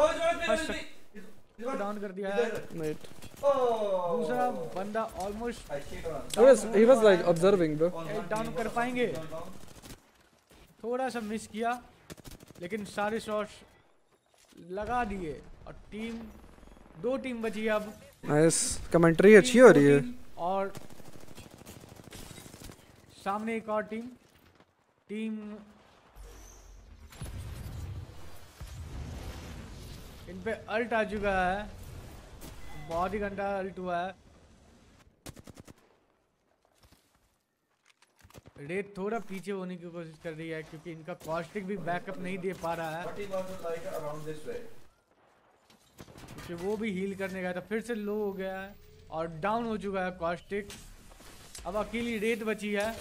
डाउन कर दिया है दूसरा बंदा almost he was like observing bro down कर पाएंगे थोड़ा सा मिस किया लेकिन सारे शॉट्स लगा दिए और दो टीम बची अब नाइस कमेंट्री अच्छी हो रही है और सामने एक और टीम इन पे अल्ट आ चुका है बहुत ही घंटा अल्ट हुआ है रेड थोड़ा पीछे होने की कोशिश कर रही है क्योंकि इनका कॉस्टिक भी बैकअप नहीं दे पा रहा है क्योंकि वो भी हील करने गया था फिर से लो हो गया है और डाउन हो चुका है कॉस्टिक अब अकेली रेड बची है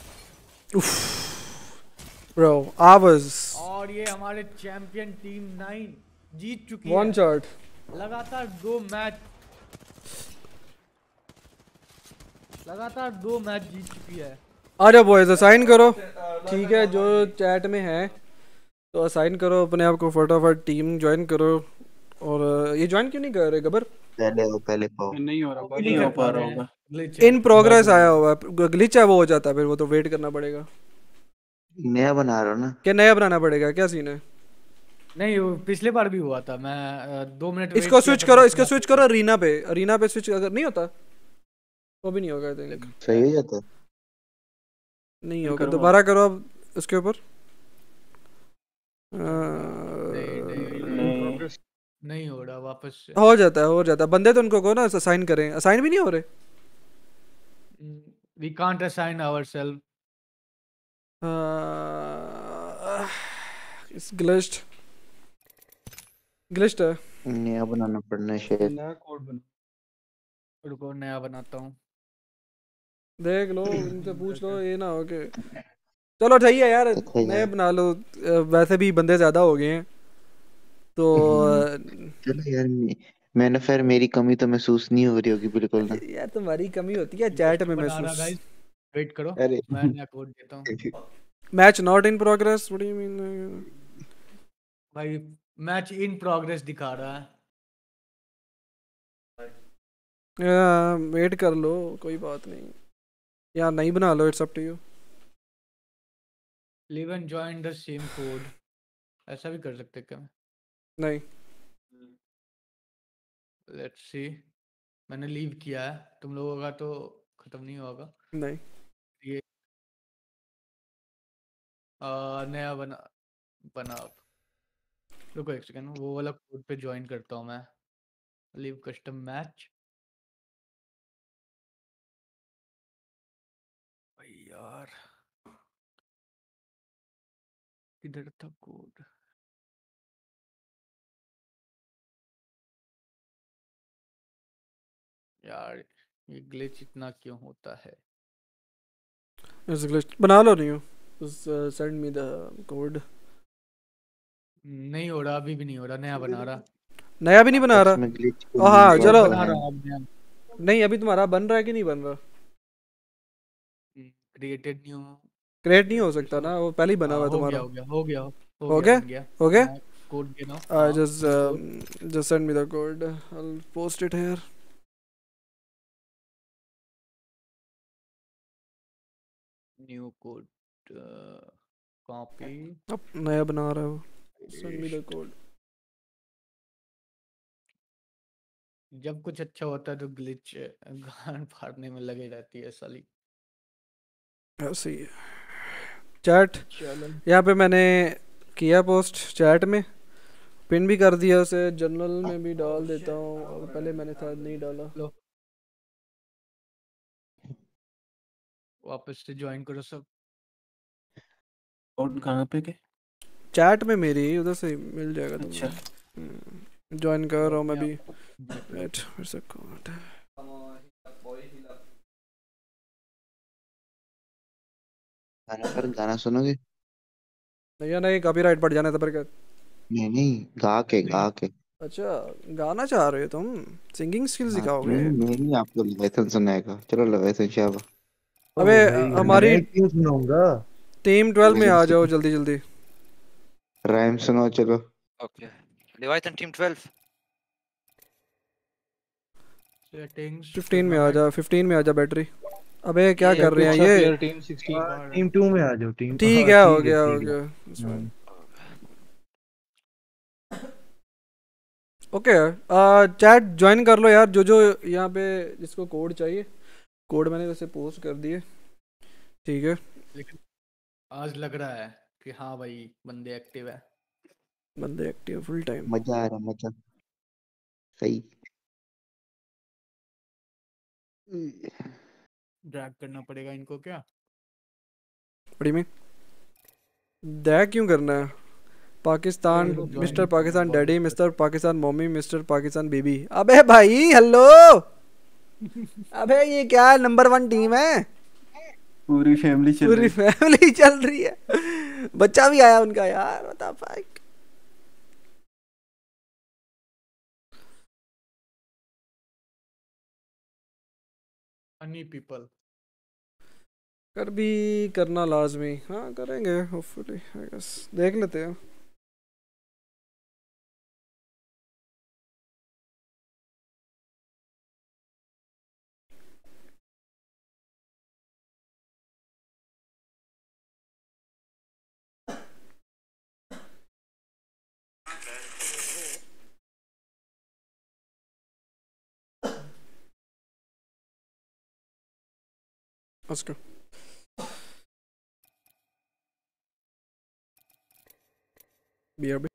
Bro, ours. और ये हमारे चैंपियन टीम 9 जीत चुकी है। One shot. लगातार दो मैच जीत चुकी है। आजा बॉयज असाइन करो ठीक है जो चैट में है तो असाइन करो अपने आप को फटाफट टीम ज्वाइन करो और ये ज्वाइन क्यों नहीं कर रहे गबर पहले नहीं हो रहा नहीं हो पा रहा होगा इन प्रोग्रेस आया हुआ ग्लिच है वो हो जाता है फिर वो तो वेट करना पड़ेगा नया बना रहा हूँ ना क्या नया बनाना पड़ेगा क्या सीन है नहीं वो पिछले बार भी हुआ था मैं 2 मिनट इसको स्विच करो रीना पे स्विच अगर नहीं होता तो भी नहीं होगा आई थिंक सही हो जाता नहीं होगा दोबारा करो अब उसके ऊपर नहीं हो रहा वापस हो जाता है बंदे तो उनको को ना असाइन करें असाइन भी नहीं हो रहे we can't assign ourselves it's glitched है नया बनाना पड़ना है शायद नया कोड बना रुको नया बनाता हूँ देख लो इनसे पूछ लो ये ना हो के चलो सही है यार नए बना लो वैसे भी बंदे ज्यादा हो गए हैं तो चलो यार मैंने फिर मेरी कमी तो महसूस नहीं हो रही होगी बिल्कुल ना यार तुम्हारी कमी होती है चैट में महसूस वेट करो अरे मैं नया कोड देता हूँ match not in progress what do you mean भाई मैच इन प्रोग्रेस दिखा रहा है वेट कर लो कोई बात नहीं यार नहीं बना लो it's up to you leave and join the same code ऐसा भी कर सकते क्या नहीं लेट्स सी मैंने लीव किया है तुम लोगों का तो खत्म नहीं होगा नहीं ये नया बना रुको एक सेकंड वो वाला कोड पे ज्वाइन करता हूँ मैं लीव कस्टम मैच यार किधर था कोड यार ये ग्लिच इतना क्यों होता है इट्स ग्लिच बना लो नहीं हो सेंड मी द कोड नहीं हो रहा अभी भी नहीं हो रहा नया बना रहा नया भी नहीं बना रहा हाँ चलो नहीं अभी तुम्हारा बन रहा है कि नहीं बन रहा क्रिएट नहीं हो सकता ना वो पहले ही बना हुआ तुम्हारा हो गया कोड गिनो just send me the code I'll post it here new code copy अब नया बना रहा है वो। Send me the code. जब कुछ अच्छा होता है तो ग्लिच गान फाड़ने में लगे रहती है साली। ऐसे ही है। चैट चलो यहाँ पे मैंने किया पोस्ट चैट में, पिन भी कर दिया उसे, जनरल में भी डाल देता हूँ। और पहले मैंने था नहीं डाला। लो वापस से ज्वाइन करो सब। कोड कहाँ पे के? चैट में मेरी उधर से मिल जाएगा अच्छा तुम्हें। ज्वाइन कर रहा हूँ मैं भी। अपने वेट फिर से कोड। गाना पर गाना सुनोगे? नहीं नहीं, कॉपीराइट पड़ जाना था पर क्या। नहीं नहीं, गा के। अच्छा गाना चाह रहे हो तुम? सिंगिंग स्किल्स हाँ दिखाओगे? नहीं, आपको लेवैथन सुनाएगा। चलो लेवैथन शाबाश। अबे ओ भाई हमारी मैं क्यों सुनाऊंगा? टीम 12 में आ जाओ जल्दी जल्दी। राइम सुनो चलो। ओके लेवाइथन टीम 12 सेटिंग्स 15 में आ जा, 15 में आ जा बैटरी। अबे क्या ये कर रहे हैं अच्छा ये? Player team 16। टीम 2 में आ जाओ टीम। ठीक हाँ है, हो ठीक है गया हो ठीक है। गया। It's fine. Hmm. Okay chat join कर लो यार, जो यहाँ पे जिसको कोड चाहिए। कोड मैंने वैसे पोस्ट कर दिए। ठीक है, लेकिन आज लग रहा है कि हाँ भाई बंदे एक्टिव है। बंदे एक्टिव फुल टाइम। मजा आ रहा मजा। सही। ड्रैग करना पड़ेगा इनको क्या? बड़ी में दैग क्यों करना है? Pakistan Join mister Pakistan body daddy, पर। Mister Pakistan mummy, mister Pakistan baby. अबे भाई हेलो। अबे ये क्या नंबर 1 टीम है? पूरी फैमिली चल पूरी रही। फैमिली चल रही है। बच्चा भी आया उनका यार, बता फाक। Funny people. कर भी करना लाजमी, हाँ करेंगे होपफुली आई गेस, देख लेते हैं। Let's go. BRB.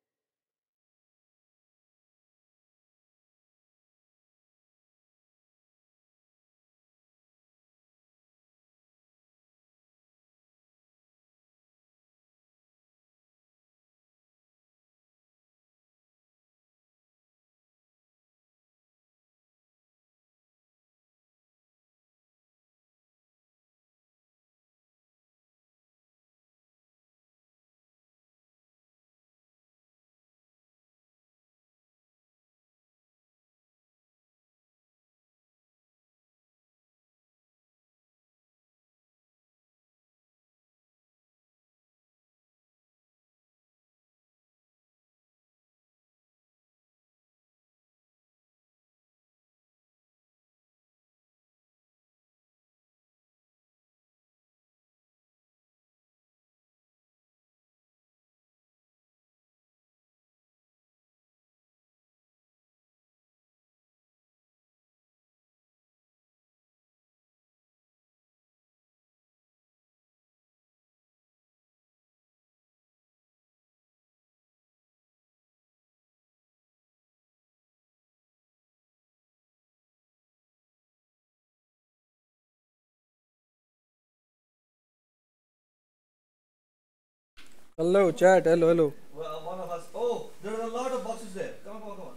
Hello, chat. Hello, hello. Well, one of us. Oh, there are a lot of boxes there. Come on, come on, come on.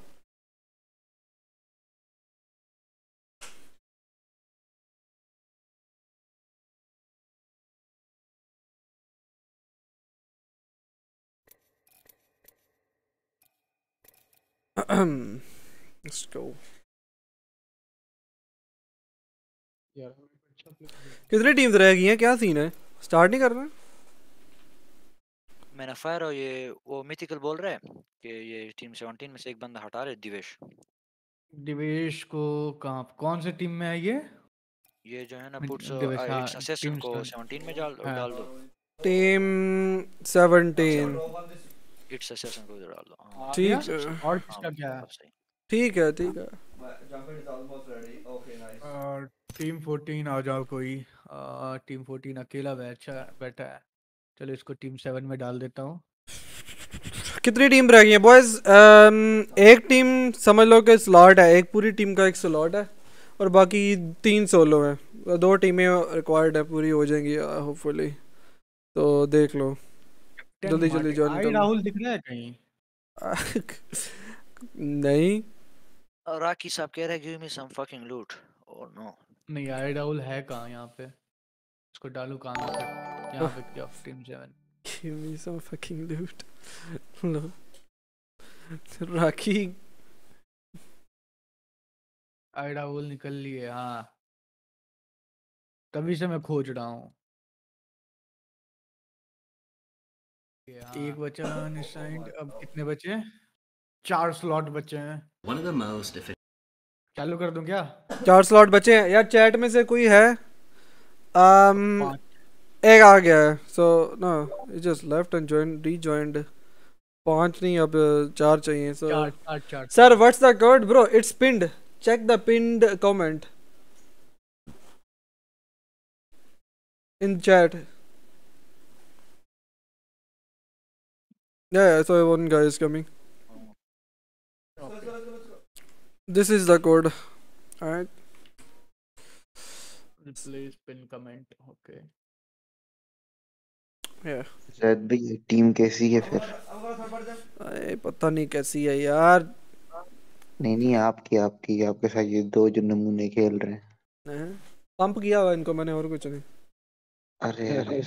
Let's go. कितनी टीम्स रह गई हैं? क्या scene है? Start नहीं करना? मैंने फायर और ये वो मिथिकल बोल रहा है कि ये टीम 17 में से एक बंदा हटा रहे दिवेश। दिवेश को कहाँ कौन से टीम में है ये? ये जो है ना पुट्स दिवस, हाँ, एक असेसन टीम को स्टार 17 में हाँ डाल दो। टीम 17 इट्स असेसन को इधर डाल दो। आ ठीक गया। है और किसका क्या है? अब सही। ठीक है ठीक है। Jumping is almost ready. Okay, nice. Team 14 आ जाओ कोई। टीम 14 अकेला बैठा है। चलो इसको टीम 7 में डाल देता हूँ। कितनी टीम रह गई है बॉयज? एक टीम समझ लो कि स्लॉट है, एक पूरी टीम का एक स्लॉट है और बाकी 3 सोलो हैं। 2 टीमें रिक्वायर्ड है, पूरी हो जाएंगी होपफुली। तो देख लो जल्दी जल्दी ज्वाइन आई कर लो। राहुल दिख रहा है कहीं? नहीं राकी साहब कह रहे हैं give me some fucking loot. Oh no. नहीं, आई राहुल है कहाँ यहाँ पे? इसको डालू कहाँ पे? यहाँ पे क्या team 7? Give me some fucking loot. लो राखी आई राहुल निकल लिए। हाँ, तभी से मैं खोज रहा हूँ। एक बचा अनसाइंड। अब कितने बचे? 4 स्लॉट बचे हैं। चालू कर दूं क्या? 4 स्लॉट बचे हैं यार। चैट में से कोई है? एक आ गया है। So no it just left and rejoined. 5 नहीं अब 4 चाहिए। So sir what's the code bro? It's pinned. Check the pinned comment in chat. Yeah, so one guy is coming. This is the code. Alright. Please pin comment. Okay. Yeah. शायद भाई team कैसी है फिर? अरे पता नहीं कैसी है यार। नहीं आपके साथ ये 2 जो नमूने खेल रहे हैं। पंप किया हुआ इनको मैंने, और कुछ नहीं। अरे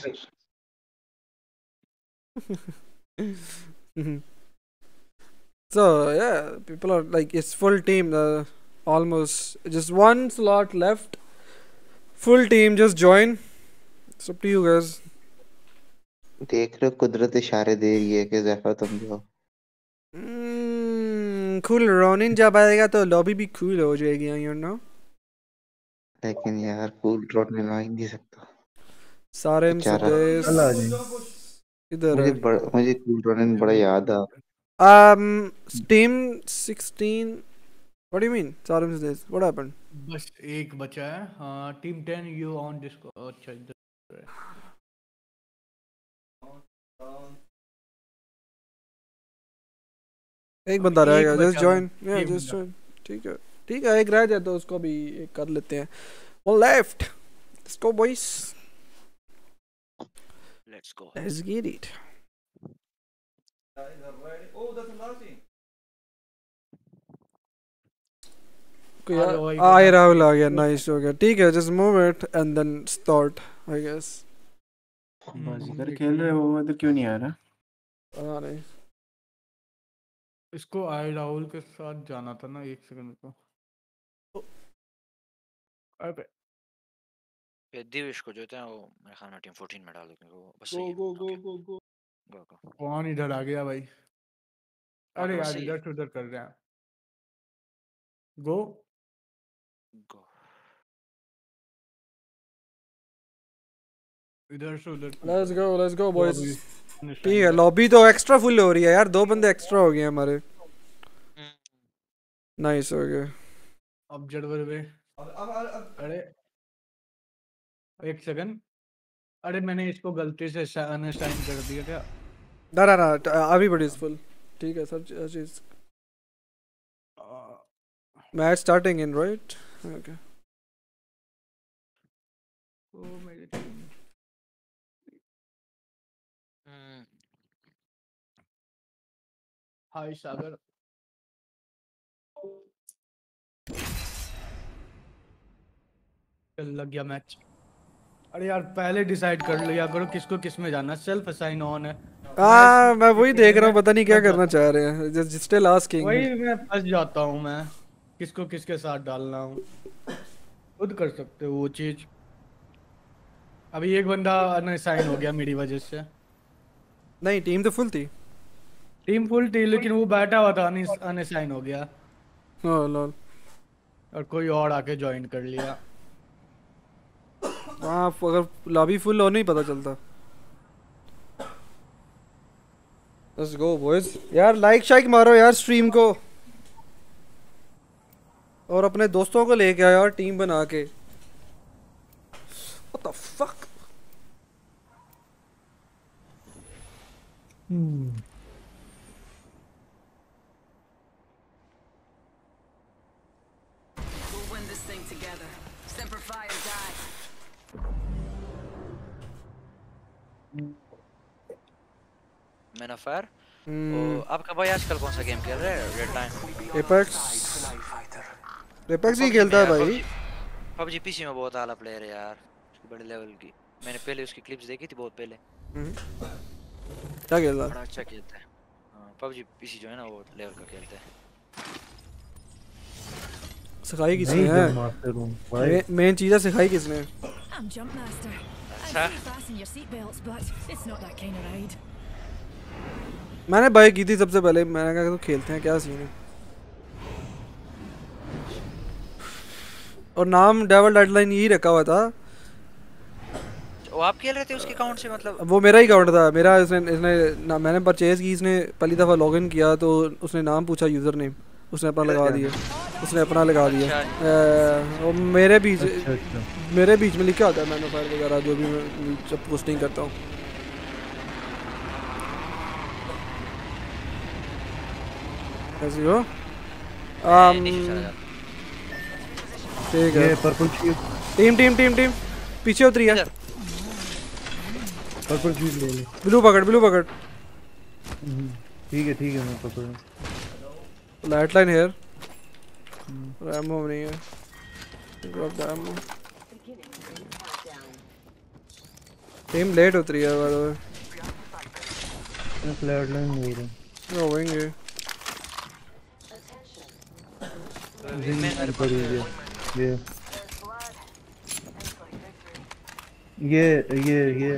So yeah, people are like, it's full team. Almost just 1 slot left. Full team, just join. It's up to you guys. देख रहे हो कुदरत इशारे दे रही है कि ज़ैफर तुम जाओ। Cool रोनिन जब आएगा तो लॉबी भी cool हो जाएगी, you know. लेकिन यार कूल ड्रॉट में आ ही नहीं सकता। सारे इधर मुझे कूल ड्रॉट में बड़ा याद आ। Team 16. What do you mean? Sarim says, what happened? बस एक बचा है। हाँ, टीम 10 यू ऑन डिस्को। अच्छा इधर है। एक बंदा रह गया। Just join. या जस्ट जॉइन। ठीक है एक रह जाए तो उसको भी एक कर लेते हैं। One left. Let's go boys. Let's get it. Oh, that's amazing. I Rahul आ गया। नाइस हो गया। ठीक है just move it and then start I guess. बाजीगर खेल रहे हो तो क्यों नहीं आ रहा? पता नहीं। इसको आई राहुल के साथ जाना था ना। 1 सेकंड को। अबे ये दिवेश को जो है वो मेरे ख्याल में टीम 14 में डाल दो क्योंकि वो बस गो। कौन इधर आ गया भाई? अरे यार इधर से उधर कर रहे हैं। गो इधर से उधर। Let's go boys. ठीक है लॉबी तो एक्स्ट्रा फुल हो रही है यार। 2 बंदे एक्स्ट्रा हो गए हमारे। नाइस हो गया। ऑब्जर्वर पे। अरे 1 सेकंड। अरे मैंने इसको गलती से अनसाइन कर दिया क्या? ना एवरीबॉडी इज फुल। ठीक है सब चीज। Match starting in right. Okay. ओ मेरी टीम। हाय सागर। चल लग गया मैच। अरे यार पहले डिसाइड कर लिया करो किसको किस में जाना। सेल्फ असाइन ऑन है। मैं वही देख रहा हूँ, पता नहीं क्या करना चाह रहे हैं। Just still asking. वही मैं फंस जाता हूँ मैं किसको किसके साथ डालना हूँ। खुद कर सकते हो वो चीज। अभी एक बंदा अनसाइन हो गया मेरी वजह से। नहीं टीम तो फुल थी। टीम फुल थी लेकिन वो बैठा हुआ था अनसाइन हो गया। लॉल। और कोई और आके ज्वाइन कर लिया। वहाँ अगर लॉबी फुल हो नहीं पता चलता। Let's go boys. यार लाइक शाइक मारो यार स्ट्रीम को, और अपने दोस्तों को लेके आया और टीम बना के। What the fuck? We'll win this thing together. Semper Fi or die. Man of fire. आपका भाई आजकल कौन सा गेम खेल रहा है? रेड टाइम, एपेक्स ही खेलता है भाई। पबजी पीसी में बहुत आला प्लेयर है यार, बड़े लेवल की। मैंने पहले उसकी क्लिप्स देखी थी बहुत पहले। क्या खेलता है? बड़ा अच्छा खेलता है। पबजी पीसी जो है ना वो लेवल का खेलता है। सिखाई किसने है? मेन चीज़ है सिखाई किसने? I'm jump master. अच्छा। Fasten your seatbelts, but it's not that kind of ride. मैंने बाय की थी सबसे पहले, मैंने कहा तो खेलते हैं, क्या सीन है। और नाम डेविल डेडलाइन यही रखा हुआ था। वो आप खेल रहे थे उसके अकाउंट से? मतलब वो मेरा ही अकाउंट था, मेरा इसने मैंने परचेज की, इसने पहली दफ़ा लॉगिन किया तो उसने नाम पूछा, यूज़र नेम उसने अपना लगा दिया, उसने अपना लगा दिया। और मेरे बीच में लिखा होता है मैन फायर वगैरह जो भी मैं जब पोस्टिंग करता हूँ। ऐसे हो ठीक है। टीम पीछे उतरी है। पर्पल शूट ले ले। ब्लू पकड़। ठीक है मैं पकड़। Light line here. एमो नहीं है। Drop the ammo. Team late उतरी है बाय द वे। मैं फ्लैट लाइन ले रहा हूं। होंगे ये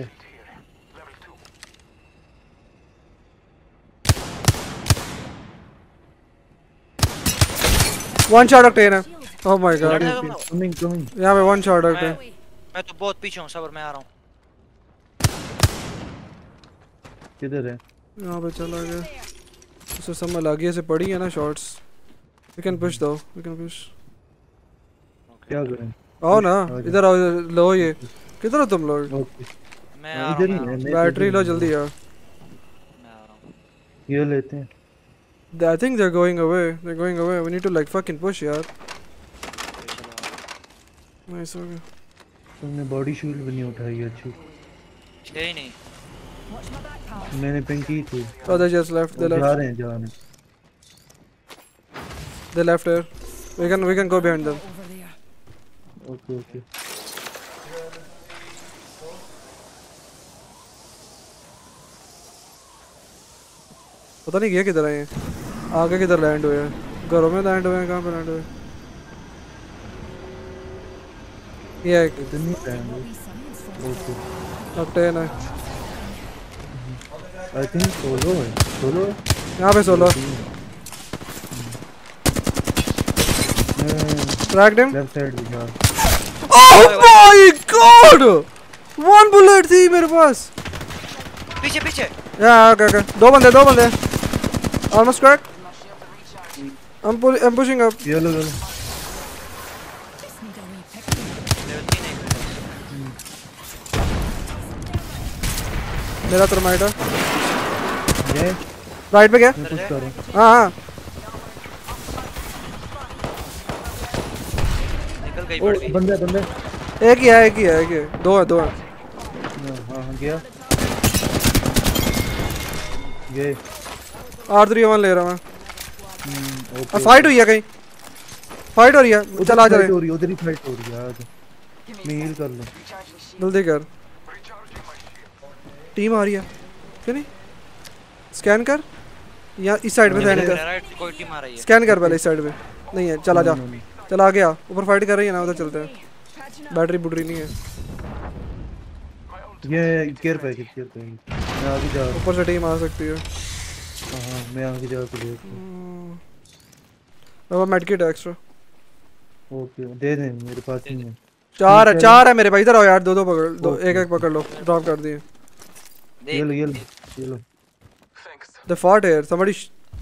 वन शॉट ऑक्टेन है। ओह माय गॉड, कमिंग यहां पे वन शॉट ऑक्टेन। मैं तो बहुत पीछे हूं, सबर मैं आ रहा हूं। किधर है? यहां पे चला गया, उसे समझ आ गई, ऐसे पड़ी है ना शॉट्स। वी कैन पुश दो, वी कैन पुश। क्या करें? आओ ना इधर आओ, लो ये किधर हो तुम लोग? मैं इधर ही हूं। बैटरी लो जल्दी यार, मैं आ रहा हूं। ये लेते हैं। I think they're going away. They're going away. We need to like fucking push यार। Nice हो गया। तुमने बॉडी शील्ड भी नहीं उठाई अच्छी। है ही नहीं। मैंने पिंग की थी। Oh, they just left. They left. जा रहे हैं। They left here. We can go behind them. Okay. पता नहीं गया किधर आए, आगे किधर लैंड हुए हैं, घरों में लैंड हुए हैं, कहाँ पे लैंड हुए? ये इतनी लैंड हुई। ओके ऑक्टेन है। आई थिंक सोलो है। यहाँ पे solo. Tracked him left side भी था। Oh my god, one bullet थी मेरे पास। पीछे ओके दो बंदे almost crack. I'm pushing up. ये लो मेरा थर्माइट है। ये राइट पे क्या? कुछ कर रहा हूं। हाँ निकल गई बड़ी। बंदे एक ही है दो है। हाँ गया ये R3-1 ले रहा मैं। फाइट हुई है कहीं? फाइट हो रही है, चल आ जा। उधर ही फाइट हो रही है। मैं हील कर लूं। जल्दी कर, टीम आ रही है क्या? नहीं स्कैन कर, या इस साइड पे स्कैन कर। कोई टीम आ रही है, स्कैन कर पहले इस साइड पे। नहीं है, चला जा, चला गया। ऊपर फाइट कर रही है ना, उधर चलते हैं। बैटरी बुटरी नहीं है। ये केयर पैकेज मैं आगे जा रहा हूं। ऊपर से टीम आ सकती है। हां मैं आगे जा के देखता हूं। अब मेडकिट एक्स्ट्रा। ओके दे दे, मेरे पास नहीं है। चार है मेरे भाई, इधर आओ यार, दो पकड़, दो एक पकड़ लो, ड्रॉप कर दिए। ये लो The fought here, somebody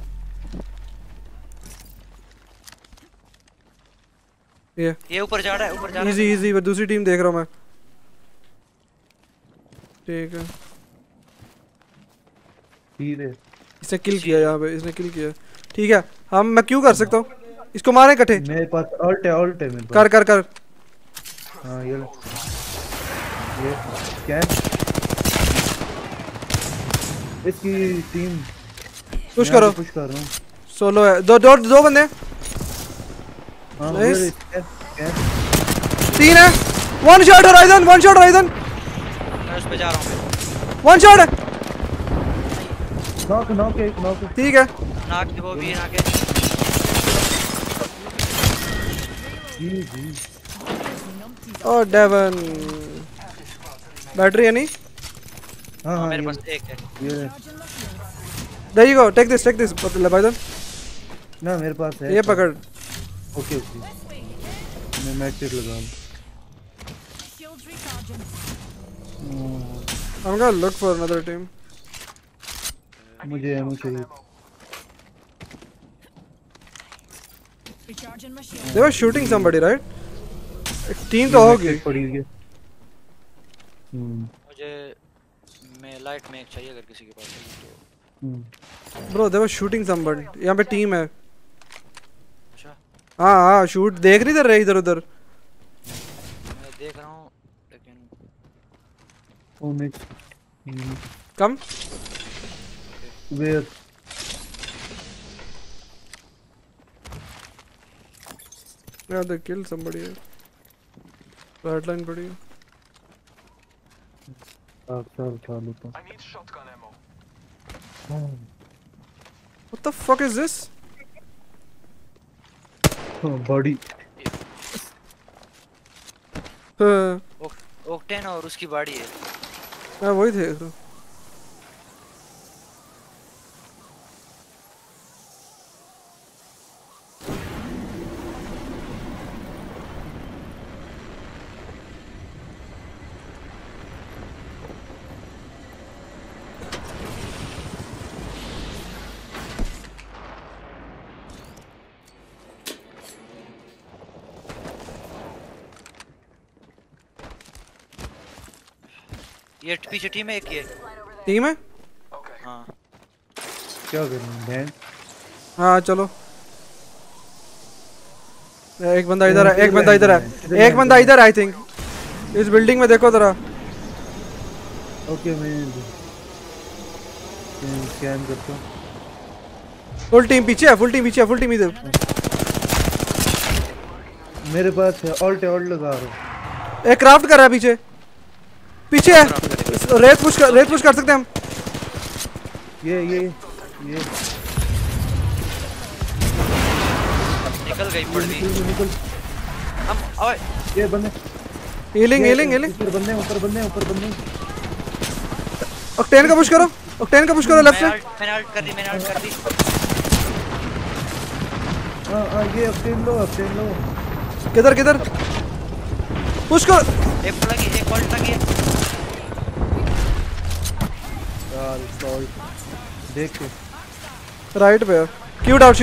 ये ऊपर जा रहा है, ऊपर जा रहा है। इजी दूसरी टीम देख रहा हूं मैं। ठीक है इसने किल किया यहाँ पे, इसने किल किया। ठीक है मैं क्यों कर सकता हूँ, इसको मारे इकट्ठे। मेरे पास अल्ट है मेरे पास। कर हाँ ये क्या इसकी टीम पुश करो, पुश कर रहा हूँ। सोलो है, दो बंदे। हाँ तीन है, वन शॉट होराइजन, मैं उस पे जा रहा हूँ। वन शॉट है, नॉक ठीक है। नाक वो भी नाक है। ओ डेवन बैटरी है नहीं। हाँ मेरे पास एक है। There you go, take this भाईजान। ना मेरे पास है, ये पकड़। ओके मैं मैच सेट लगा लूं। I'm gonna look for another team. मुझे एमो चाहिए। They were shooting somebody, right? एक टीम तो होगी। मुझे लाइट में एक चाहिए अगर किसी के पास है तो। Bro, they were shooting somebody. यहाँ पे टीम है। अच्छा। हाँ शूट देख नहीं रहे इधर उधर। मैं देख रहा हूँ लेकिन। Come. Where? Yeah, they killed somebody. Red line पड़ी है। उठा लेता हूँ। What the fuck is this? Body. Octane और उसकी बॉडी है। मैं वही देख रहा हूँ। ये पीछे टीम है, एक ये टीम है। हाँ क्या करना है? हाँ चलो। एक बंदा इधर है, एक बंदा इधर है, एक बंदा इधर। आई थिंक इस बिल्डिंग में देखो जरा। ओके मैं स्कैन करता हूँ। फुल टीम पीछे है, फुल टीम इधर। मेरे पास है, ऑल्ट लगा रहा हूँ। एक क्राफ्ट कर रहा है पीछे है। रेत पुश कर सकते हैं हम। ये निकल गई पड़वी। हम ओए ये बंदे हीलिंग ऊपर बंदे ऑक्टेन का पुश करो लेफ्ट से। मैंने अल्ट कर दी। हां ये ऑक्टेन लो। किधर पुश करो। एक बॉल्ट लगी है यार। देख के राइट पे क्यूट आउट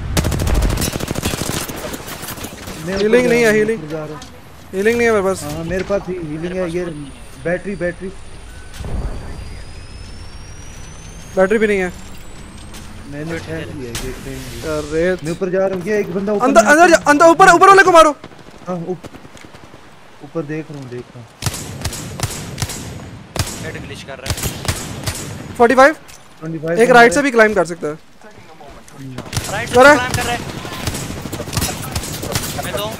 हीलिंग नहीं है मेरे पास। हाँ मेरे पास हीलिंग है। ये बैटरी भी नहीं है। मैंने ठहर दिया ये अरे मैं ऊपर जा रहा हूँ। ये एक बंदा अंदर ऊपर वाले को मारो। हाँ ऊपर देख रहा हूँ। हेड ग्लिच कर रहा है। 45 एक राइट से भी क्लाइम कर सकता है। राइट से क्लाइम कर रहा है। मैं दो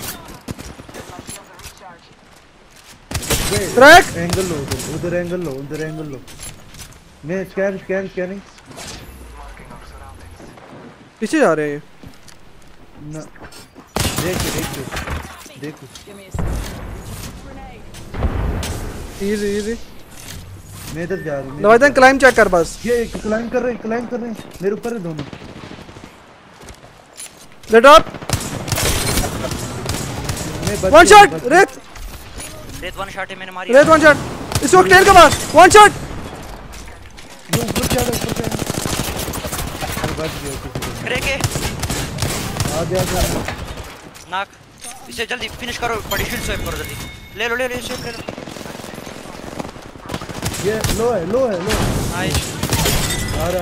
ट्रैक एंगल लो उधर एंगल लो। मैं स्कैनिंग पीछे जा रहे हैं ना। देख इजी मैं इधर जा रहा हूँ। नवाजन क्लाइम चेक कर बस। ये क्लाइम कर रहे हैं मेरे ऊपर है दोनों। लेट अप वन शॉट रेत रेत वन शॉट है मैंने मारी। रेत वन शॉट इस वक्त टेल के पास वन शॉट। ये ऊपर चढ़ बच गया क्रेक है आ गया नाक। इसे जल्दी फिनिश करो, बड़ी शील्ड स्वैप करो जल्दी। ले लो स्वैप ले लो। ये लो है नाइस। आ रहा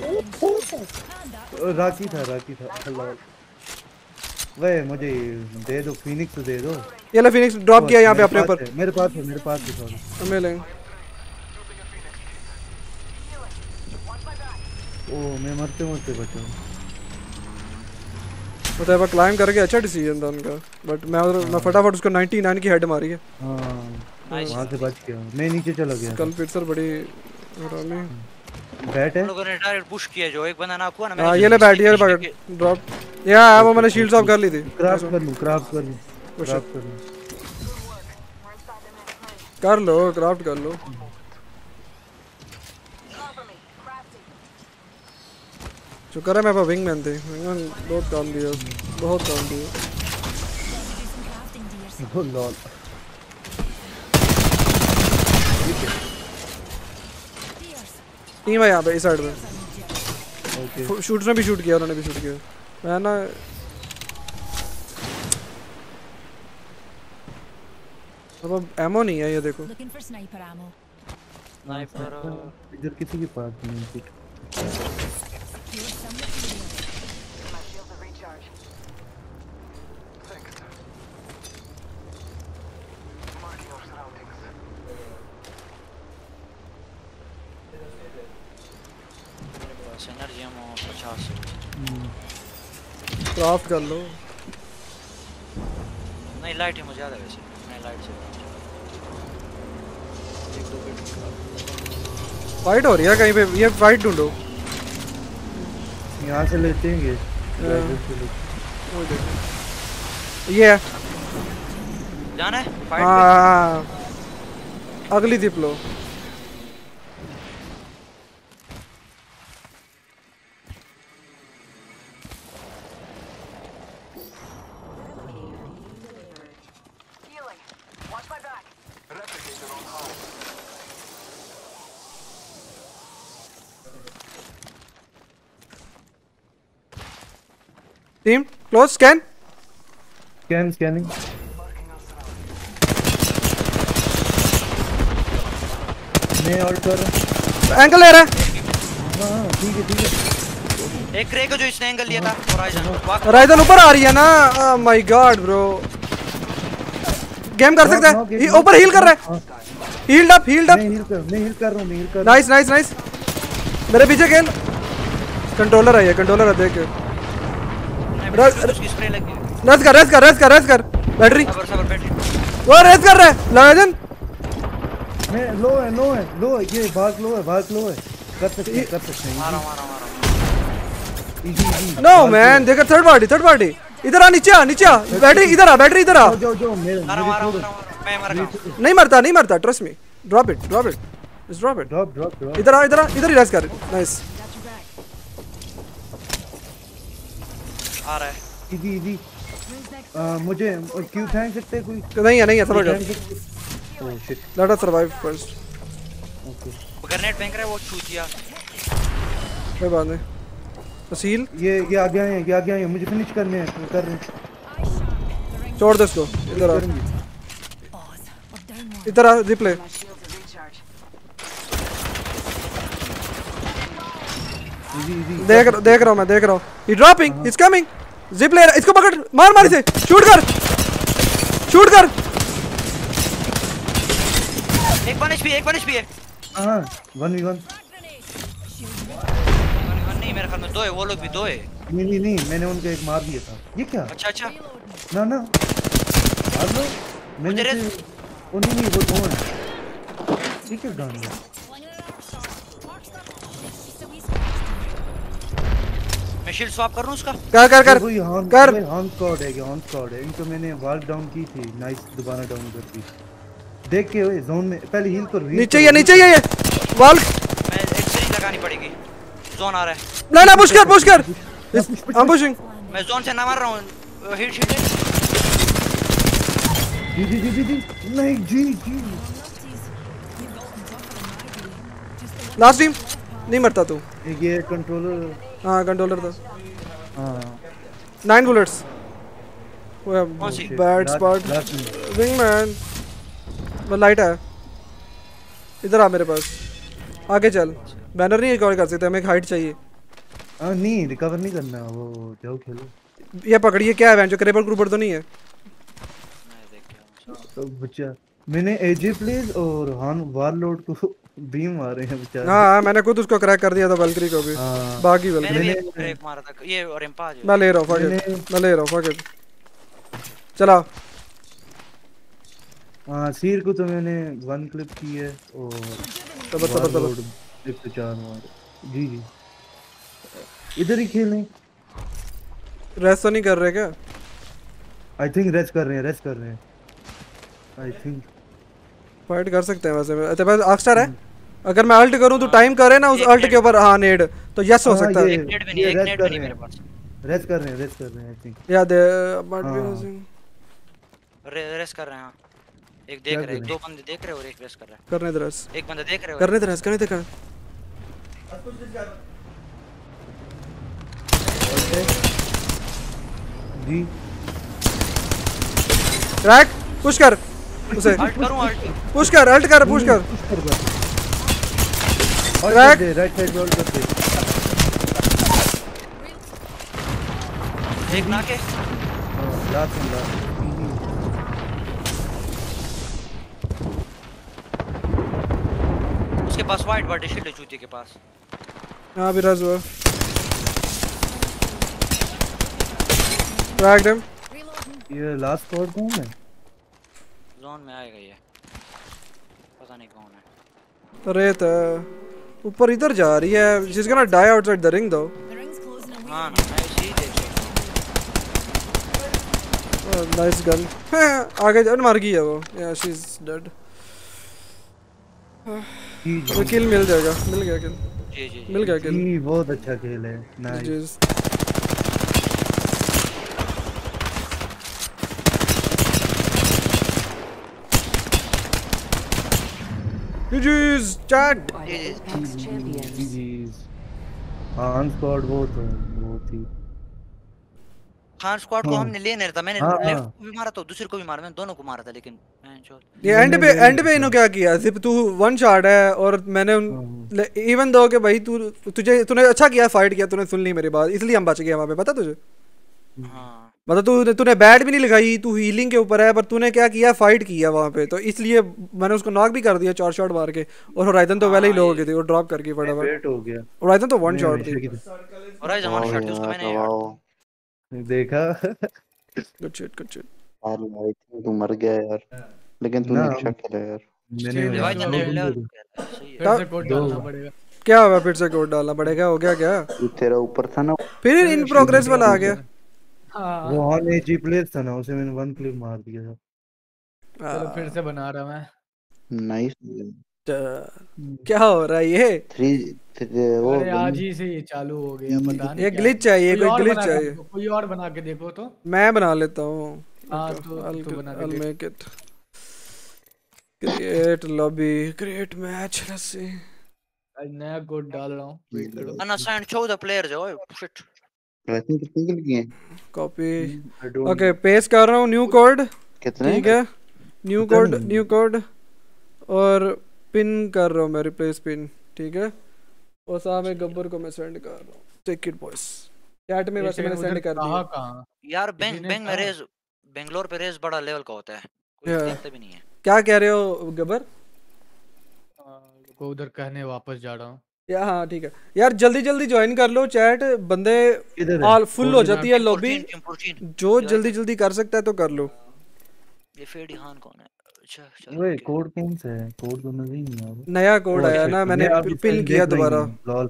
राकी था अल्लाह। वे मुझे दे दो फिनिक्स दे दो। ये ले फिनिक्स ड्रॉप किया यहाँ पे अपने ऊपर। मेरे पास है सॉरी। हमें लेंगे। ओ मैं मरते बचा। मतलब वो क्लाइम करके अच्छा डिसीजन था उनका, बट मैं फटाफट उसको 99 की हेड मारी है। हां वहां से बच गया, मैं नीचे चला गया। कल पिट्सर बड़ी आरामी बैट है। लोगों ने डायरेक्ट पुश किया, जो एक बंदा नाक हुआ ना। हां ये ले बैट ये पकड़ ड्रॉप। यार वो मैंने शील्ड्स ऑफ कर ली थी। क्राफ्ट कर लूं क्राफ्ट कर लो। शुक्र है मैं पर विंगमैन थे। विंगमैन बहुत काम दिया। ओ लॉल। टीम है यहाँ पे इस साइड में। ओके शूटर ने भी शूट किया, उन्होंने भी शूट किया। मैं ना अब एमो नहीं है, ये देखो स्नाइपर इधर किसी के पास नहीं है। एनर्जी हम 50 क्राफ्ट कर लो। नहीं लाइट है मुझे ज्यादा वैसे, मैं लाइट से फाइट हो रही है कहीं पे, ये फाइट ढूंढो। यहाँ से लेते हैं ये है जाना है फाइट। हाँ अगली दिप लो। Team, close, scanning. मैं और कर एंगल ले रहा है। हाँ ठीक है एक क्रेक जो इसने एंगल लिया था। राइजन ऊपर आ रही है ना। Oh my god bro, game कर सकता है। ऊपर हील कर रहा है। हील्ड अप मैं हील कर रहा हूँ। नाइस मेरे पीछे खेल। कंट्रोलर है, ये कंट्रोलर है, देख रेस कर बैटरी। वो रेस कर रहा है लाजन। मैं लो है ये भाग लो है कर सकते हैं मारा नो मैन। देखो थर्ड पार्टी इधर आ, नीचे आ बैटरी इधर आ जो मैं मरा। नहीं मरता ट्रस्ट मी। ड्रॉप इट इधर ही रेस कर। नाइस आ रहा है इजी। मुझे क्यों थैंक सकते कोई? नहीं है समझ जाओ। Oh shit let us survive first. Okay grenade फेंक रहा है वो चूतिया। कोई बात नहीं। तसील ये आ गया है मुझे फिनिश करने हैं। कर रहे हैं। छोड़ दे इसको। इधर आ रिप्ले। देख रहा हूँ he dropping is coming. Zip ले रहा, इसको पकड़ मार इसे। शूट कर एक वन एचपी है। हां 1v1 नहीं मेरे ख्याल में 2 है, वो लोग भी 2 है। नहीं मैंने उनको एक मार दिया था। ये क्या? अच्छा ना मार लो। मैंने नहीं वो 2 है। ठीक है गन मैं शील्ड स्वैप कर रहा हूं उसका। कर हॉन स्क्वाड है इनको मैंने वॉल डाउन की थी। नाइस दोबारा डाउन कर दी। देख के हुए जोन में पहले हील कर। नीचे ही है वॉल। मैं एक सीरीज लगानी पड़ेगी। जोन आ रहा है। ना पुश कर I'm pushing। मैं जोन से ना मार रहा हूं। हिट जी जी जी जी जी नहीं जी जी लास्ट टीम नहीं मरता तू। एक ये कंट्रोलर हाँ कंट्रोलर था। हाँ 9 बुलेट्स। कौन सी? बैड स्पॉट लास्ट में विंगमैन। वो लाइट है इधर आ मेरे पास। आगे चल। बैनर नहीं रिकॉर्ड कर सकते हमें एक हाइट चाहिए। हाँ नहीं रिकवर नहीं करना वो जाओ खेलो ये पकड़िए क्या है जो क्रेपर ग्रुपर तो नहीं है। तो बच्चा मैंने एजे प्लेज और हान वारलोड को बीम मारे हैं बेचारे। हाँ मैंने खुद उसको क्रैक कर दिया था वल्करी को भी। हाँ बाकी मैंने भी वल्करी एक क्रैक मारा था ये और एम्पाज। मैं ले रहा हूँ फक मैं ले रहा हूँ फक चला। हाँ सीर को तो मैंने 1 क्लिप की है और वारलोड 104 मारे। जी जी इधर ही खेलें। रेस्ट तो नहीं कर रहे क्या? आई थिंक रेस्ट कर रहे हैं आई थिंक फाइट कर सकते हैं वैसे। तेरे पास आर्कस्टार है? अगर मैं अल्ट करूं तो टाइम करे ना उस अल्ट के ऊपर। हाँ नेड तो यस हो सकता है। एक नेट भी नहीं, एक नेट भी नहीं मेरे पास। रेस्ट कर रहे हैं आई थिंक। याद है बट रेस्ट कर रहे हैं। एक देख रहे हैं, 2 बंदे देख रहे हैं और एक रेस्ट कर रहा है। करने दे रेस्ट। एक बंदा देख रहे हो। करने दे रेस्ट करने दे। जी क्रैक पुश कर उसे। अल्ट करूं अल्ट पुश कर अल्ट कर पुश कर। क्रैक राइट साइड रोल कर दे। एक ना के लास्ट उसके पास वाइट बॉडी शील्ड है जूते के पास। हां भी रज हुआ। Crack him. ये लास्ट स्क्वाड कौन है? जोन में आएगा ये पता नहीं कौन है। रेत ऊपर इधर जा रही है। She is gonna die outside the ring दो। हां ना मैं इसी देख नाइस गन। आगे जान मार गई है वो। या शी इज डेड। वो किल मिल जाएगा। मिल गया किल। जी मिल गया किल। जी बहुत अच्छा खेल है nice. GG's chat। GG's Khan squad वो थी। खान स्क्वाड को हमने लेने था। मैंने लेफ्ट को भी मारा तो दूसरे को भी मारा। मैंने दोनों को मारा था लेकिन ये एंड पे इन्होंने क्या किया? सिर्फ तू 1 शॉट है और मैंने इवन दो के भाई तूने अच्छा किया फाइट किया। तूने सुन ली मेरी बात इसलिए हम बच गए वहां पे। पता तुझे? हां मतलब तूने बैट भी नहीं लगाई। तू हीलिंग के ऊपर है पर तूने क्या किया फाइट किया वहां पे। तो इसलिए मैंने उसको नॉक भी कर दिया 4 शॉट मार के। और होराइजन तो पहले ही लो हो गई थी। वो ड्रॉप करके फटाफट वेट हो गया। होराइजन तो 1 शॉट थी। होराइजन 1 शॉट थी उसको मैंने देखा। Good shit good shit. यार आई थिंक तू मर गया यार लेकिन तूने अच्छा खेला यार। क्या हुआ? फिर से कोड डालना पड़ेगा। हो गया क्या? तेरा ऊपर था ना फिर इन प्रोग्रेस वाला आ गया। वो ऑन एजी प्लेस था ना उसे मैंने 1 क्लिप मार दिया था। चलो फिर से बना रहा मैं। नाइस। क्या हो रहा है ये? 3 वो आज ही से ये चालू हो गया पता नहीं। ये ग्लिच चाहिए कोई ग्लिच चाहिए। कोई और बना के देखो तो। मैं बना लेता हूँ। हाँ तो बना के I'll make it. Create lobby, create match. Let's see. आज नया कोड डाल रहा हूँ वेट करो। अनअसाइंड 14 प्लेयर्स है। ओए शिट कितने किल किए? कॉपी ओके पेस्ट कर रहा हूँ न्यू कोड। कितने? ठीक है न्यू कोड और पिन कर रहा हूँ मैं रिप्लेस पिन। ठीक है और साथ में गब्बर को मैं सेंड कर रहा हूँ। Take it boys. चैट में वैसे मैंने सेंड कर दिया। कहां यार बैंक में रेस बेंगलोर पे रेस बड़ा लेवल का होता है। कोई देखता भी नहीं है। क्या कह रहे हो गब्बर? को उधर कहने वापस जा रहा हूँ। या हाँ ठीक है यार जल्दी ज्वाइन कर लो चैट। बंदे ऑल फुल हो जाती है लॉबी। जो जल्दी कर सकता है तो कर लो। ये फेडी खान कौन है? अच्छा ओए कोड कौन सा है? कोड तो नजर ही नहीं आ रहा। नया कोड आया ना मैंने पिन किया दोबारा। लॉल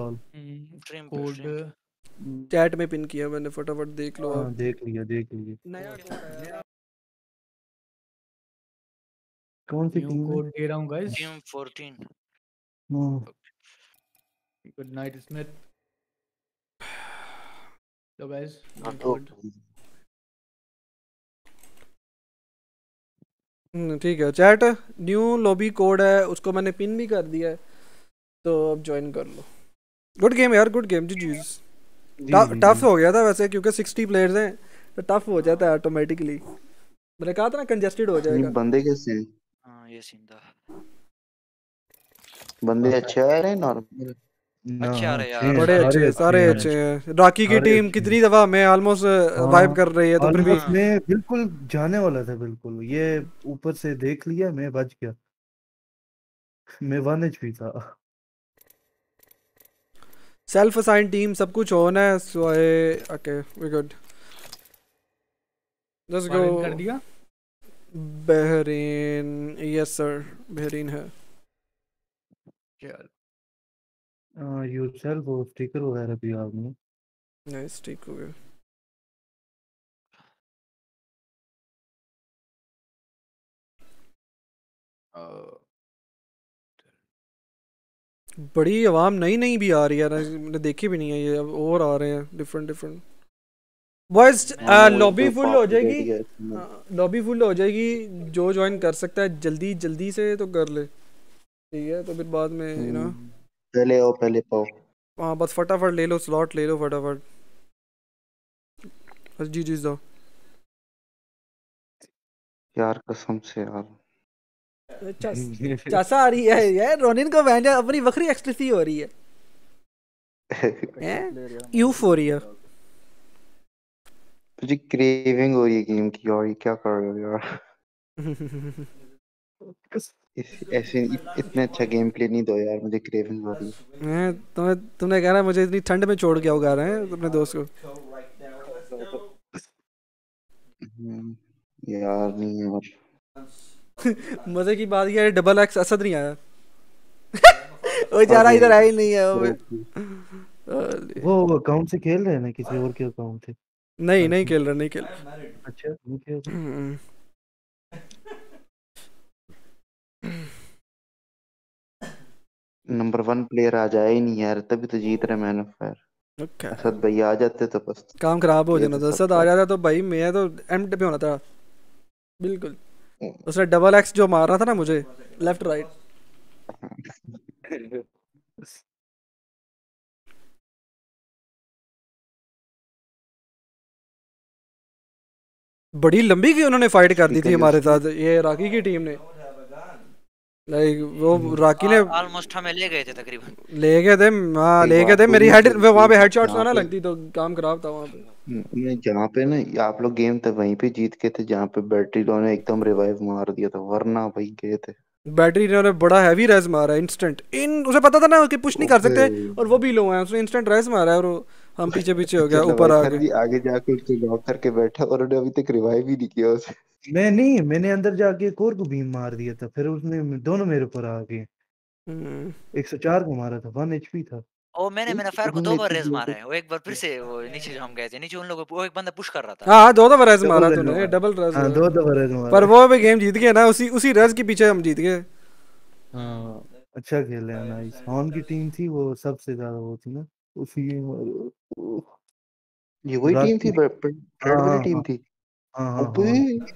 कोड चैट में पिन किया मैंने फटाफट देख लो। हां देख लिया नया कोड आया। कौन सी टीम कोड दे रहा हूँ guys. Team 14। Good night Smith. तो गाइस ठीक है चैट, न्यू लॉबी कोड है, उसको मैंने पिन भी कर दिया है, तो अब ज्वाइन कर लो। गुड गेम यार, गुड गेम। जी टफ हो गया था वैसे, क्योंकि 60 प्लेयर्स हैं तो टफ हो जाता है ऑटोमेटिकली। मैंने कहा था ना कंजेस्टेड हो जाएगा। बंदे कैसे हैं? हाँ ये सीन था। बंदे अच्छे आ रहे हैं नॉर्मल? अच्छे आ रहे यार, बड़े अच्छे, सारे अच्छे हैं। राकी की टीम कितनी दफा हमें ऑलमोस्ट वाइप कर रही है, तो फिर भी मैं बिल्कुल जाने वाला था बिल्कुल, ये ऊपर से देख लिया, मैं बच गया, मैं 1 HP था। सेल्फ असाइन टीम सब कुछ ऑन है, so okay we good, let's go. कर दिया बहरीन, यस सर बहरीन है। चल योरसेल्फ और स्टिकर वगैरह भी आपने नाइस, ठीक हो गया। बड़ी आवाम नई नई भी आ रही है ना, मैंने देखी भी नहीं है ये, अब और आ रहे हैं different different. Boys lobby full हो जाएगी, लॉबी फुल हो जाएगी, जो ज्वाइन कर सकता है जल्दी जल्दी से तो कर ले, ठीक है? तो फिर बाद में यू नो पहले आओ पहले पाओ। हाँ बस फटाफट ले लो, स्लॉट ले लो फटाफट, बस जी जी दो यार कसम से यार। चाचा आ रही है यार, रोनिन को बहन अपनी बकरी एक्सट्रेसी हो रही है, यूफोरिया। तुझे क्रेविंग हो रही है गेम की, और ये क्या कर रहे हो यार? ऐसे इतने अच्छा गेम प्ले नहीं दो यार, मुझे क्रेविंग हो रही है। तुमने कहा ना मुझे इतनी ठंड में छोड़ के उगा रहे हैं अपने दोस्त को। यार नहीं यार। मजे की बात ये है, डबल एक्स असद नहीं आया। वो जा रहा इधर आया ही नहीं है वो अकाउंट से खेल रहे हैं ना, किसी और के अकाउंट से? नहीं नहीं खेल रहा, नहीं खेल रहा। अच्छा नहीं खेल रहा। नंबर 1 प्लेयर आ जाए ही नहीं यार, तभी तो जीत रहे मैन ऑफ फायर। असद भाई आ जाते तो बस काम खराब हो जाना था। असद आ जाता तो भाई मैं तो एंड पे होना था बिल्कुल। उसने डबल एक्स जो मार रहा था ना मुझे, लेफ्ट राइट। बड़ी लंबी की उन्होंने फाइट कर दी थी हमारे साथ, ये राकी की टीम ने। लाइक वो राकी ने ऑलमोस्ट हमें ले गए थे तकरीबन, ले गए थे। हाँ ले गए थे, मेरी हेड वहाँ पे हेडशॉट्स आना लगती तो काम खराब था वहाँ पे। जहाँ पे ना आप लोग गेम तो वहीं पे जीत के थे, जहाँ पे बैटरी लो ने एकदम रिवाइव मार दिया था, वरना वही गए थे। बैटरी ने बड़ा हैवी रेस मारा इंस्टेंट, उसे पता था ना कि पुश नहीं कर सकते और वो भी लो है, उसने इंस्टेंट रेस मारा है और हम पीछे पीछे हो गया, ऊपर आ गए। आगे जाके उसको लॉक करके बैठा और उन्होंने अभी तक रिवाइव ही नहीं किया उसे। मैंने अंदर जाके एक और को बीम मार दिया था, फिर उसने दोनों मेरे ऊपर आ गए। 104 को मारा था, 1 HP था। ओ मैंने फायर को 2 बार रेज मारा है, वो एक बार फिर से वो नीचे जो हम गए थे, नीचे उन लोगों को एक बंदा पुश कर रहा था। हाँ 2 दफा रेज मारा तूने, डबल रेज। हाँ 2 दफा रेज मारा, पर वो भी गेम जीत गए ना, उसी रेज के पीछे हम जीत गए। हाँ अच्छा खेले हैं। नाइस। हॉर्न की टीम थी वो, सबसे ज्यादा वो थी ना उसी। ये वही टीम थी, ब्रेड वाली टीम थी। हाँ अबे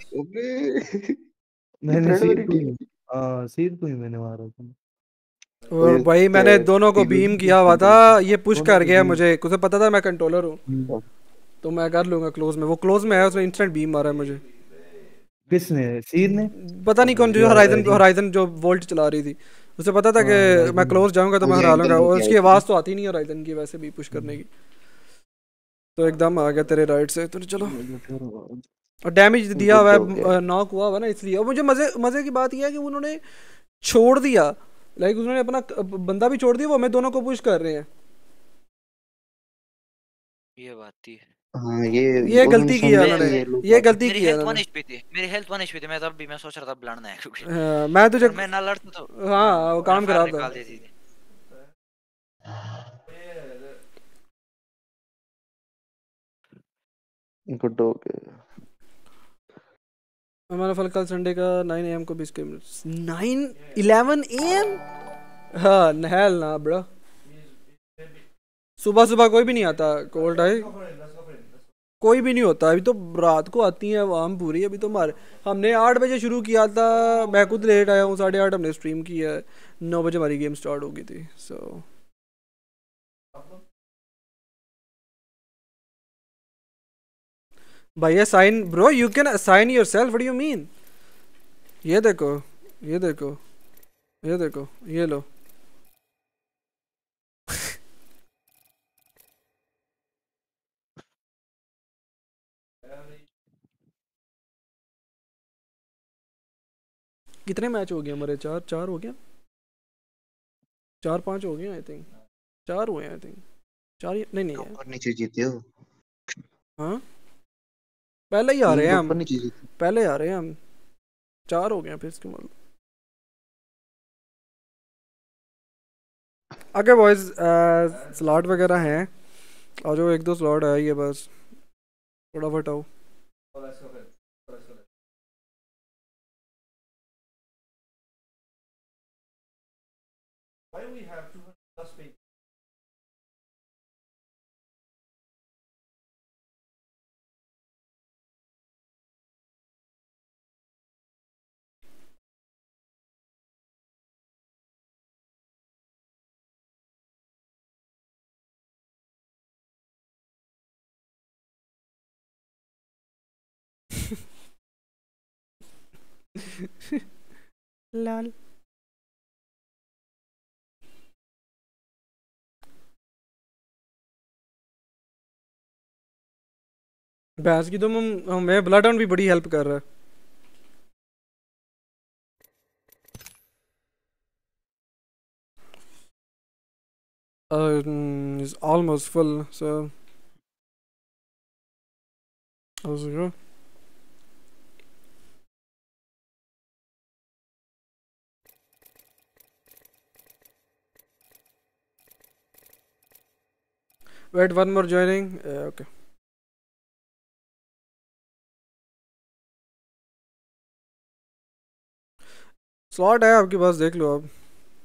मैंने सीर को ही, सीर को ही मैंने मारा था। और भाई मैंने दोनों को बीम किया हुआ था, ये पुश कर गया मुझे, उसे पता था मैं कंट्रोलर हूँ तो मैं कर लूंगा क्लोज में। वो क्लोज में है, उसने इंस्टेंट बीम मारा है मुझे। किसने? सीर ने? पता नहीं कौन, जो होराइजन जो वोल्ट चला रही थी, उसे पता था कि मैं क्लोज जाऊंगा तो मैं हरा लूंगा, और उसकी आवाज तो आती नहीं है होराइजन की वैसे भी पुश करने की, तो एकदम आ गया तेरे राइट से। तो चलो, और डैमेज दिया हुआ है, नॉक हुआ हुआ ना इसलिए। और मुझे मजे की बात यह है कि उन्होंने छोड़ दिया, लाइक उन्होंने अपना बंदा भी छोड़ दिया, वो हमें दोनों को पुश कर रहे हैं। ये बात थी। हाँ ये गलती की है उन्होंने, ये गलती की है उन्होंने। मेरी हेल्थ 1 HP थी, मैं तब भी मैं सोच रहा था अब लड़ना है क्योंकि मैं तुझे मैं ना लड़ता तो हाँ वो काम खराब था। गुड हो गया। हमारा फल कल संडे का 9 AM को 20 मिनट 9-11 AM। हाँ नहल ना ब्रो, सुबह सुबह कोई भी नहीं आता, कोल्ड है। कोई भी नहीं होता। अभी तो रात को आती है आवाम पूरी। अभी तो हमारे हमने 8 बजे शुरू किया था, मैं खुद लेट आया हूँ, 8:30 हमने स्ट्रीम किया है, 9 बजे हमारी गेम स्टार्ट हो गई थी। सो भैया sign bro, you can sign yourself, what do you mean? ये देखो ये देखो ये देखो, ये लो। कितने मैच हो गए हमारे? 4 हो गया, 4-5 हो गए आई थिंक। 4 हुए आई थिंक, 4 नहीं है। ऊपर नीचे जीते हो। हाँ पहले ही आ रहे हैं हम, ऊपर नीचे जीते। पहले आ रहे हैं हम। 4 हो गए फिर इसके मतलब। ओके बॉयज, स्लॉट वगैरह हैं और जो 1-2 स्लॉट है ये बस फटाफट आओ। Why do we have 200+ pages? लाल भैंस की तो हमें ब्लड ऑन भी बड़ी हेल्प कर रहा है। Is almost full, so how's it go? Wait, one more joining. Okay. Slot है आपके पास, देख लो आप।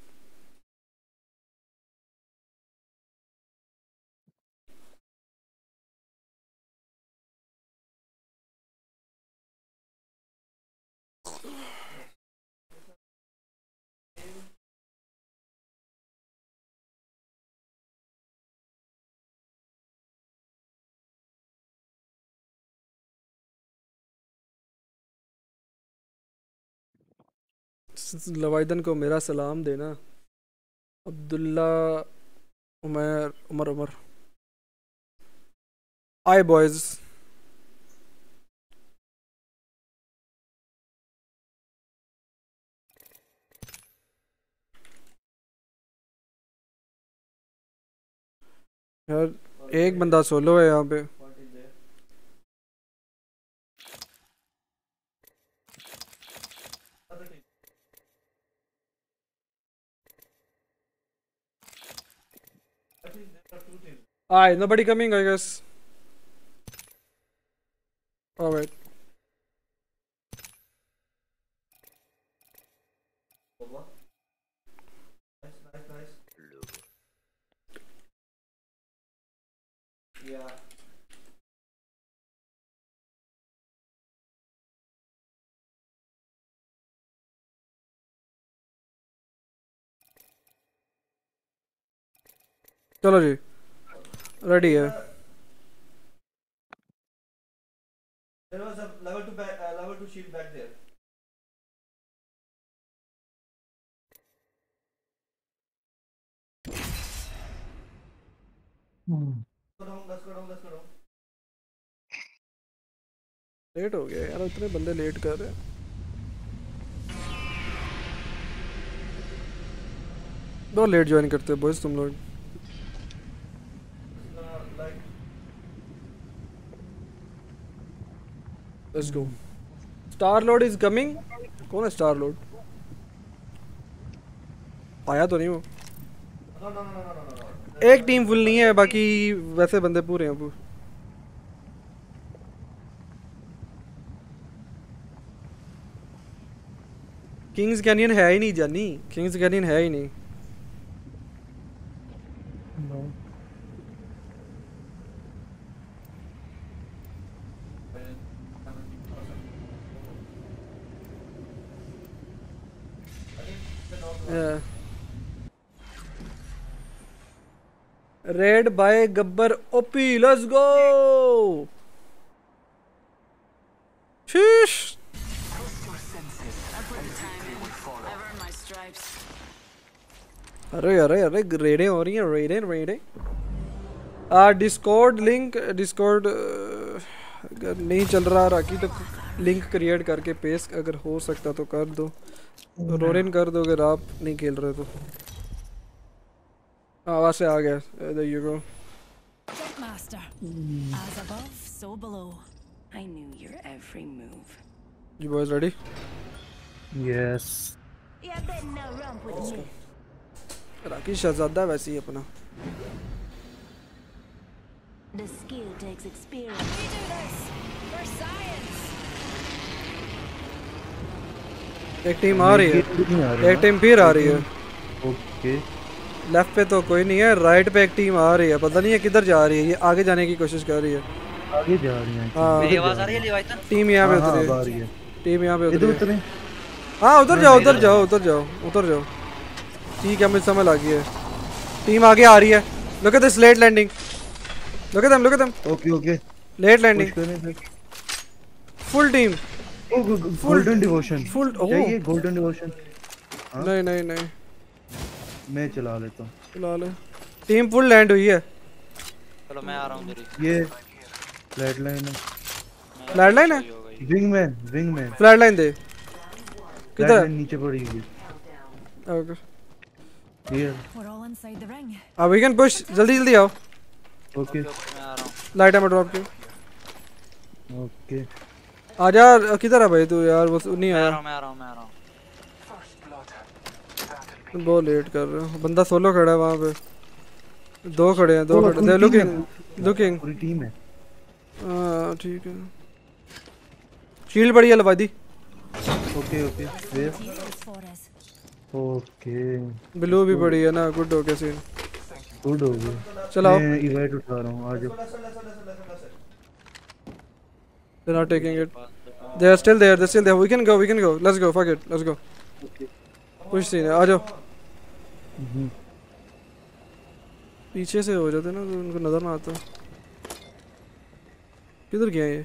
लवाइदन को मेरा सलाम देना। अब्दुल्ला, उमर उमर उमर आए बॉयज। यार एक बंदा सोलो है यहाँ पे। Alright, nobody coming, I guess. Alright. Nice. Yeah. चलो जी, रेडी है। There was a level 2 shield back there. Let's go down. Late हो गया यार, इतने बंदे लेट कर रहे हैं। बहुत लेट ज्वाइन करते हैं बॉयज तुम लोग। Let's go. Star lord is coming. कौन है स्टार लॉर्ड? आया तो नहीं वो। No. एक टीम फुल नहीं है, बाकी वैसे बंदे पूरे हैं। किंग्स कैनियन है ही नहीं जानी, किंग्स कैनियन है ही नहीं। Red by Gabbar OP, let's go. Sheesh अरे अरे अरे रेडें हो रही हैं, रेडें। डिस्कॉर्ड लिंक, डिस्कॉर्ड अगर नहीं चल रहा राकी तो लिंक क्रिएट करके पेस्ट अगर हो सकता तो कर दो। रोरिन कर दो अगर आप नहीं खेल रहे तो। आवाज से आ गया। There you go. Master, as above, so below. I knew your every move. You boys ready? Yes. You better not romp with me. राकी शहजादा वैसे ही अपना। The skill takes experience. We do this for science. एक team आ रही है, एक team फिर आ रही है। ओके। लेफ्ट पे तो कोई नहीं है, राइट पे एक टीम आ रही है, पता नहीं है किधर जा रही है। ये आगे जाने की कोशिश कर रही है। आगे जा रही है। मेरी आवाज आ रही है लिवाइतन? टीम यहाँ पे उतरी है। टीम यहाँ पे उतरी है। हाँ उधर जाओ। ठीक है मुझे समझ आ गई है। टीम आगे आ रही है। Look at this late landing. Look at them. Okay. Late landing. Full team. Golden devotion. Full. चाहिए golden devotion? नहीं। मैं चला लेता हूँ। चला ले। टीम फुल लैंड हुई है। चलो मैं आ रहा हूँ तेरी। ये फ्लैट लाइन है। फ्लैट लाइन है? विंगमैन। फ्लैट लाइन दे। किधर? नीचे पड़ी हुई। Okay. Here. We're all inside the ring. We can push. जल्दी आओ। Okay. मैं आ रहा हूँ। लाइट में ड्रॉप के। Okay. आजा किधर है भाई तू यार? वो नहीं आया। मैं आ रहा हूँ। बहुत लेट कर रहे हो। बंदा सोलो खड़ा है वहाँ पे। दो खड़े हैं। They're looking. पूरी टीम है। हाँ ठीक है। शील्ड बढ़िया लगा दी। ओके। ब्लू भी बढ़िया ना। गुड हो गया सीन। गुड हो गया। चलो मैं इवेंट उठा रहा हूँ। आ जाओ। They're not taking it. They are still there. We can go. Let's go. Fuck it. Let's go. Push scene है। आ जाओ। पीछे से हो जाते ना तो उनको नजर ना आता। किधर गया ये?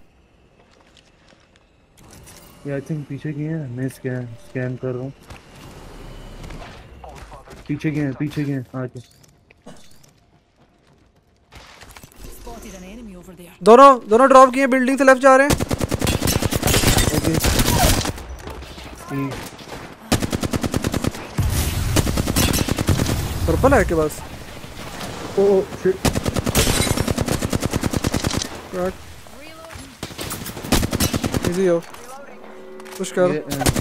आई थिंक पीछे गए हैं। मैं स्कैन कर रहा हूँ। पीछे गए हैं। आगे। दोनों ड्रॉप किए। बिल्डिंग से लेफ्ट जा रहे हैं। पर्पल है के पास। Oh shit. इजी हो। पुश कर।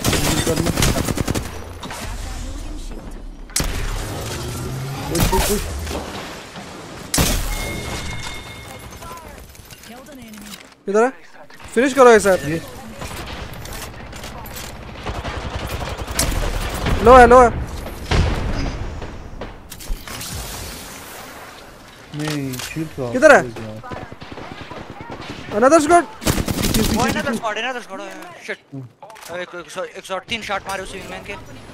पुश। किधर है? फिनिश करो ये सर। लो है। नहीं शील्ड किधर है? Another squad. Shit. 103 शॉट मारे उसी विंगमैन के।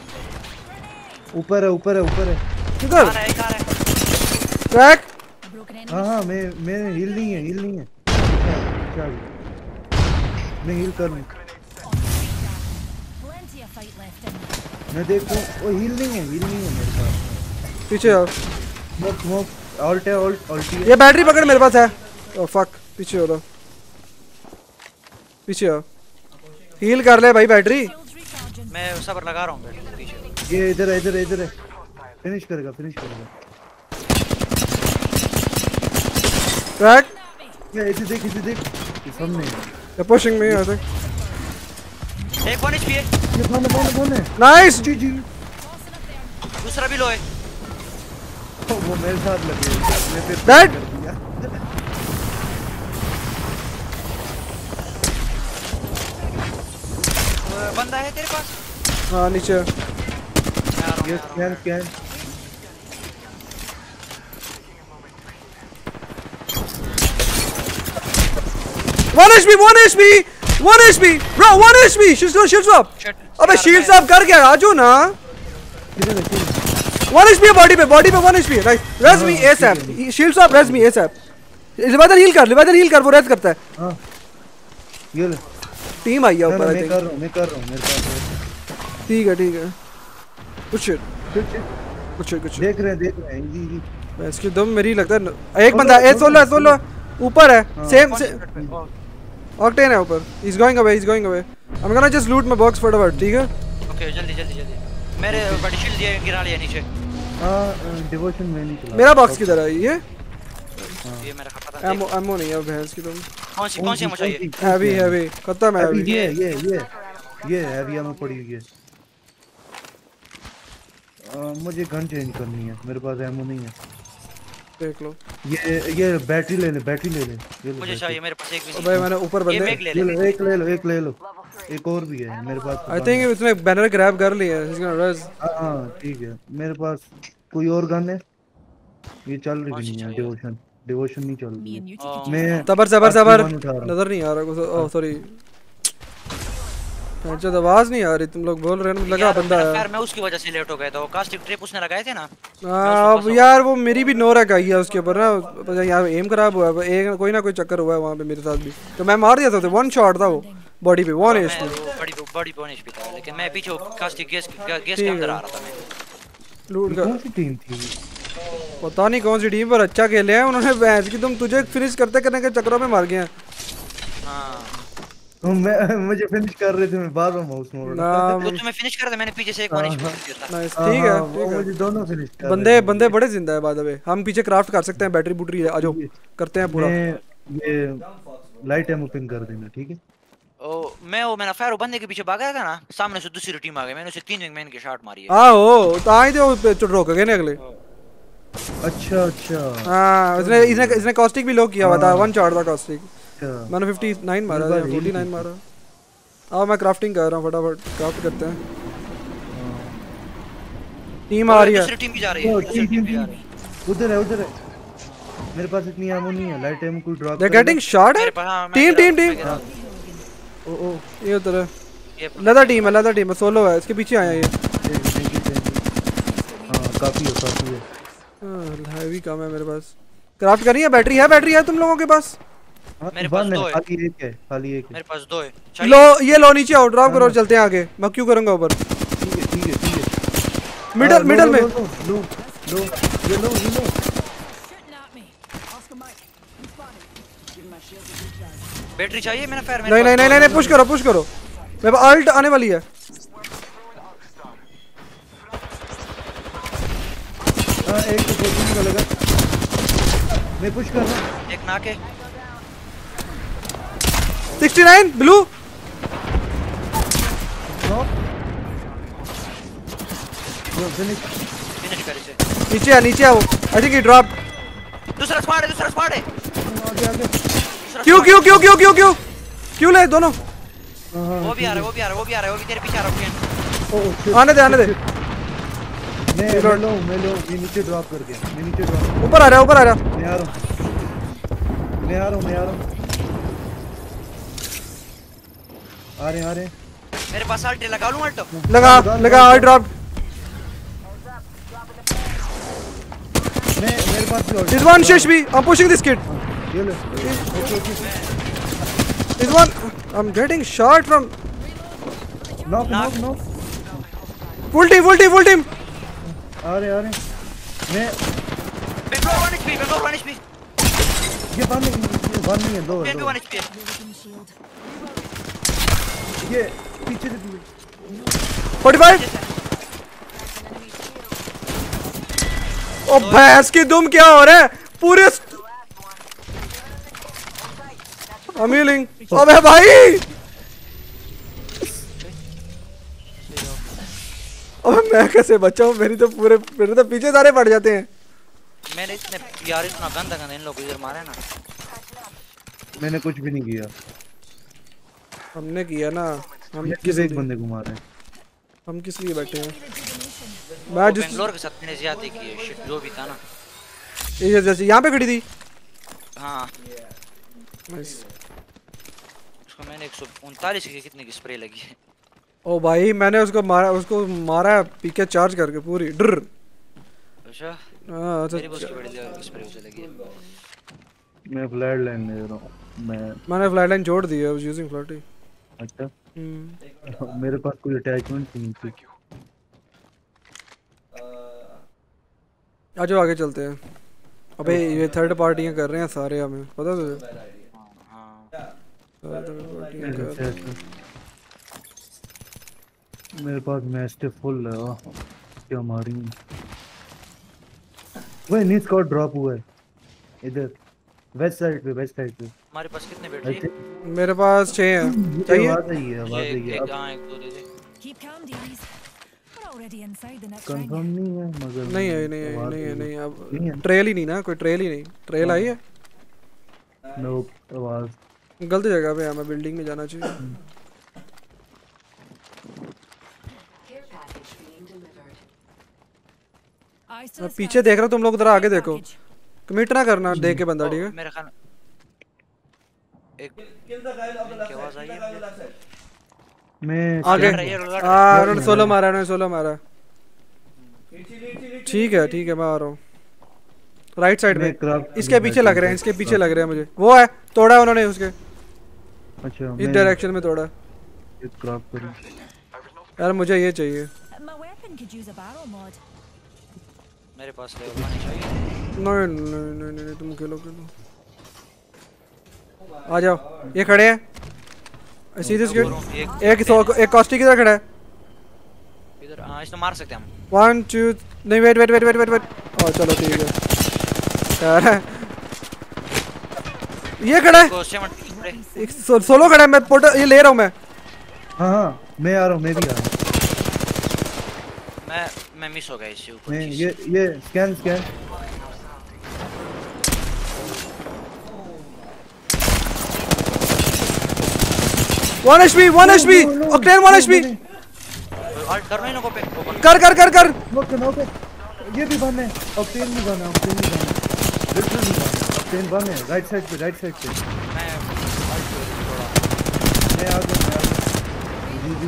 ऊपर है। किधर? आ रहा है। क्रैक। हाँ मैं हील नहीं है। मैं हील कर लूँ। मैं देखूँ। वो हील नहीं है मेरे पास। पीछे आओ। स्मोक ऑल्ट है। ये बैटरी पकड़ मेरे पास है। Oh fuck. पीछे हो रहा। पीछे आओ। हील कर ले भाई बैटरी। मैं सबर लगा रहा हूँ पीछे। ये इधर है। फिनिश करेगा। क्रैक। ये इसे देख। सामने। They're pushing me, I think. एक 1 HP है। ये कौन है? Nice. जी। दूसरा भी लो है। वो मेरे साथ लगे। मैं फिर Dead. कर दिया। बंदा है तेरे पास? हाँ नीचे। ये scan. One HP, bro, 1 HP. She's gonna shield swap. अबे shield swap कर क्या? आजो ना। किधर है? 1 HP है बॉडी पे 1 HP है। Nice, rez me ASAP, shield off rez me ASAP. लिवाइदर हील कर, वो रेज करता है। हां ये ले, टीम आई है ऊपर। आई मैं थिंक कर रहा हूं मेरे पास। ठीक है। कुछ देख रहे हैं इजी। मैं इसकी दम मेरी लगता है एक बंदा है, सोलो ऊपर है। सेम ऑक्टेन है ऊपर। He's going away. I'm gonna just loot my box फटाफट, ठीक है? ओके जल्दी मेरे बड़ी शील्ड दिया गिरा लिया नीचे। हां डिवोशन में नहीं चला। मेरा बॉक्स किधर है? ये मेरा पता नहीं। एमो नहीं है भैंस की तुम। कौन सी एमो चाहिए? हैवी खत्म है हैवी। ये हैवी एमो पड़ी हुई है। मुझे गन चेंज करनी है, मेरे पास एमो नहीं है। देख लो ये बैटरी ले ले। मुझे चाहिए, मेरे पास एक भी नहीं। भाई मैंने ऊपर बंदे एक ले लो। एक और भी है मेरे पास। आई थिंक इसने बैनर ग्रैब कर लिया है। हां ठीक है, मेरे पास कोई और गन है। ये चल रही भी नहीं है, डिवोशन नहीं चल रही। मैं सबर नजर नहीं आ रहा कुछ। ओह सॉरी, जब आवाज नहीं आ रही, तुम लोग बोल रहे हैं, लगा बंदा है यार। मैं उसकी वजह से लेट हो गया था। कास्टिक ट्रिप उसने लगाए थे ना। अब यार वो मेरी भी नोरा का ही है उसके ऊपर ना। यार एम खराब हुआ है, एक कोई ना कोई चक्कर हुआ है वहां पे मेरे साथ भी। तो मैं मार दिया था, 1 शॉट था वो बॉडी पे। 1 HP बॉडी बोनिश भी था, लेकिन मैं पीछे कास्टिक गैस के अंदर आ रहा था। मैं लूट का कौन सी टीम थी पता नहीं कौन सी टीम, पर अच्छा खेले हैं उन्होंने। मैच की तुम तुझे फिनिश करने के चक्करों में मार गए। हां मुझे फिनिश कर रहे थे, मैं बार बार माउस मोड़ रहा था। तो तुम्हें फिनिश कर दे, मैंने पीछे से एक वन एचपी दिया था। नाइस, ठीक है। मुझे दोनों फिनिश कर बंदे बड़े जिंदा है बाय द वे। हम पीछे क्राफ्ट कर सकते हैं, बैटरी बूटरी आ जाओ करते हैं पूरा। ये लाइट एमो पिंग कर देना, ठीक है? मैंने फायर बंदे के पीछे भागा था ना, सामने से दूसरी टीम आ गई। मैंने उसे 3 विंगमैन की शॉट मारी है। आओ तो आए थे रोक गए ना अगले। अच्छा हां, इसने कॉस्टिक भी लो किया हुआ था। 1 शॉट था कॉस्टिक। मैंने 59 मारा या 49 मारा। अब मैं क्राफ्टिंग कर रहा हूं, फटाफट क्राफ्ट करते हैं। टीम आ रही है, दूसरी टीम भी जा रही है। उधर है। मेरे पास इतनी एमो नहीं है। लाइट एमो कोई ड्रॉप। दे गेटिंग शॉट है। टीम ओ ये उधर है। लेदर टीम है, सोलो है। इसके पीछे आया ये। हां काफी है। हां हैवी कम है मेरे पास। क्राफ्ट करनी है? बैटरी है तुम लोगों के पास? मेरे पास 2 है। खाली एक है। मेरे पास 2 है। लो नीचे आओ, ड्रॉप करो, चलते हैं आगे। मैं क्यों करूंगा ऊपर? ठीक है। मिडल में लो। बैटरी चाहिए? मैंने फायर नहीं, पुश करो। मेरे पास अल्ट आने वाली है। एक तो पोजीशन का लगा, मैं पुश कर रहा हूं। एक नाक है। 69 ब्लू। फिनिश कर इसे। नीचे आओ। I think he drop. दूसरा स्क्वाड है। क्यों ले दोनों? वो भी आ रहा है। वो भी तेरे पीछे आ रहा है। आने दे। मैं लो ये नीचे ड्रॉप कर गया। ऊपर आ रहा। मैं आ रहा हूं। आ रहे। मेरे पास अल्ट लगा लूं। अल्ट लगा आई ड्रॉप। मेरे पास भी This one shish me. I'm pushing this kid. ये ले। This one. I'm getting shot from. Knock. Full team. आ रहे। मैं बिग 1 HP। ये बंद नहीं है। 2 बिग 1 HP। ये पीछे से 45। ओ भैंस की दुम, क्या हो रहा है पूरे? अमीलिंग। अबे भाई, अबे मैं कैसे बचाऊं? मेरे तो पीछे सारे पड़ जाते हैं। मैंने इतना गंदा इन लोगों को इधर मारा है ना। मैंने कुछ भी नहीं किया। हमने किया ना। हम किस एक बंदे को मारे। हम किस लिए बैठे हैं? मैं जिस बेंगलोर के साथ मैंने ज्यादा की है। शिट जो भी था ना। ये जैसे यहाँ पे खड़ी थी। हाँ नाइस। उसको मैंने 139 की कितने की स्प्रे लगी है। ओ भाई मैंने उसको मारा पीके चार्ज करके पूरी डर। अच्छा हां मेरी बस की बड़ी स्प्रे चली गई। मैं फ्लैट लाइन ले रहा हूँ। मैंने फ्लैट लाइन जोड़ दी है, आई वाज यूजिंग फ्लैटी। अच्छा मेरे पास कोई अटैचमेंट नहीं थी। आ जाओ आगे चलते हैं। अबे ये थर्ड पार्टियां कर रहे हैं सारे, हमें पता है तुझे? मेरे पास मैस्टे फुल है। क्या मारी वही नीच का ड्रॉप हुआ है इधर वेस्ट साइड पे। हमारे पास कितने बैटरी? मेरे पास 6 हैं। चाहिए? आवाज आई है एक दो दे दे। कंफर्म नहीं है मगर नहीं अब ट्रेल ही नहीं ना, कोई ट्रेल ही नहीं। ट्रेल आई है? नो आवाज गलत जगह पे है, हमें बिल्डिंग में जाना चाहिए। मैं पीछे देख रहा हूँ, तुम लोग उधर आगे देखो, कमिट ना करना देख के बंदा, ठीक है? मेरे ख्याल एक आवाज आई है। मैं आगे उन्होंने सोलो मारा। ठीक है मैं आ रहा हूँ। राइट साइड में इसके पीछे लग रहे हैं, मुझे वो है तोड़ा उन्होंने उसके। अच्छा इस डायरेक्शन में तोड़ा। यार मुझे ये चाहिए। मेरे पास लेवल 1 चाहिए। नहीं तुम खेलो। आ जाओ, ये खड़े हैं सीधे स्किट। एक कॉस्टिक इधर खड़ा है इधर। हां इसको मार सकते हैं हम। 1 2 नहीं वेट। ओ चलो ठीक है यार। ये खड़ा है एक सोलो खड़ा है। मैं पोर्टल ये ले रहा हूं मैं। हां मैं आ रहा हूं, मैं भी आ रहा हूं। मैं मिस हो गया इससे ऊपर। मैं ये scan 1 HP Octane 1 HP। Ult करना ही ना पे कर नो ये भी बन है। ऑक्टेन भी बन है लिटरली ऑक्टेन बन है। राइट साइड पे मैं आ गया जी।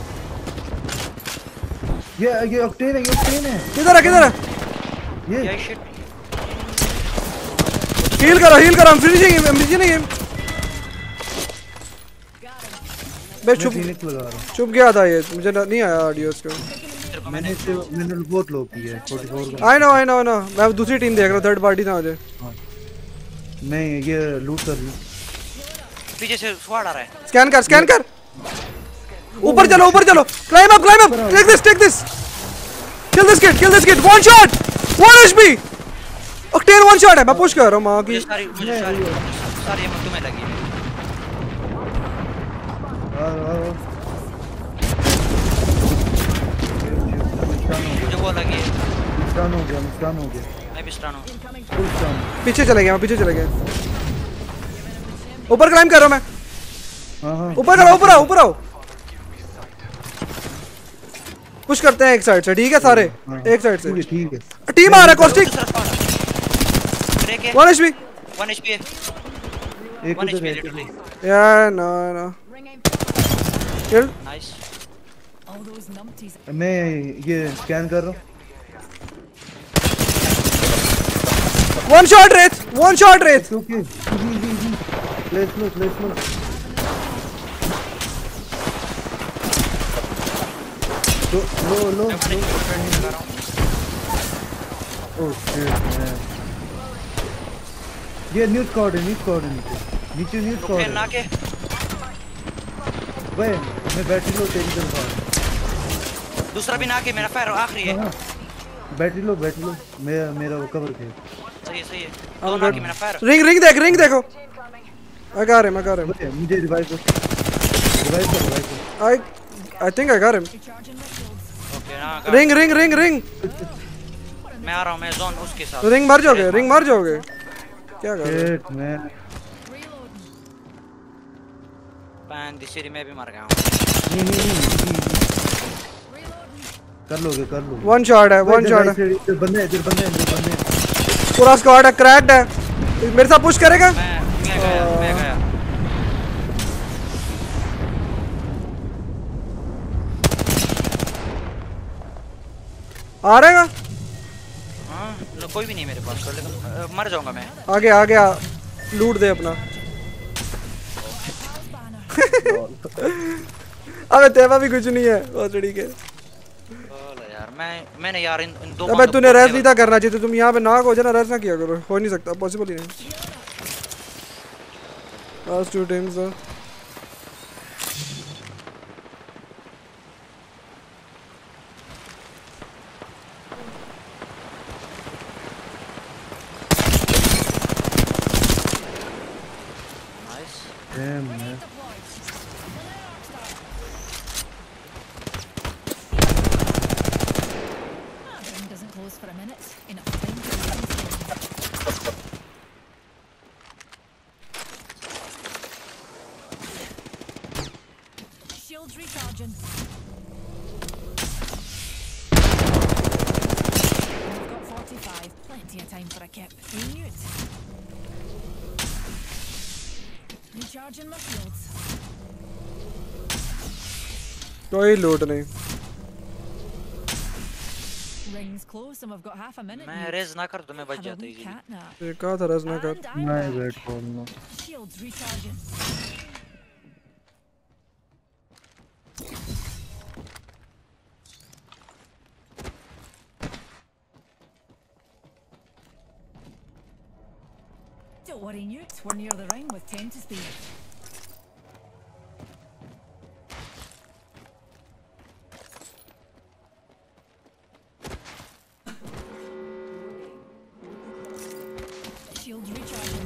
ये ऑक्टेन है। किधर है ये शिट। हील करो I'm finishing him। मैं चुप गया था, ये मुझे नहीं आया ऑडियो इसका। मैंने रिपोर्ट लो की है 44 आई नो मैं दूसरी टीम देख रहा हूँ, थर्ड पार्टी था मुझे। मैं ये लूट कर रही हूँ। पीछे से स्क्वाड आ रहा है। स्कैन कर। ऊपर चलो climb up. Take this kill this kid 1 shot 1 HP Octane 1 shot है। मैं पुश कर रहा हूँ मां की। सारी तुम्हें लगी। मुझे वो लगी है। स्टन हो गया। मैं भी स्टन हूं। पीछे चले गए। ऊपर क्लाइम कर रहा हूं मैं। हां ऊपर आओ। पुश करते हैं एक साइड से, ठीक है सारे। एक साइड से ठीक है। टीम आ रहा है कॉस्टिक 1 HP। 1 HP है। एक 1 HP लिटरली। यार नो किल। नाइस। मैं ये स्कैन कर रहा हूँ। 1 शॉट रेत। ओके प्लेस लो। लो ओह शिट मैन। ये न्यू स्क्वाड है नीचे न्यू स्क्वाड है। ना के भाई मैं बैटरी लो तेरी तरफ। दूसरा भी ना के मेरा फायर आखिरी है। बैटरी लो मेरा वो कवर के। सही है। दो ना के मेरा फायर। रिंग देखो। I got him मुझे रिवाइव कर। I think I got him। Okay ना रिंग मैं आ रहा हूं। मैं जोन उसके साथ। रिंग मर जाओगे क्या कर रहे हो? मैं पैन दिसरी में भी मर गया हूं। कर लोगे 1 शॉट है। इधर बंदे पूरा स्क्वाड है, क्रैक्ड है। मेरे साथ पुश करेगा। मैं गया। आ रहेगा? हाँ कोई भी नहीं मेरे पास, लेकिन मर जाऊंगा मैं। आगे आ गया, लूट दे अपना। अबे तेरा भी कुछ नहीं है ओसड़ी के। यार मैंने यार इन दो। अबे तूने रेस नहीं था करना चाहिए, तुम यहाँ पे नाक हो जाना, रेस ना किया करो, हो नहीं सकता, पॉसिबल ही नहीं। लास्ट 2 टीम्स है। Damn, man. Ring doesn't close for a minute. Enough time to shields recharging. We've got 45. Plenty of time for a kip. Mute. Recharging my shields. कोई लूट नहीं। Rings close and we've got half a minute. मैं rez ना कर तो मैं बच जाता इजीली। ये कहा था रेस ना कर। मैं वेट करना। Shields recharging. Don't worry, Newt. We're near the ring with 10 to spare. Shields recharging.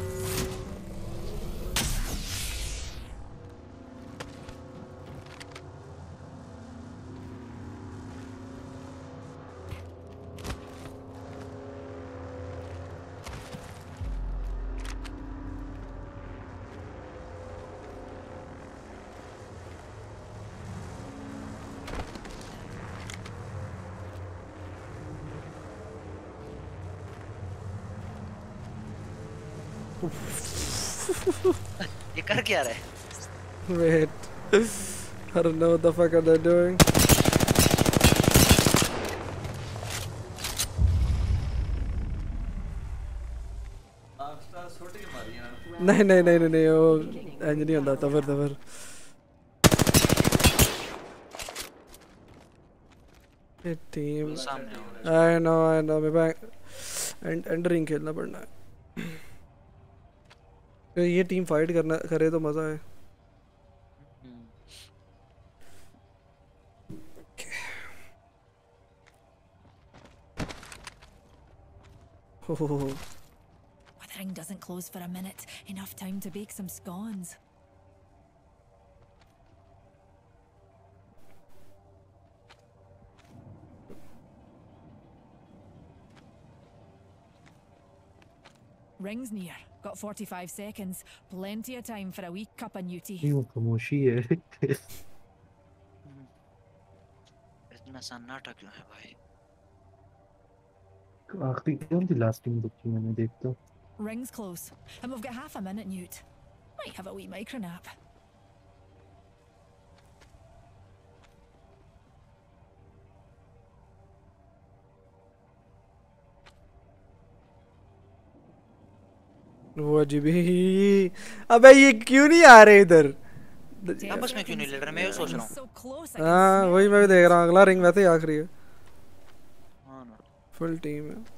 ये कर क्या रहा है? Wait, I don't know what the fuck are they doing. नहीं नहीं नहीं नहीं वो इंज नहीं होता तबर तबर। टीम I know मेरे पास एंडरिंग खेलना पड़ना है। ये टीम फाइट करना करे तो मजा है। The ring doesn't close for a minute. Enough time to bake some scones. Ring's near. Got 45 seconds. Plenty of time for a wee cup of newty. ये खामोशी है। इतना सन्नाटा क्यों है भाई? आखिरी कौन सी लास्ट टीम बची मैंने देखता। Ring's close, and we've got half a minute, Newt. Might have a wee micro nap. वो जी भी अबे ये क्यों नहीं आ रहे इधर? आपस में क्यों नहीं लड़ रहे? मैं ये सोच रहा हूँ। हाँ वही मैं भी देख रहा हूँ, अगला रिंग वैसे ही आखिरी है। हाँ ना। फुल टीम है।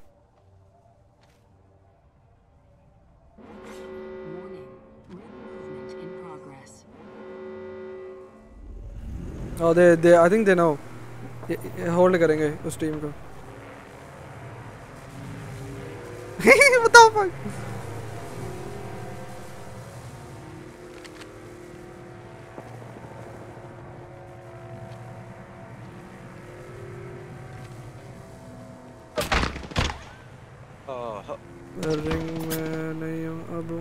Oh, they I think they know. Hold करेंगे उस टीम को। What the fuck? रिंग में नहीं हूँ अब।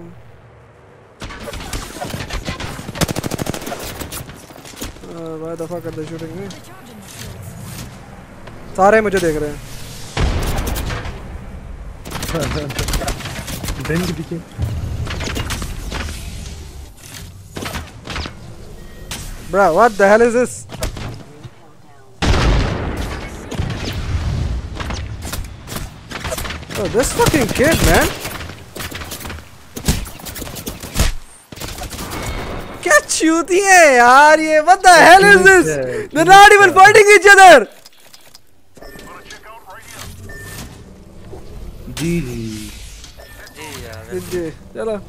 वह दफा कर दे शूटिंग में। सारे मुझे देख रहे हैं। रिंग के पीछे। Bro, what the hell is this? Oh, this fucking kid, man. क्या चूती है यार ये? What the hell is this? They're not even fighting each other. जी चलो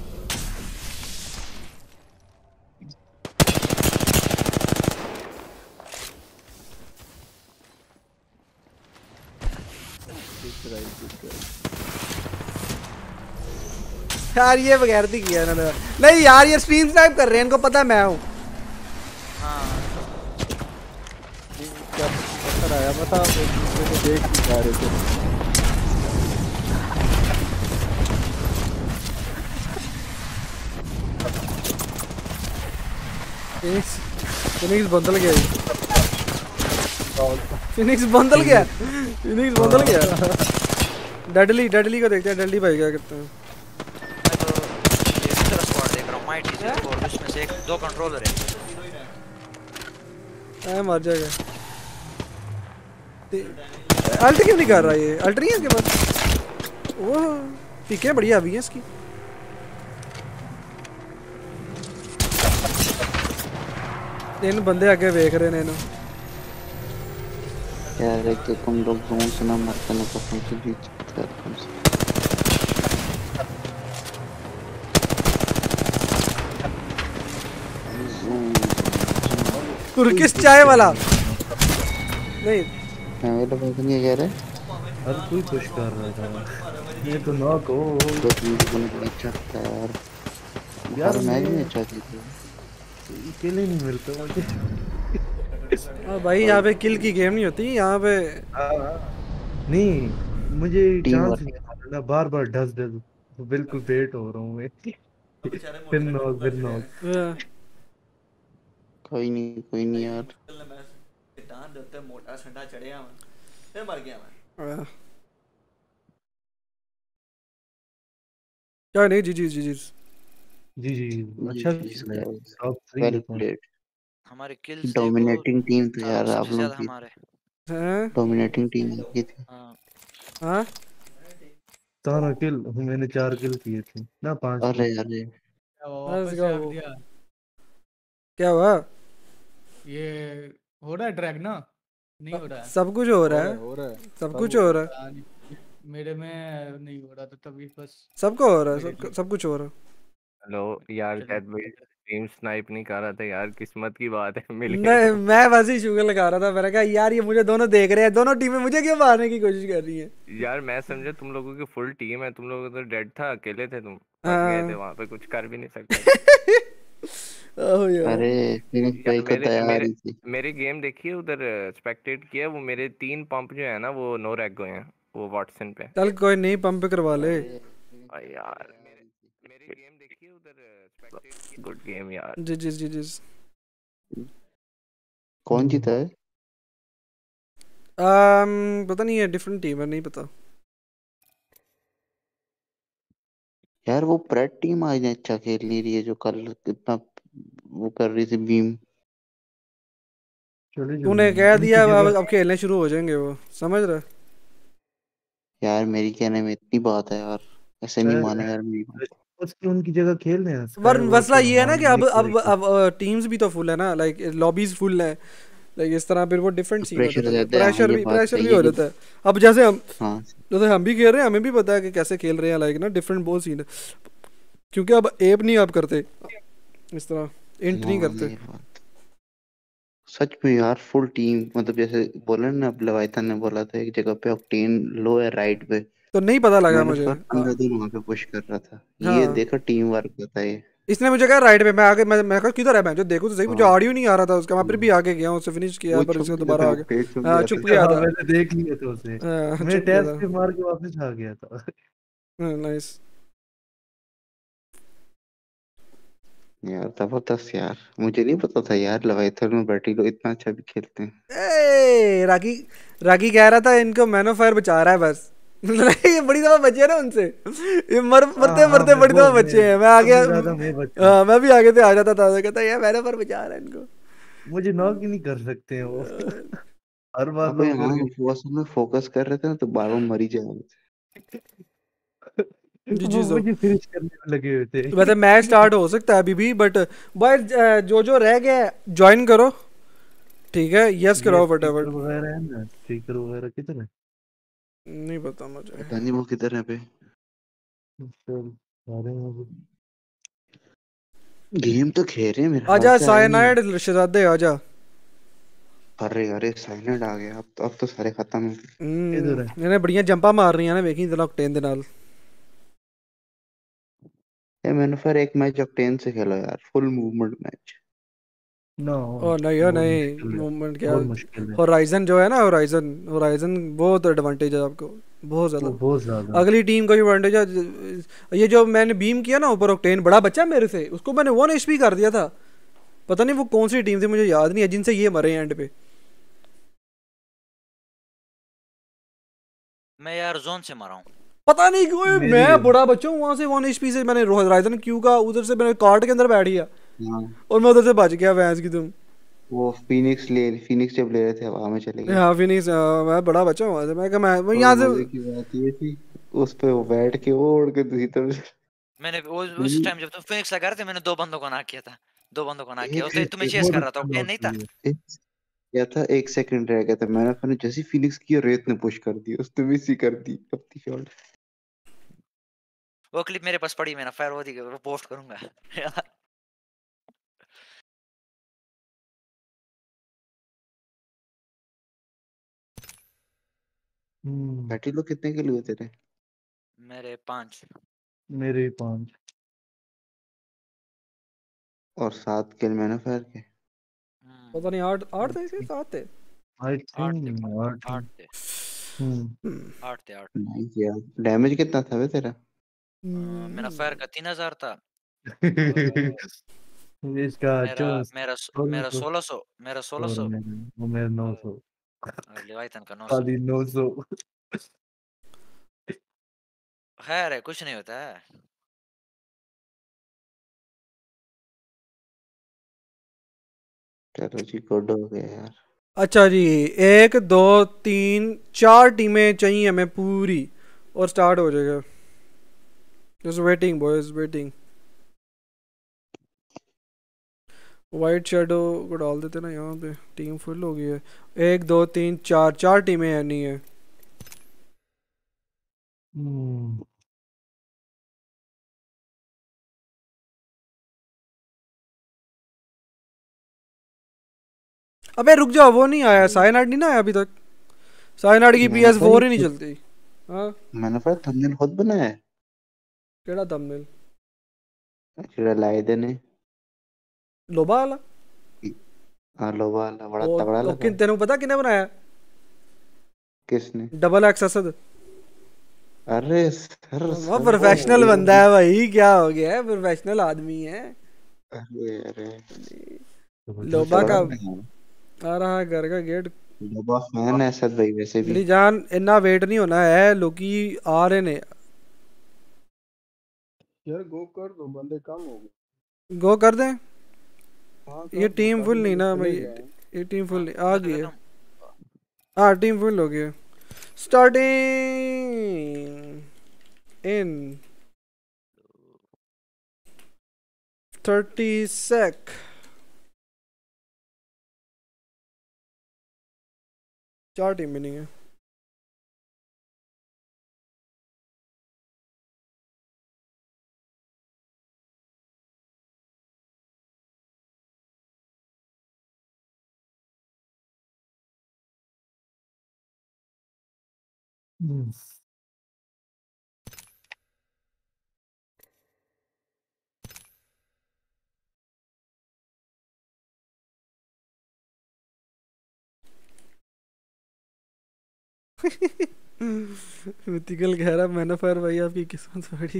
यार ये बगैरती किया इन्होंने। नहीं यार ये स्ट्रीम स्नाइप कर रहे हैं, इनको पता है मैं हूँ। क्या पत्थर आया बता, एक दूसरे को देख नहीं पा रहे थे। फिनिक्स बंदल गया, फिनिक्स बंदल गया, फिनिक्स बंदल गया। डेडली को देखते हैं, डेडली भाई क्या करते हैं। इसमें से एक दो कंट्रोलर है। मर जाएगा। अल्ट क्यों नहीं कर रहा ये? अल्ट नहीं है इसके पास। वो पीके बढ़िया अभी है इसकी। तीन बंदे आगे देख रहे हैं इन्होंने। यार एक तो तुम लोग जोन से ना मरते ना कसम से जीत सकते हैं तुम से। तुर्किश चाय वाला नहीं वो तो बात नहीं कह रहे। हर कोई पुश कर रहा था, ये तो नॉक हो तो तुम को अच्छा था यार। यार मैच में अच्छा थी, अकेले नहीं मिलता मुझे। भाई यहाँ पे किल की गेम नहीं होती यहाँ पे। नहीं मुझे चांस नहीं मिला, बार ढस बिल्कुल बेट हो रहा हूँ मैं। फिर नॉक कोई नहीं यार। डांट देते मोटा ठंडा चढ़िया मैं, फिर मर गया मैं। क्या नहीं? जी अच्छा टॉप 3 हमारे किल्स डोमिनेटिंग टीम तो यार आप लोग की हमारे हैं। डोमिनेटिंग टीम की थी। हाँ 17 किल, मैंने 4 किल किए थे ना 5। अरे क्या हुआ? ये हो रहा है ड्रैग ना? नहीं हो रहा है। सब कुछ हो रहा है, सब कुछ हो रहा है। मेरे में नहीं हो रहा था तभी बस। सबको हो रहा है, सब कुछ हो रहा है। हेलो यार कैट भाई टीम स्नाइप नहीं कर रहा था यार, किस्मत की बात है मिल गई। नहीं मैं बस ही शुगर लगा रहा था, मैंने कहा यार ये मुझे दोनों देख रहे हैं, दोनों टीमें मुझे क्यों मारने की कोशिश कर रही है। यार मैं समझे तुम लोगों की फुल टीम है, तुम लोग तो डेड था, अकेले थे तुम, फंस गए थे वहां पे, कुछ कर भी नहीं सकते। अरे भाई को तैयार ही थी। मेरी गेम देखिए उधर स्पेक्टेट किया, वो मेरे 3 पंप जो है ना वो नो रैग गए हैं वो वॉटसन पे। चल कोई नहीं, पंप करवा ले यार। मेरी गेम देखिए उधर स्पेक्टेट, गुड गेम यार। जी कौन जीता है? पता नहीं है, डिफरेंट टीम है, नहीं पता यार। वो प्रेड टीम आज अच्छा खेल नहीं रही है, जो कल कितना वो कर रही थी बीम। तूने कह दिया अब खेलने शुरू हो जाएंगे वो, समझ रहा? यार मेरी कहने में इतनी बात है यार, ऐसे नहीं माने यार मेरी बात। उसकी उनकी जगह खेल रहे हैं। पर मसला ये है ना कि अब टीम्स भी तो फुल है ना, लाइक लॉबीज फुल है, लाइक इस तरह फिर वो डिफरेंट सीन होता है, प्रेशर भी हो जाता है। अब जैसे हम भी खेल रहे हैं, हमें भी पता है कि कैसे खेल रहे हैं, लाइक ना डिफरेंट बहुत सीन है, क्योंकि अब एप नहीं आप करते इस तरह, इंट नहीं करते। सच में यार फुल टीम, मतलब जैसे बोले ना लवाइथन ने बोला था एक जगह पे ऑक्टेन लो है राइट पे, तो नहीं पता लगा मुझे। 15 दिन वहां पे पुश कर रहा था। ये देखो टीम वर्क होता है। इसने मुझे कहा राइट पे, मैं आगे मैं कहा किधर है, मैं जो देखूं तो सही, मुझे ऑडियो नहीं आ रहा था उसका, मैं फिर भी आगे गया, उससे फिनिश किया, पर इसने दोबारा आगे चुप गया था। मैंने देख लिया था उसे, मैं टैप पे मार के वापस आ गया था। नाइस यार जबरदस्त यार, मुझे नहीं पता था यार लवाइथन में बैटरी लोग इतना अच्छा भी खेलते हैं। रागी कह रहा था इनको मैन ऑफ फायर बचा रहा है बस। ये बड़ी दफा बचे है ना उनसे, ये मरते बड़ी दफा बचे हैं। मैं आ गया, मैं भी आगे से आ जाता था, कहता यार मैन ऑफ फायर बचा रहा है इनको। मुझे नॉक ही नहीं कर सकते हैं वो। हर बार फोकस कर रहे थे ना तो बार बार मर ही जाएंगे। जी जी वो सर। मुझे फिनिश करने में लगे हुए थे। वैसे मैच स्टार्ट हो सकता है अभी भी, बट भाई जो रह गया ज्वाइन करो, ठीक है, यस ये कराओ स्पीकर फटाफट। वगैरह है ना, स्पीकर वगैरह किधर है? नहीं पता मुझे। पता नहीं वो किधर है पे। चल आ रहे हैं अभी। गेम तो खेल रहे हैं मेरे ख्याल आजा से, आए नहीं है। साइनाइड शहजादे आजा। अरे अरे साइलेंट आ गया, अब तो सारे खत्म हैं। किधर है? ਇਹਨੇ ਬੜੀਆਂ ਜੰਪਾਂ ਮਾਰ ਰਹੀਆਂ ਨੇ ਵੇਖੀ ਜਰਾ ऑक्टेन ਦੇ ਨਾਲ। ये मैंने फिर एक मैच ऑक्टेन से खेला यार, full movement match. No oh नहीं यार बहुत नहीं, मुश्किल है, मूवमेंट क्या, बहुत मुश्किल है। होराइजन जो है ना, होराइजन होराइजन बहुत एडवांटेज है आपको, बहुत वो ज्यादा। बहुत ज्यादा। अगली टीम का भी एडवांटेज है। ये जो मैंने बीम किया ना ऊपर ऑक्टेन, बड़ा बच्चा मेरे से, उसको मैंने 1 HP कर दिया था। पता नहीं वो कौन सी टीम थी, मुझे याद नहीं है, जिनसे ये मरे एंड पे। मैं यार जोन से मारा हूँ। पता नहीं क्यों मैं बड़ा बच्चा हूँ, वहां से 1 HP से मैंने होराइजन क्यू का उधर से मैंने कार्ट के अंदर बैठ गया और मैं उधर से बच गया भैंस की तुम। वो फिनिक्स जब ले रहे थे हवा में चले गए। हाँ फिनिक्स, मैं बड़ा बच्चा हूँ वहां से, मैं कहा मैं यहाँ से। मजे की बात ये थी उस पे वो बैठ के वो उड़ के दूसरी तरफ। मैंने उस टाइम जब तुम फिनिक्स लगा रहे थे, मैंने 2 बंदों को नॉक किया था, 2 बंदों को नॉक किया। उसे तुम्हें चेस कर रहा था, ऑक्टेन नहीं था। क्या था, 1 सेकंड रह गया था, मैंने जैसी फिनिक्स की रेत ने पुश कर दी, उसने मिस ही कर दी अपनी शॉट। वो क्लिप मेरे पास पड़ी, मैंने फायर वो पोस्ट करूंगा। बैटरी लो कितने के लिए तेरे? मेरे 5। मेरे 5 और 7 किल मैंने फायर के। पता नहीं 8 थे कि 7 थे। आई थिंक 8 थे। 8 थे 8। नाइस यार। डैमेज कितना था वे तेरा? मेरा फायर का 3000 था। इसका मेरा 1600 मेरा 1600 मेरा 900 लेवाइथन का 900 खाली 900। खैर है, कुछ नहीं होता है। चलो जी गुड हो गया यार। अच्छा जी 1 2 3 4 टीमें चाहिए हमें पूरी और स्टार्ट हो जाएगा। Just waiting boys, waiting. White shadow को डाल देते ना यहाँ पे, टीम फुल हो गई है। 1 2 3 4 टीमें है नहीं है। अबे रुक जाओ, वो नहीं आया, साइनाइड नहीं ना आया अभी तक। साइनाइड की PS4 ही नहीं चलती। हाँ मैंने फिर थंबनेल खुद बनाया है। केड़ा थंबनेल? जेड़ा लाए दे ने लोबा वाला। हां लोबा वाला बड़ा तगड़ा लगा। किन तेनू पता किने बनाया? किसने? Double X Asad. अरे सर वो प्रोफेशनल बंदा है भाई, क्या हो गया है, प्रोफेशनल आदमी है। अरे अरे लोबा का आ रहा है घर का गेट। लोबा फैन है असद भाई वैसे भी। मेरी जान इतना वेट नहीं होना है, लोकी आ रहे ने यार। गो कर दो, बंदे कम हो गए। गो कर दें। हाँ, ये टीम फुल नहीं ना भाई, ये टीम फुल नहीं आ गई है। हाँ टीम फुल हो गई। Starting in 30 sec। चार टीम भी नहीं है। मिथिकल कह रहा मैनोफायर भाई आपकी किस्मत बड़ी।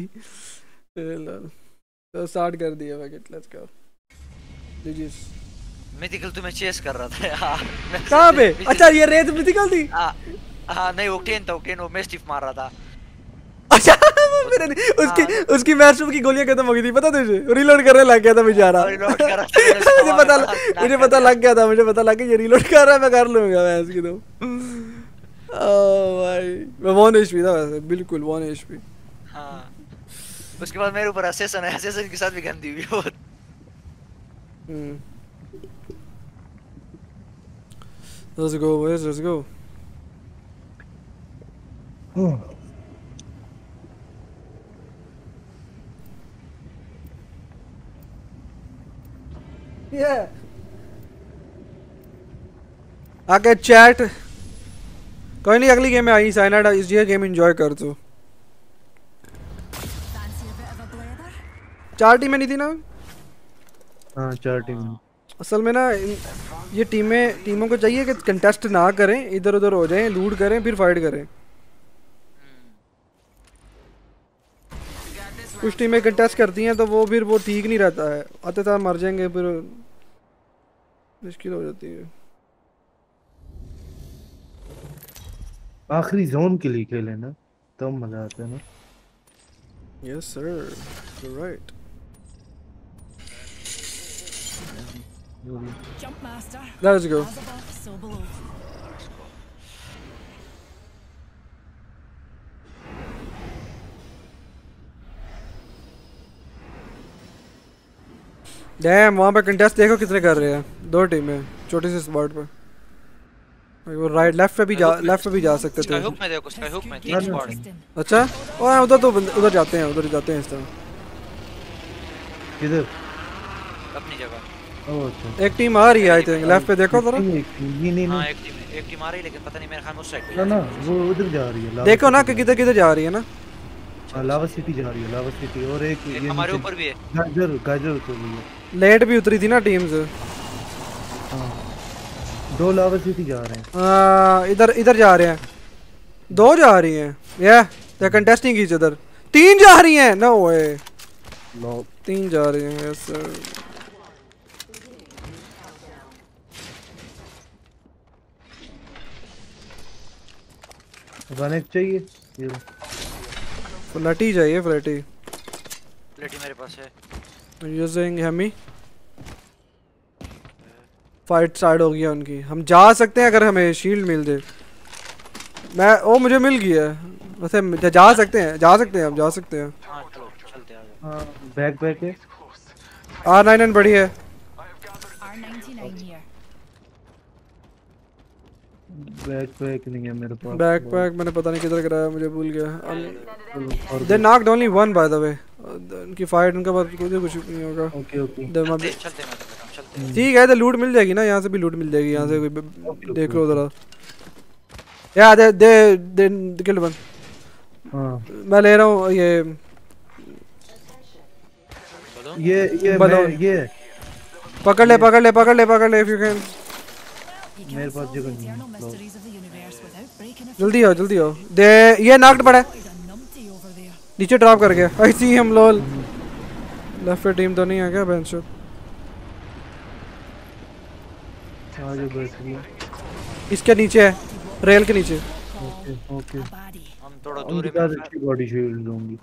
तो स्टार्ट कर दिया पैकेट, लेट्स गो। जी मिथिकल तुम्हें चेस कर रहा था यार। कहाँ पे? अच्छा ये रेत मिथिकल थी। हाँ नहीं ऑक्टेन था, ऑक्टेन वो मेस्टिफ मार रहा था। अच्छा मेरे उसकी मैशरूम की गोलियां खत्म हो गई थी, पता तुझे? रीलोड करने लग गया था बेचारा। मुझे पता लग गया था, मुझे पता लग गया ये रीलोड कर रहा है, मैं कर लूंगा मैं इसकी तो। भाई मैं 1 HP था वैसे, बिल्कुल 1 HP। हाँ उसके बाद मेरे ऊपर असेसन है, असेसन के साथ भी गंदी हुई बहुत। Let's go boys, let's go। Yeah। आगे चैट कोई नहीं, अगली गेम में आई साइनाइड, इस ये गेम एंजॉय कर तू। 4 टीमें नहीं थी ना? हाँ 4 टीम। असल में ना ये टीमों को चाहिए कि कंटेस्ट ना करें, इधर उधर हो जाएं, लूट करें फिर फाइट करें। कुछ टीमें कंटेस्ट करती हैं तो वो फिर वो ठीक नहीं रहता है, आते था मर जाएंगे फिर मुश्किल हो जाती है। आखिरी जोन के लिए खेले ना तब मजा आता है ना। Yes sir, you right. Jump master. Let's go. As above, so below. Damn वहाँ पे कंटेस्ट देखो कितने कर रहे हैं, 2 टीमें छोटी सी स्पॉट पे। वो राइट लेफ्ट पे भी जा सकते थे। स्काई हुक में देखो, स्काई हुक में 3 स्पॉट। अच्छा और उधर तो उधर जाते हैं इस तरह। किधर? अपनी जगह। अच्छा। एक टीम आ रही है आई थिंक, लेफ्ट पे देखो जरा। नहीं हाँ एक टीम आ रही है लेकिन पता नहीं मेरे ख्याल में उस साइड पे ना वो उधर जा रही है। देखो ना कि किधर जा रही है ना। लावा सिटी जा रही है, लावा सिटी। और एक ये हमारे ऊपर भी है। गाजर उतर रही है। लेट भी उतरी थी ना टीम्स। हाँ 2 लावा सिटी जा रहे हैं। इधर जा रहे हैं, 2 जा रही हैं। दे कंटेस्टिंग ईच अदर। 3 जा रही हैं, नो वे। 3 जा रही हैं, यस सर। कनेक्ट चाहिए ये फ्लैटी चाहिए, फ्लैटी मेरे पास है। Using Hemy. फाइट स्टार्ट हो गया उनकी, हम जा सकते हैं अगर हमें शील्ड मिल जाए। मुझे मिल गई है वैसे, जा सकते हैं हम जा सकते हैं। हां चलते हैं, आ जाओ। हां बैक है। R99 बड़ी है। R99 here। बैकपैक नहीं है मेरे पास। बैकपैक मैंने पता नहीं किधर गिराया, मुझे भूल गया। They knocked only 1 by the way. उनकी फाइट उनके बाद कुछ नहीं होगा। ओके चलते हैं। ठीक है, तो लूट मिल जाएगी ना, यहाँ से भी लूट मिल जाएगी। यहाँ से देख लो जरा। या दे किल वन। मैं ले रहा हूँ ये पकड़ ले इफ यू कैन। मेरे पास जगह नहीं है। जल्दी आओ। दे ये नॉक्ड पड़ा है, नीचे ड्रॉप कर गया। आई सी हम लोल। लेफ्ट पे टीम तो नहीं है क्या बेंचो? आगे बैठ गया। इसके नीचे है, रेल के नीचे। ओके हम थोड़ा दूर है। बॉडी शील्ड दूंगी।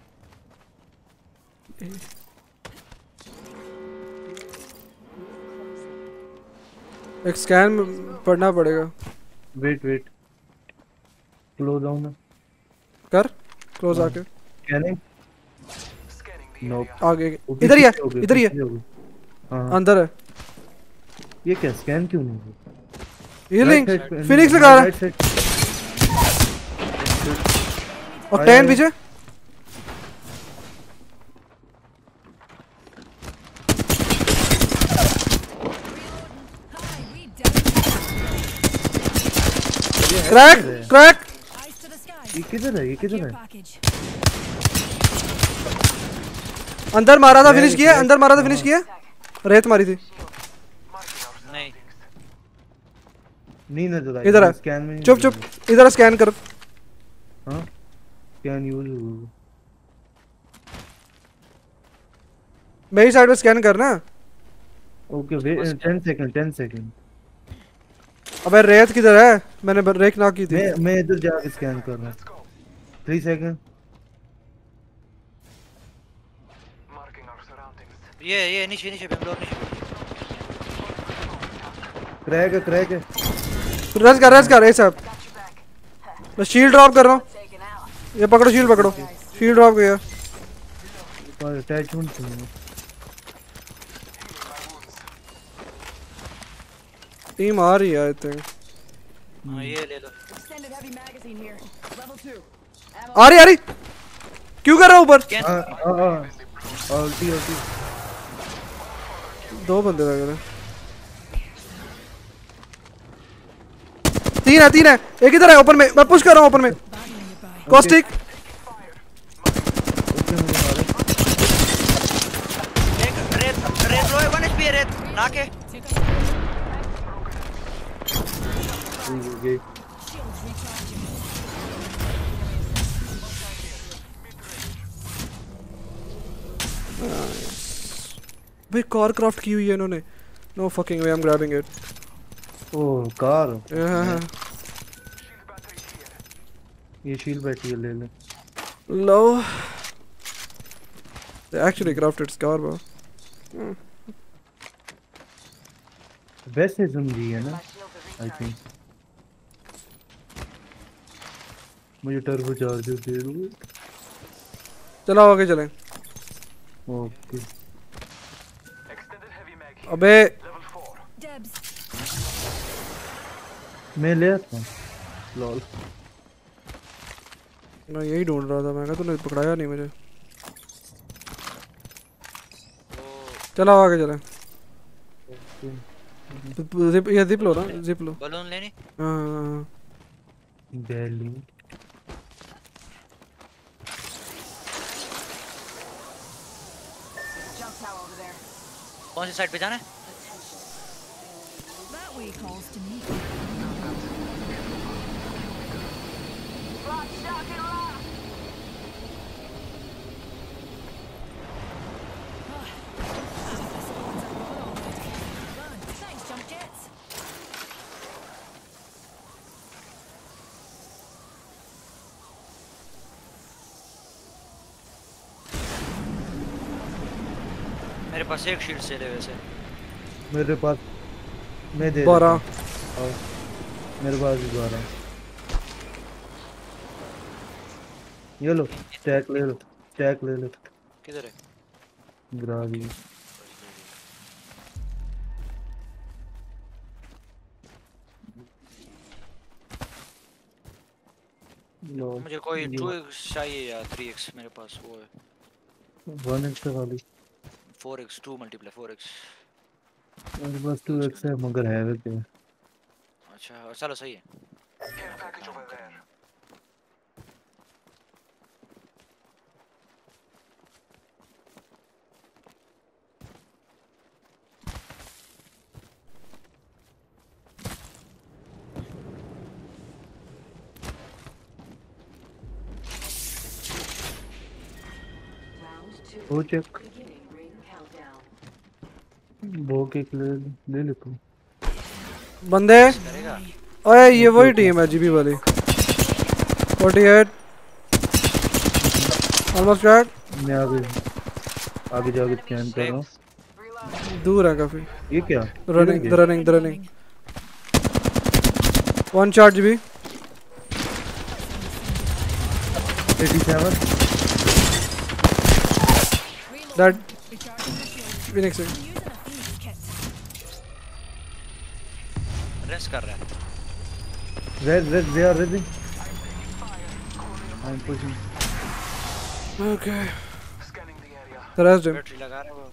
एक स्कैन पढ़ना पड़ेगा। वेट क्लोज डाउन कर, क्लोज आके स्कैनिंग। नो आगे इधर ही है। हां अंदर है। ये क्या स्कैन क्यों नहीं? हीलिंग फिनिक्स लगा रहा है। और 10 पीछे। क्रैक। ये किधर है? अंदर मारा था, फिनिश किया। रेत मारी थी। नहीं नजर आई। इधर स्कैन में चुप इधर स्कैन कर। हां स्कैन यूज मेरी साइड पे स्कैन करना। Okay wait 10 second. अबे रेत किधर है? मैंने रेक नॉक की थी। मैं इधर जाके स्कैन कर रहा हूं। 3 सेकंड। ये नीचे बेंगलोर नीचे। क्रैक है। रश कर ये सब। मैं शील्ड ड्रॉप कर रहा हूँ, ये पकड़ो शील्ड पकड़ो, शील्ड ड्रॉप किया। अटैचमेंट टीम आ रही है आई थिंक। हां ये ले लो। आ रही क्यों कर रहा हूँ ऊपर? अल्टी दो बंदे लग रहे हैं, तीन है एक इधर है ओपन में, मैं पुश कर रहा हूँ ओपन में। कॉस्टिक एक रेत लो, 1 HP रेत नाके। भाई कार क्राफ्ट की हुई है इन्होंने। No fucking way, I am grabbing it. Oh car, ये शील्ड बैटरी ले ले। लो they actually crafted scar bro। Best SMG है ना आई थिंक। मुझे टर्बो चार्जर दे दो। चलो आगे चलें। ओके अबे मैं ले आता हूँ लॉल। मैं यही ढूंढ रहा था, मैं कहा तूने पकड़ाया नहीं मुझे। चलो आगे चलें। ये जिप लो ना, जिप लो। बलून लेनी? हाँ दिल्ली कौन सी साइड पे जाना है? मेरे पास एक शील्ड से ले वैसे। मेरे पास मैं दे 12 मेरे पास भी 12। ये लो स्टैक ले लो, स्टैक ले लो। किधर है? ग्राजी मुझे कोई 2x चाहिए या 3x मेरे पास वो है। 1x वाली 4x 2 मल्टीप्लाई 4x मेरे पास 2x है मगर है वे क्या। अच्छा चलो सही है। वो चेक वो केक ले ले तू बंदे। ओए ये वही टीम है जीबी वाली। 48 ऑलमोस्ट डेड। मैं आगे जाके स्कैन कर रहा हूँ। दूर है काफी। ये क्या रनिंग 1 चार्ज भी 87 डेड। फिनिक्स रेस्ट कर रहा है। Red they are ready। I'm pushing। Okay rest him। Battery लगा रहे वो।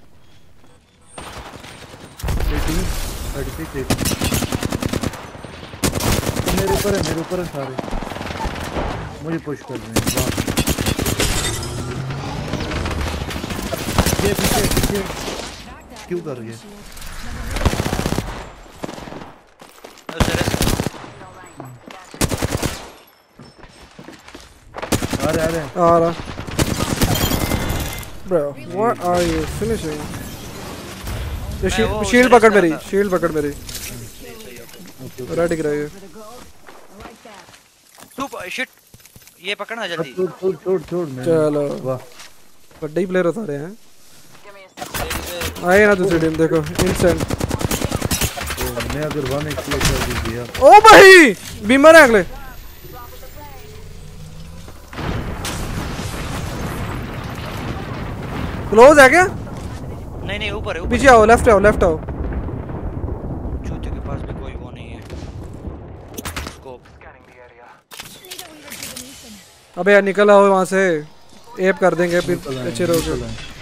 36 मेरे ऊपर है सारे। मुझे पुश कर रहे हैं। ये पीछे क्यों कर रही है? आ रहा bro what are you finishing? Shield पकड़ मेरी रेडी कराइए। तू शिट ये पकड़ना जल्दी। छोड़ चलो वाह बड़े ही प्लेयर सारे हैं। आए ना दूसरी टीम देखो इंस्टेंट। मैं अगर 1x कर दिया। ओ भाई बीमर है अगले। क्लोज है क्या? नहीं नहीं ऊपर है, ऊपर पीछे आओ, लेफ्ट आओ, लेफ्ट आओ। जूते के पास भी कोई वो नहीं है। स्कोप। अबे यार निकल आओ वहां से, एप कर देंगे फिर अच्छे रहोगे।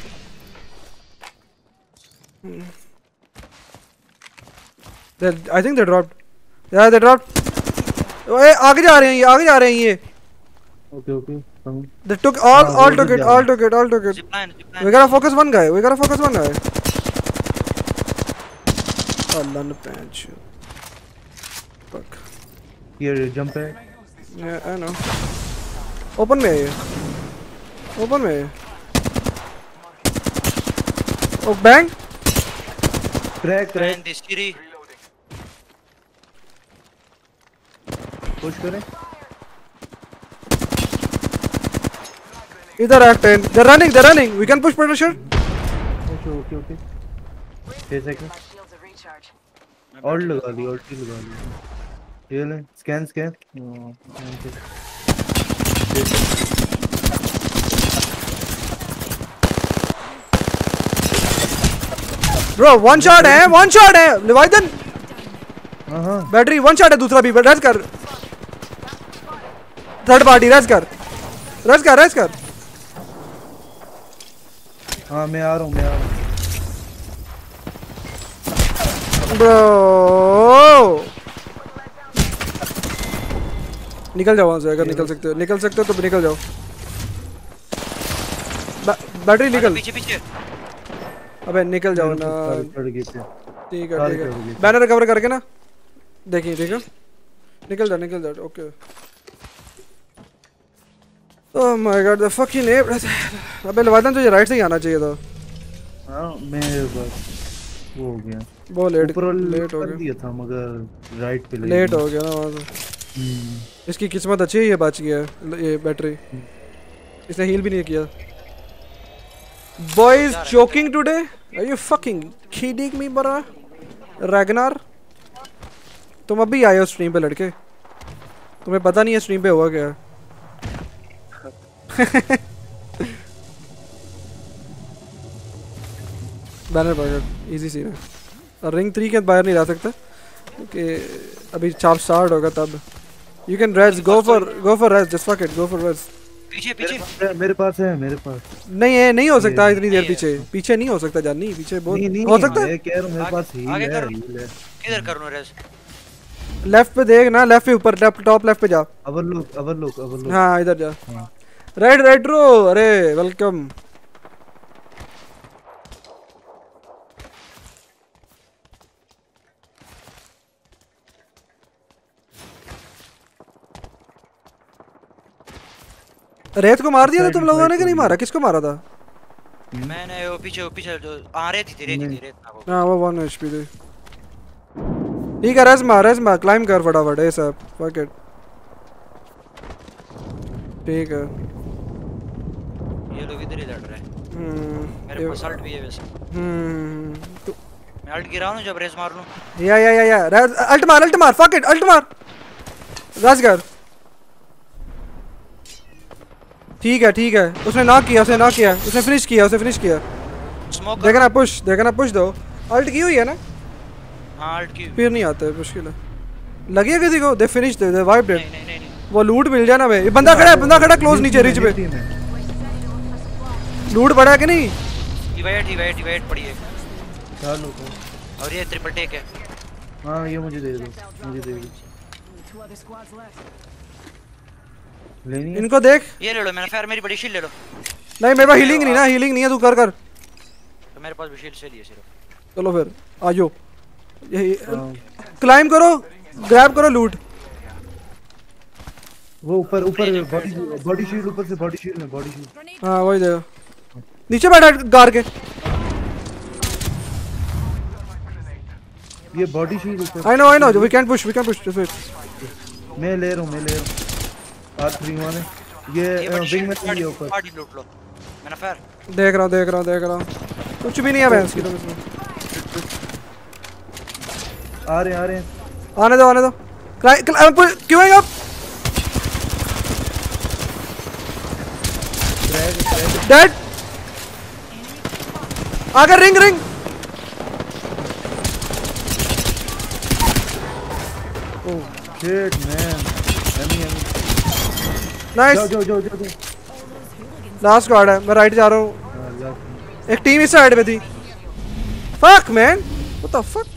I think they dropped. Yeah, they dropped. ओए आगे जा रहे हैं ये, आगे जा रहे हैं ये। Okay, okay. They took all took it, all took it, all took it. Zipline. We gotta focus one guy. We gotta focus one guy. Oh, none punch. Fuck. Here, jump है। Yeah, I know. Open में है ये। Open में है। Oh, bang. Crack. And this city. Push करें। इधर है 10. They're running. We can push pressure. Okay. 6 seconds. और लगा ली। ये ले, स्कैन। Bro, one shot है, Leviathan. हाँ। बैटरी one shot है, दूसरा भी रेस कर। थर्ड पार्टी रेस कर। हाँ मैं आ रहा हूँ। Bro, निकल जाओ वहां से, अगर निकल सकते हो तो निकल जाओ। बैटरी निकल। पीछे। अबे निकल जाओ ना। ठीक है। बैनर कवर करके ना, देखिए निकल जा। Okay. Oh my god, the fucking ape. अबे लेवाइथन तुझे राइट से ही आना चाहिए था। हाँ मैं बस वो हो गया, बहुत लेट हो गया था, मगर राइट पे लेट हो गया ना वहाँ से। इसकी किस्मत अच्छी है, ये बच गया ये बैटरी। इसने हील भी नहीं किया। Boys joking today? Are you fucking kidding me, bro? Ragnar, तुम अभी आए हो स्ट्रीम पे लड़के, तुम्हें पता नहीं है स्ट्रीम पे हुआ क्या है। बैनर पकड़, इजी सीन है। और रिंग 3 के बाहर नहीं जा सकता क्योंकि अभी चाप स्टार्ट होगा तब। You can rest, go for rest, just fuck it, go for rest. पीछे मेरे पास है। नहीं हो सकता इतनी देर पीछे नहीं हो सकता जानी, पीछे बहुत हो सकता है। कह रहा हूं मेरे पास हील है। किधर करूं रेस? लेफ्ट पे देख ना, लेफ्ट पे ऊपर, टॉप लेफ्ट पे जा। Our look. हां इधर जा। रेड रो, अरे वेलकम। रेत को मार दिया था तुम लोगों ने कि नहीं मारा? किसको मारा था? मैंने वो पीछे जो आ रहे थे रेत ना। हां वो 1 एचपी थे। ठीक है, रेस मार क्लाइंब कर फटाफट। ए सब फक इट। ठीक है, ये लोग इधर ही लड़ रहे हैं। मेरे पास अल्ट भी है वैसे। मैं अल्ट गिरा हूं जब रेस मार लूं। या अल्ट मार फक इट, अल्ट मार रश कर। ठीक है, उसने नॉक किया, उसने फिनिश किया। देखना पुश दो। अल्ट की हुई है ना? हां अल्ट की। फिर नहीं आते, मुश्किल है। लगी है किसी को? दे फिनिश दे वाइप डेड। नहीं। वो लूट मिल जाए ना बे। बंदा खड़ा है क्लोज नीचे रिच पे। लूट पड़ा है कि नहीं? डिवाइड पड़ी है। चलो और ये ट्रिपल टेक है। हां ये मुझे दे दो। लेनी है? इनको देख। ये ले लो, मैंने फायर मेरी बड़ी शील्ड ले लो। नहीं मेरे पास हीलिंग नहीं है, तू कर। तो मेरे पास भी शील्ड से लिए सिर्फ। चलो फिर आ जाओ, क्लाइंब करो, ग्रैब करो लूट। वो ऊपर बॉडी शील्ड, ऊपर से बॉडी शील्ड। हां वही देखो, नीचे बैठा गार के। ये बॉडी शील्ड ऊपर। I know we can push this way. मैं ले रहा हूं। R31 है ये विंग में चाहिए ऊपर। बॉडी लूट लो। मैंने फायर देख रहा हूं। कुछ भी नहीं है भैंस की तो इसमें। आ रहे हैं। आने दो। क्यों है अब? डेड। आगे ring ring. Oh shit man, nice. जो लास्ट स्क्वाड है, मैं राइट जा रहा हूँ। एक टीम इस साइड पे थी। Fuck man, what the fuck.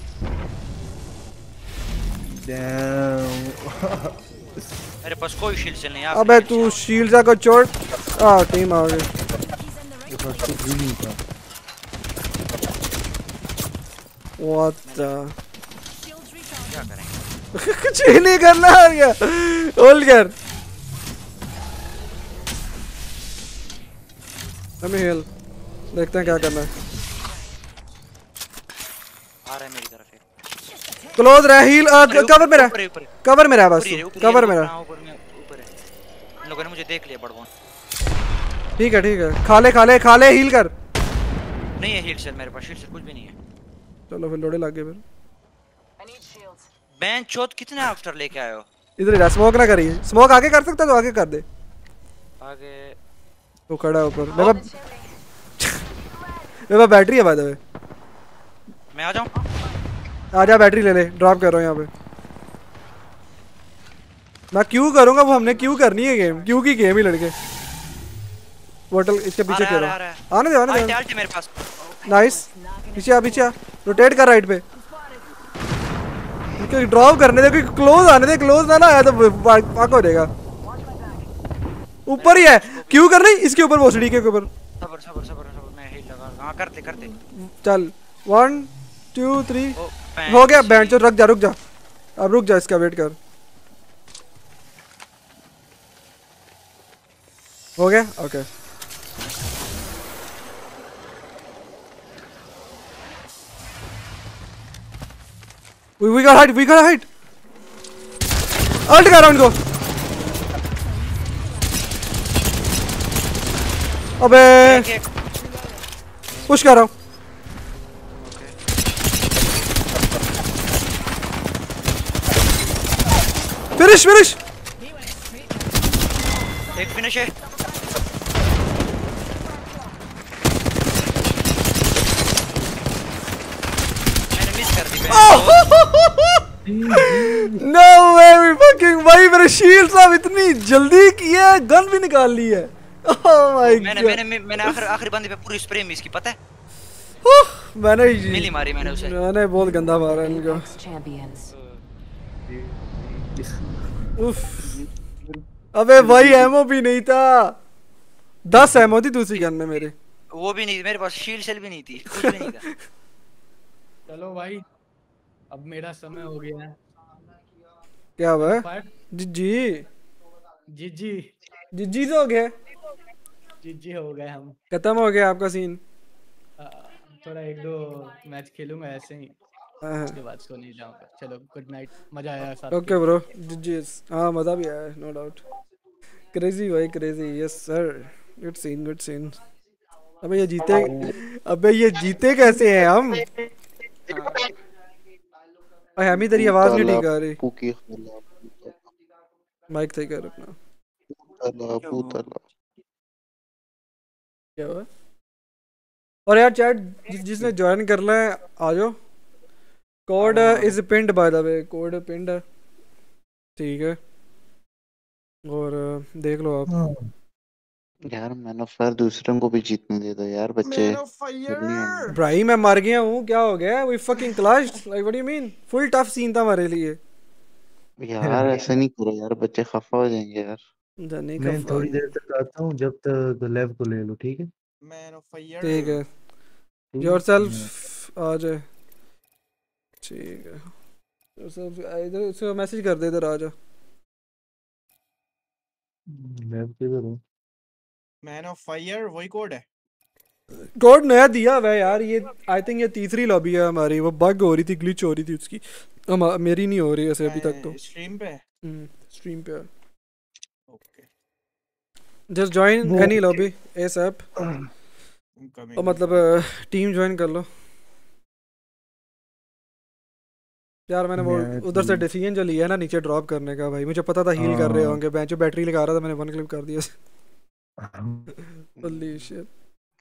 मेरे पास कोई शील्ड से नहीं है। अबे तू शील्ड जा को छोड़। टीम आ गई। What the? क्या करेंगे? कुछ ही नहीं करना है क्या? होल्ड कर। हमें हेल। देखते हैं क्या करना है। आ रहा है मेरी तरफ है। क्लोज रहा हील। कवर मेरा। कवर मेरा बस। कवर मेरा। ऊपर है। इन लोगों ने मुझे देख लिया बड़बोन। ठीक है। खा ले हील कर। नहीं है हील सेल मेरे पास, शील्ड सेल कुछ भी नहीं है। चलो फिर लोड़े लागे फिर। बेंच चोट कितने आफ्टर लेके आए हो? इधर स्मोक ना करिए। स्मोक आगे कर सकता तो आगे कर दे। आगे वो खड़ा ऊपर। मेरा बैटरी है बाय द वे। मैं आ जाऊं? आजा बैटरी ले ले। ड्रॉप कर रहा हूं यहां पे। मैं क्यों करूंगा वो, हमने क्यों करनी है गेम। क्यों की गेम ही लड़के। बोतल इसके पीछे करो। आने दे अल्टी मेरे पास। नाइस। पीछे आ। रोटेट कर राइट पे। इनको ड्रॉप करने दे, कोई क्लोज आने दे। क्लोज ना आया तो पाक हो जाएगा। ऊपर ही है। क्यों कर रही इसके ऊपर, भोसड़ी के ऊपर। सबर मैं हिल लगा। हां करते चल 1 2 3 हो गया। बैंड चो रुक जा। अब रुक जा, इसका वेट कर। हो गया okay. We got height. Ult कर उनको। अबे पुश कर रहा हूँ। फिनिश। एक फिनिश है। मैंने मिस कर दी। No way, we fucking भाई मेरे शील्ड साहब इतनी जल्दी किया है, गन भी निकाल ली है। Oh my God. मैंने आखिरी बंदे पे पूरी स्प्रे मिस की, पता है? मिली मारी मैंने उसे। मैंने बहुत गंदा मारा इनको। अबे भाई एमओ भी नहीं था। 10 एमओ थी दूसरी गन में मेरे। वो भी नहीं, मेरे पास शील्ड सेल भी नहीं थी, कुछ भी नहीं था। चलो भाई, अब मेरा समय हो गया है। क्या हुआ? जी तो हो गया। जी हो गए हम। खत्म हो गया आपका सीन। थोड़ा 1-2 मैच खेलूंगा ऐसे ही, उसके बाद सोने जाऊंगा। चलो गुड नाइट, मजा आया साथ। ओके ब्रो, जी हाँ मजा भी आया, नो डाउट। क्रेजी भाई crazy, yes sir, good scene. अबे ये जीते कैसे हैं हम? हमी तेरी आवाज नहीं ठीक आ रही। माइक सही कर अपना। क्या हुआ? और यार चैट जिसने ज्वाइन करना है आ जाओ। Code is pinned by the way, code pinned है, ठीक है। और देख लो आप यार मैंने फिर दूसरों को भी जीतने दे दो यार बच्चे। भाई मैं मर गया हूँ, क्या हो गया? We fucking clashed, like what do you mean? Full tough scene था हमारे लिए यार। ऐसा नहीं करो यार, बच्चे खफा हो जाएंगे यार। मैं थोड़ी देर तक आता हूँ, जब तक लैब को ले लो, ठीक है? ठीक है, योरसेल्फ आ जाए, ठीक है। योरसेल्फ इधर उसे मैसेज कर दे, इधर आ जा। लैब किधर है? मैन ऑफ फायर वही कोड है। कोड नया दिया हुआ है यार, ये आई थिंक ये तीसरी लॉबी है हमारी। वो बग हो रही थी, ग्लिच हो रही थी उसकी, मेरी नहीं हो रही ऐसे अभी तक तो। स्ट्रीम पे स्ट्रीम पे okay. Just join any lobby ASAP, और मतलब टीम ज्वाइन कर लो यार। मैंने वो उधर से डिसीजन जो लिया है ना नीचे ड्रॉप करने का, भाई मुझे पता था हील कर रहे होंगे, बेंच पे बैटरी लगा रहा था, मैंने वन क्लिप कर दिया। Holy shit.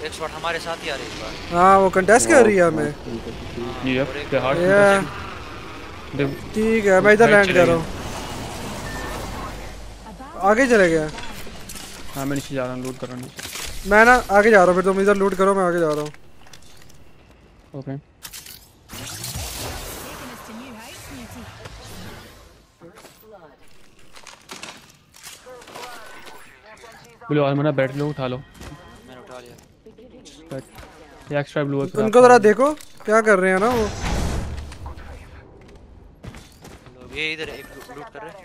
एक शॉट हमारे साथ ही आ रही है इस बार। हाँ वो कंटेस्ट कर रही है हमें। ये दे हार्ट ठीक है मैं इधर लैंड कर रहा हूँ। आगे चले गया। हाँ मैं नीचे जा रहा हूँ, लूट कर रहा हूँ। मैं ना आगे जा रहा हूँ, फिर तुम इधर लूट करो, मैं आगे जा रहा हूँ। ओके ब्लू आर्मर बैठ लो, उठा लो। मैंने उठा लिया। ये एक्स्ट्रा ब्लू है। उनको जरा देखो क्या कर रहे हैं ना वो। ये इधर एक लूट कर रहे हैं।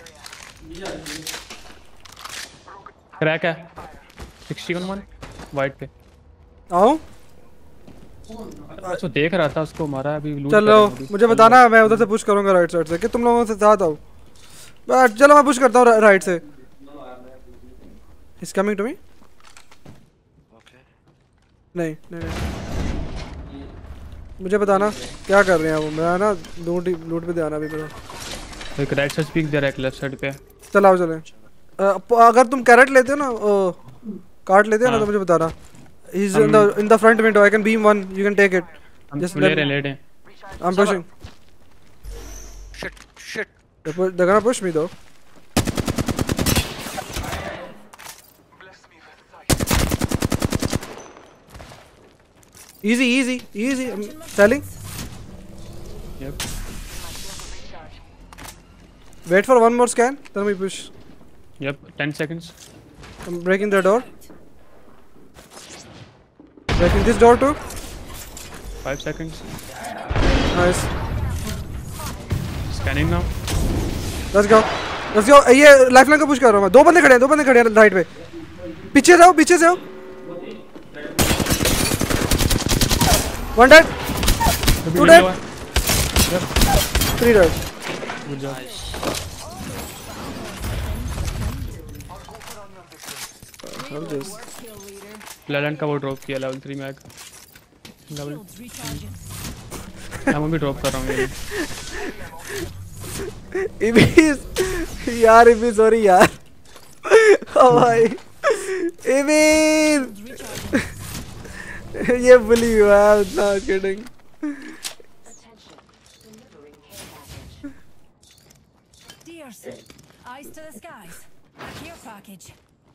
क्रैक है 61 वाइट पे। आओ अच्छा देख रहा था उसको मारा अभी लूट। चलो मुझे बताना, मैं उधर से पुश करूंगा राइट साइड से कि तुम लोगों से साथ आओ। बट चलो मैं पुश करता हूँ राइट से। He's coming to me? Okay. नहीं नहीं नहीं मुझे बताना क्या कर रहे हैं वो। मैं ना लूट पे ध्यान अभी मेरा। एक राइट साइड पिक दे रहा है, एक लेफ्ट साइड पे। चल आओ चलें। अगर तुम कैरेट लेते हो ना, कार्ट लेते हो ना, तो मुझे बताना। He's in the front window. I can beam one. You can take it. Just ले रहे हैं। I'm pushing. Shit. They're gonna push me though. Easy. I'm selling. Yep. Wait for one more scan, then we push. Yep, 10 seconds. I'm breaking the door. Breaking this door too. 5 seconds. Nice. Scanning now. Let's go. ये Lifeline का push कर रहा हूँ मैं। दो बंदे खड़े हैं राइट पे। पीछे से आओ। One dead. 2 dead. 3 dead. Good job. Legend का वो ड्रॉप किया लेवल 3 मैग। मैं भी ड्रॉप कर रहा हूँ यार सॉरी यार। ओ भाई ये बुली हुआ है, not kidding. Dears, eyes to the skies. Care package.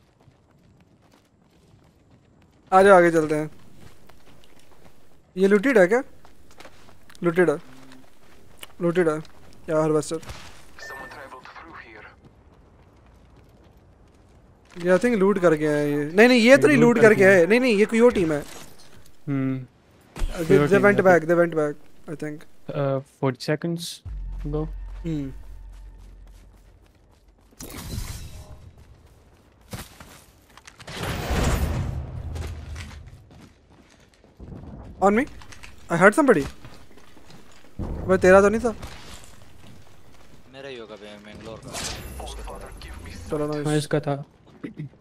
आ जाओ आगे चलते हैं। ये लूटेड है क्या? लूटेड है या हार्वेस्टर? ये आई थिंक लूट करके है ये। नहीं ये तो नहीं लूट करके है। नहीं ये कोई और टीम है। They went back I think. 40 seconds go. On me. I heard somebody. भाई तेरा तो नहीं था। मेरा ही होगा बैंगलोर का। चलो ना इसका था।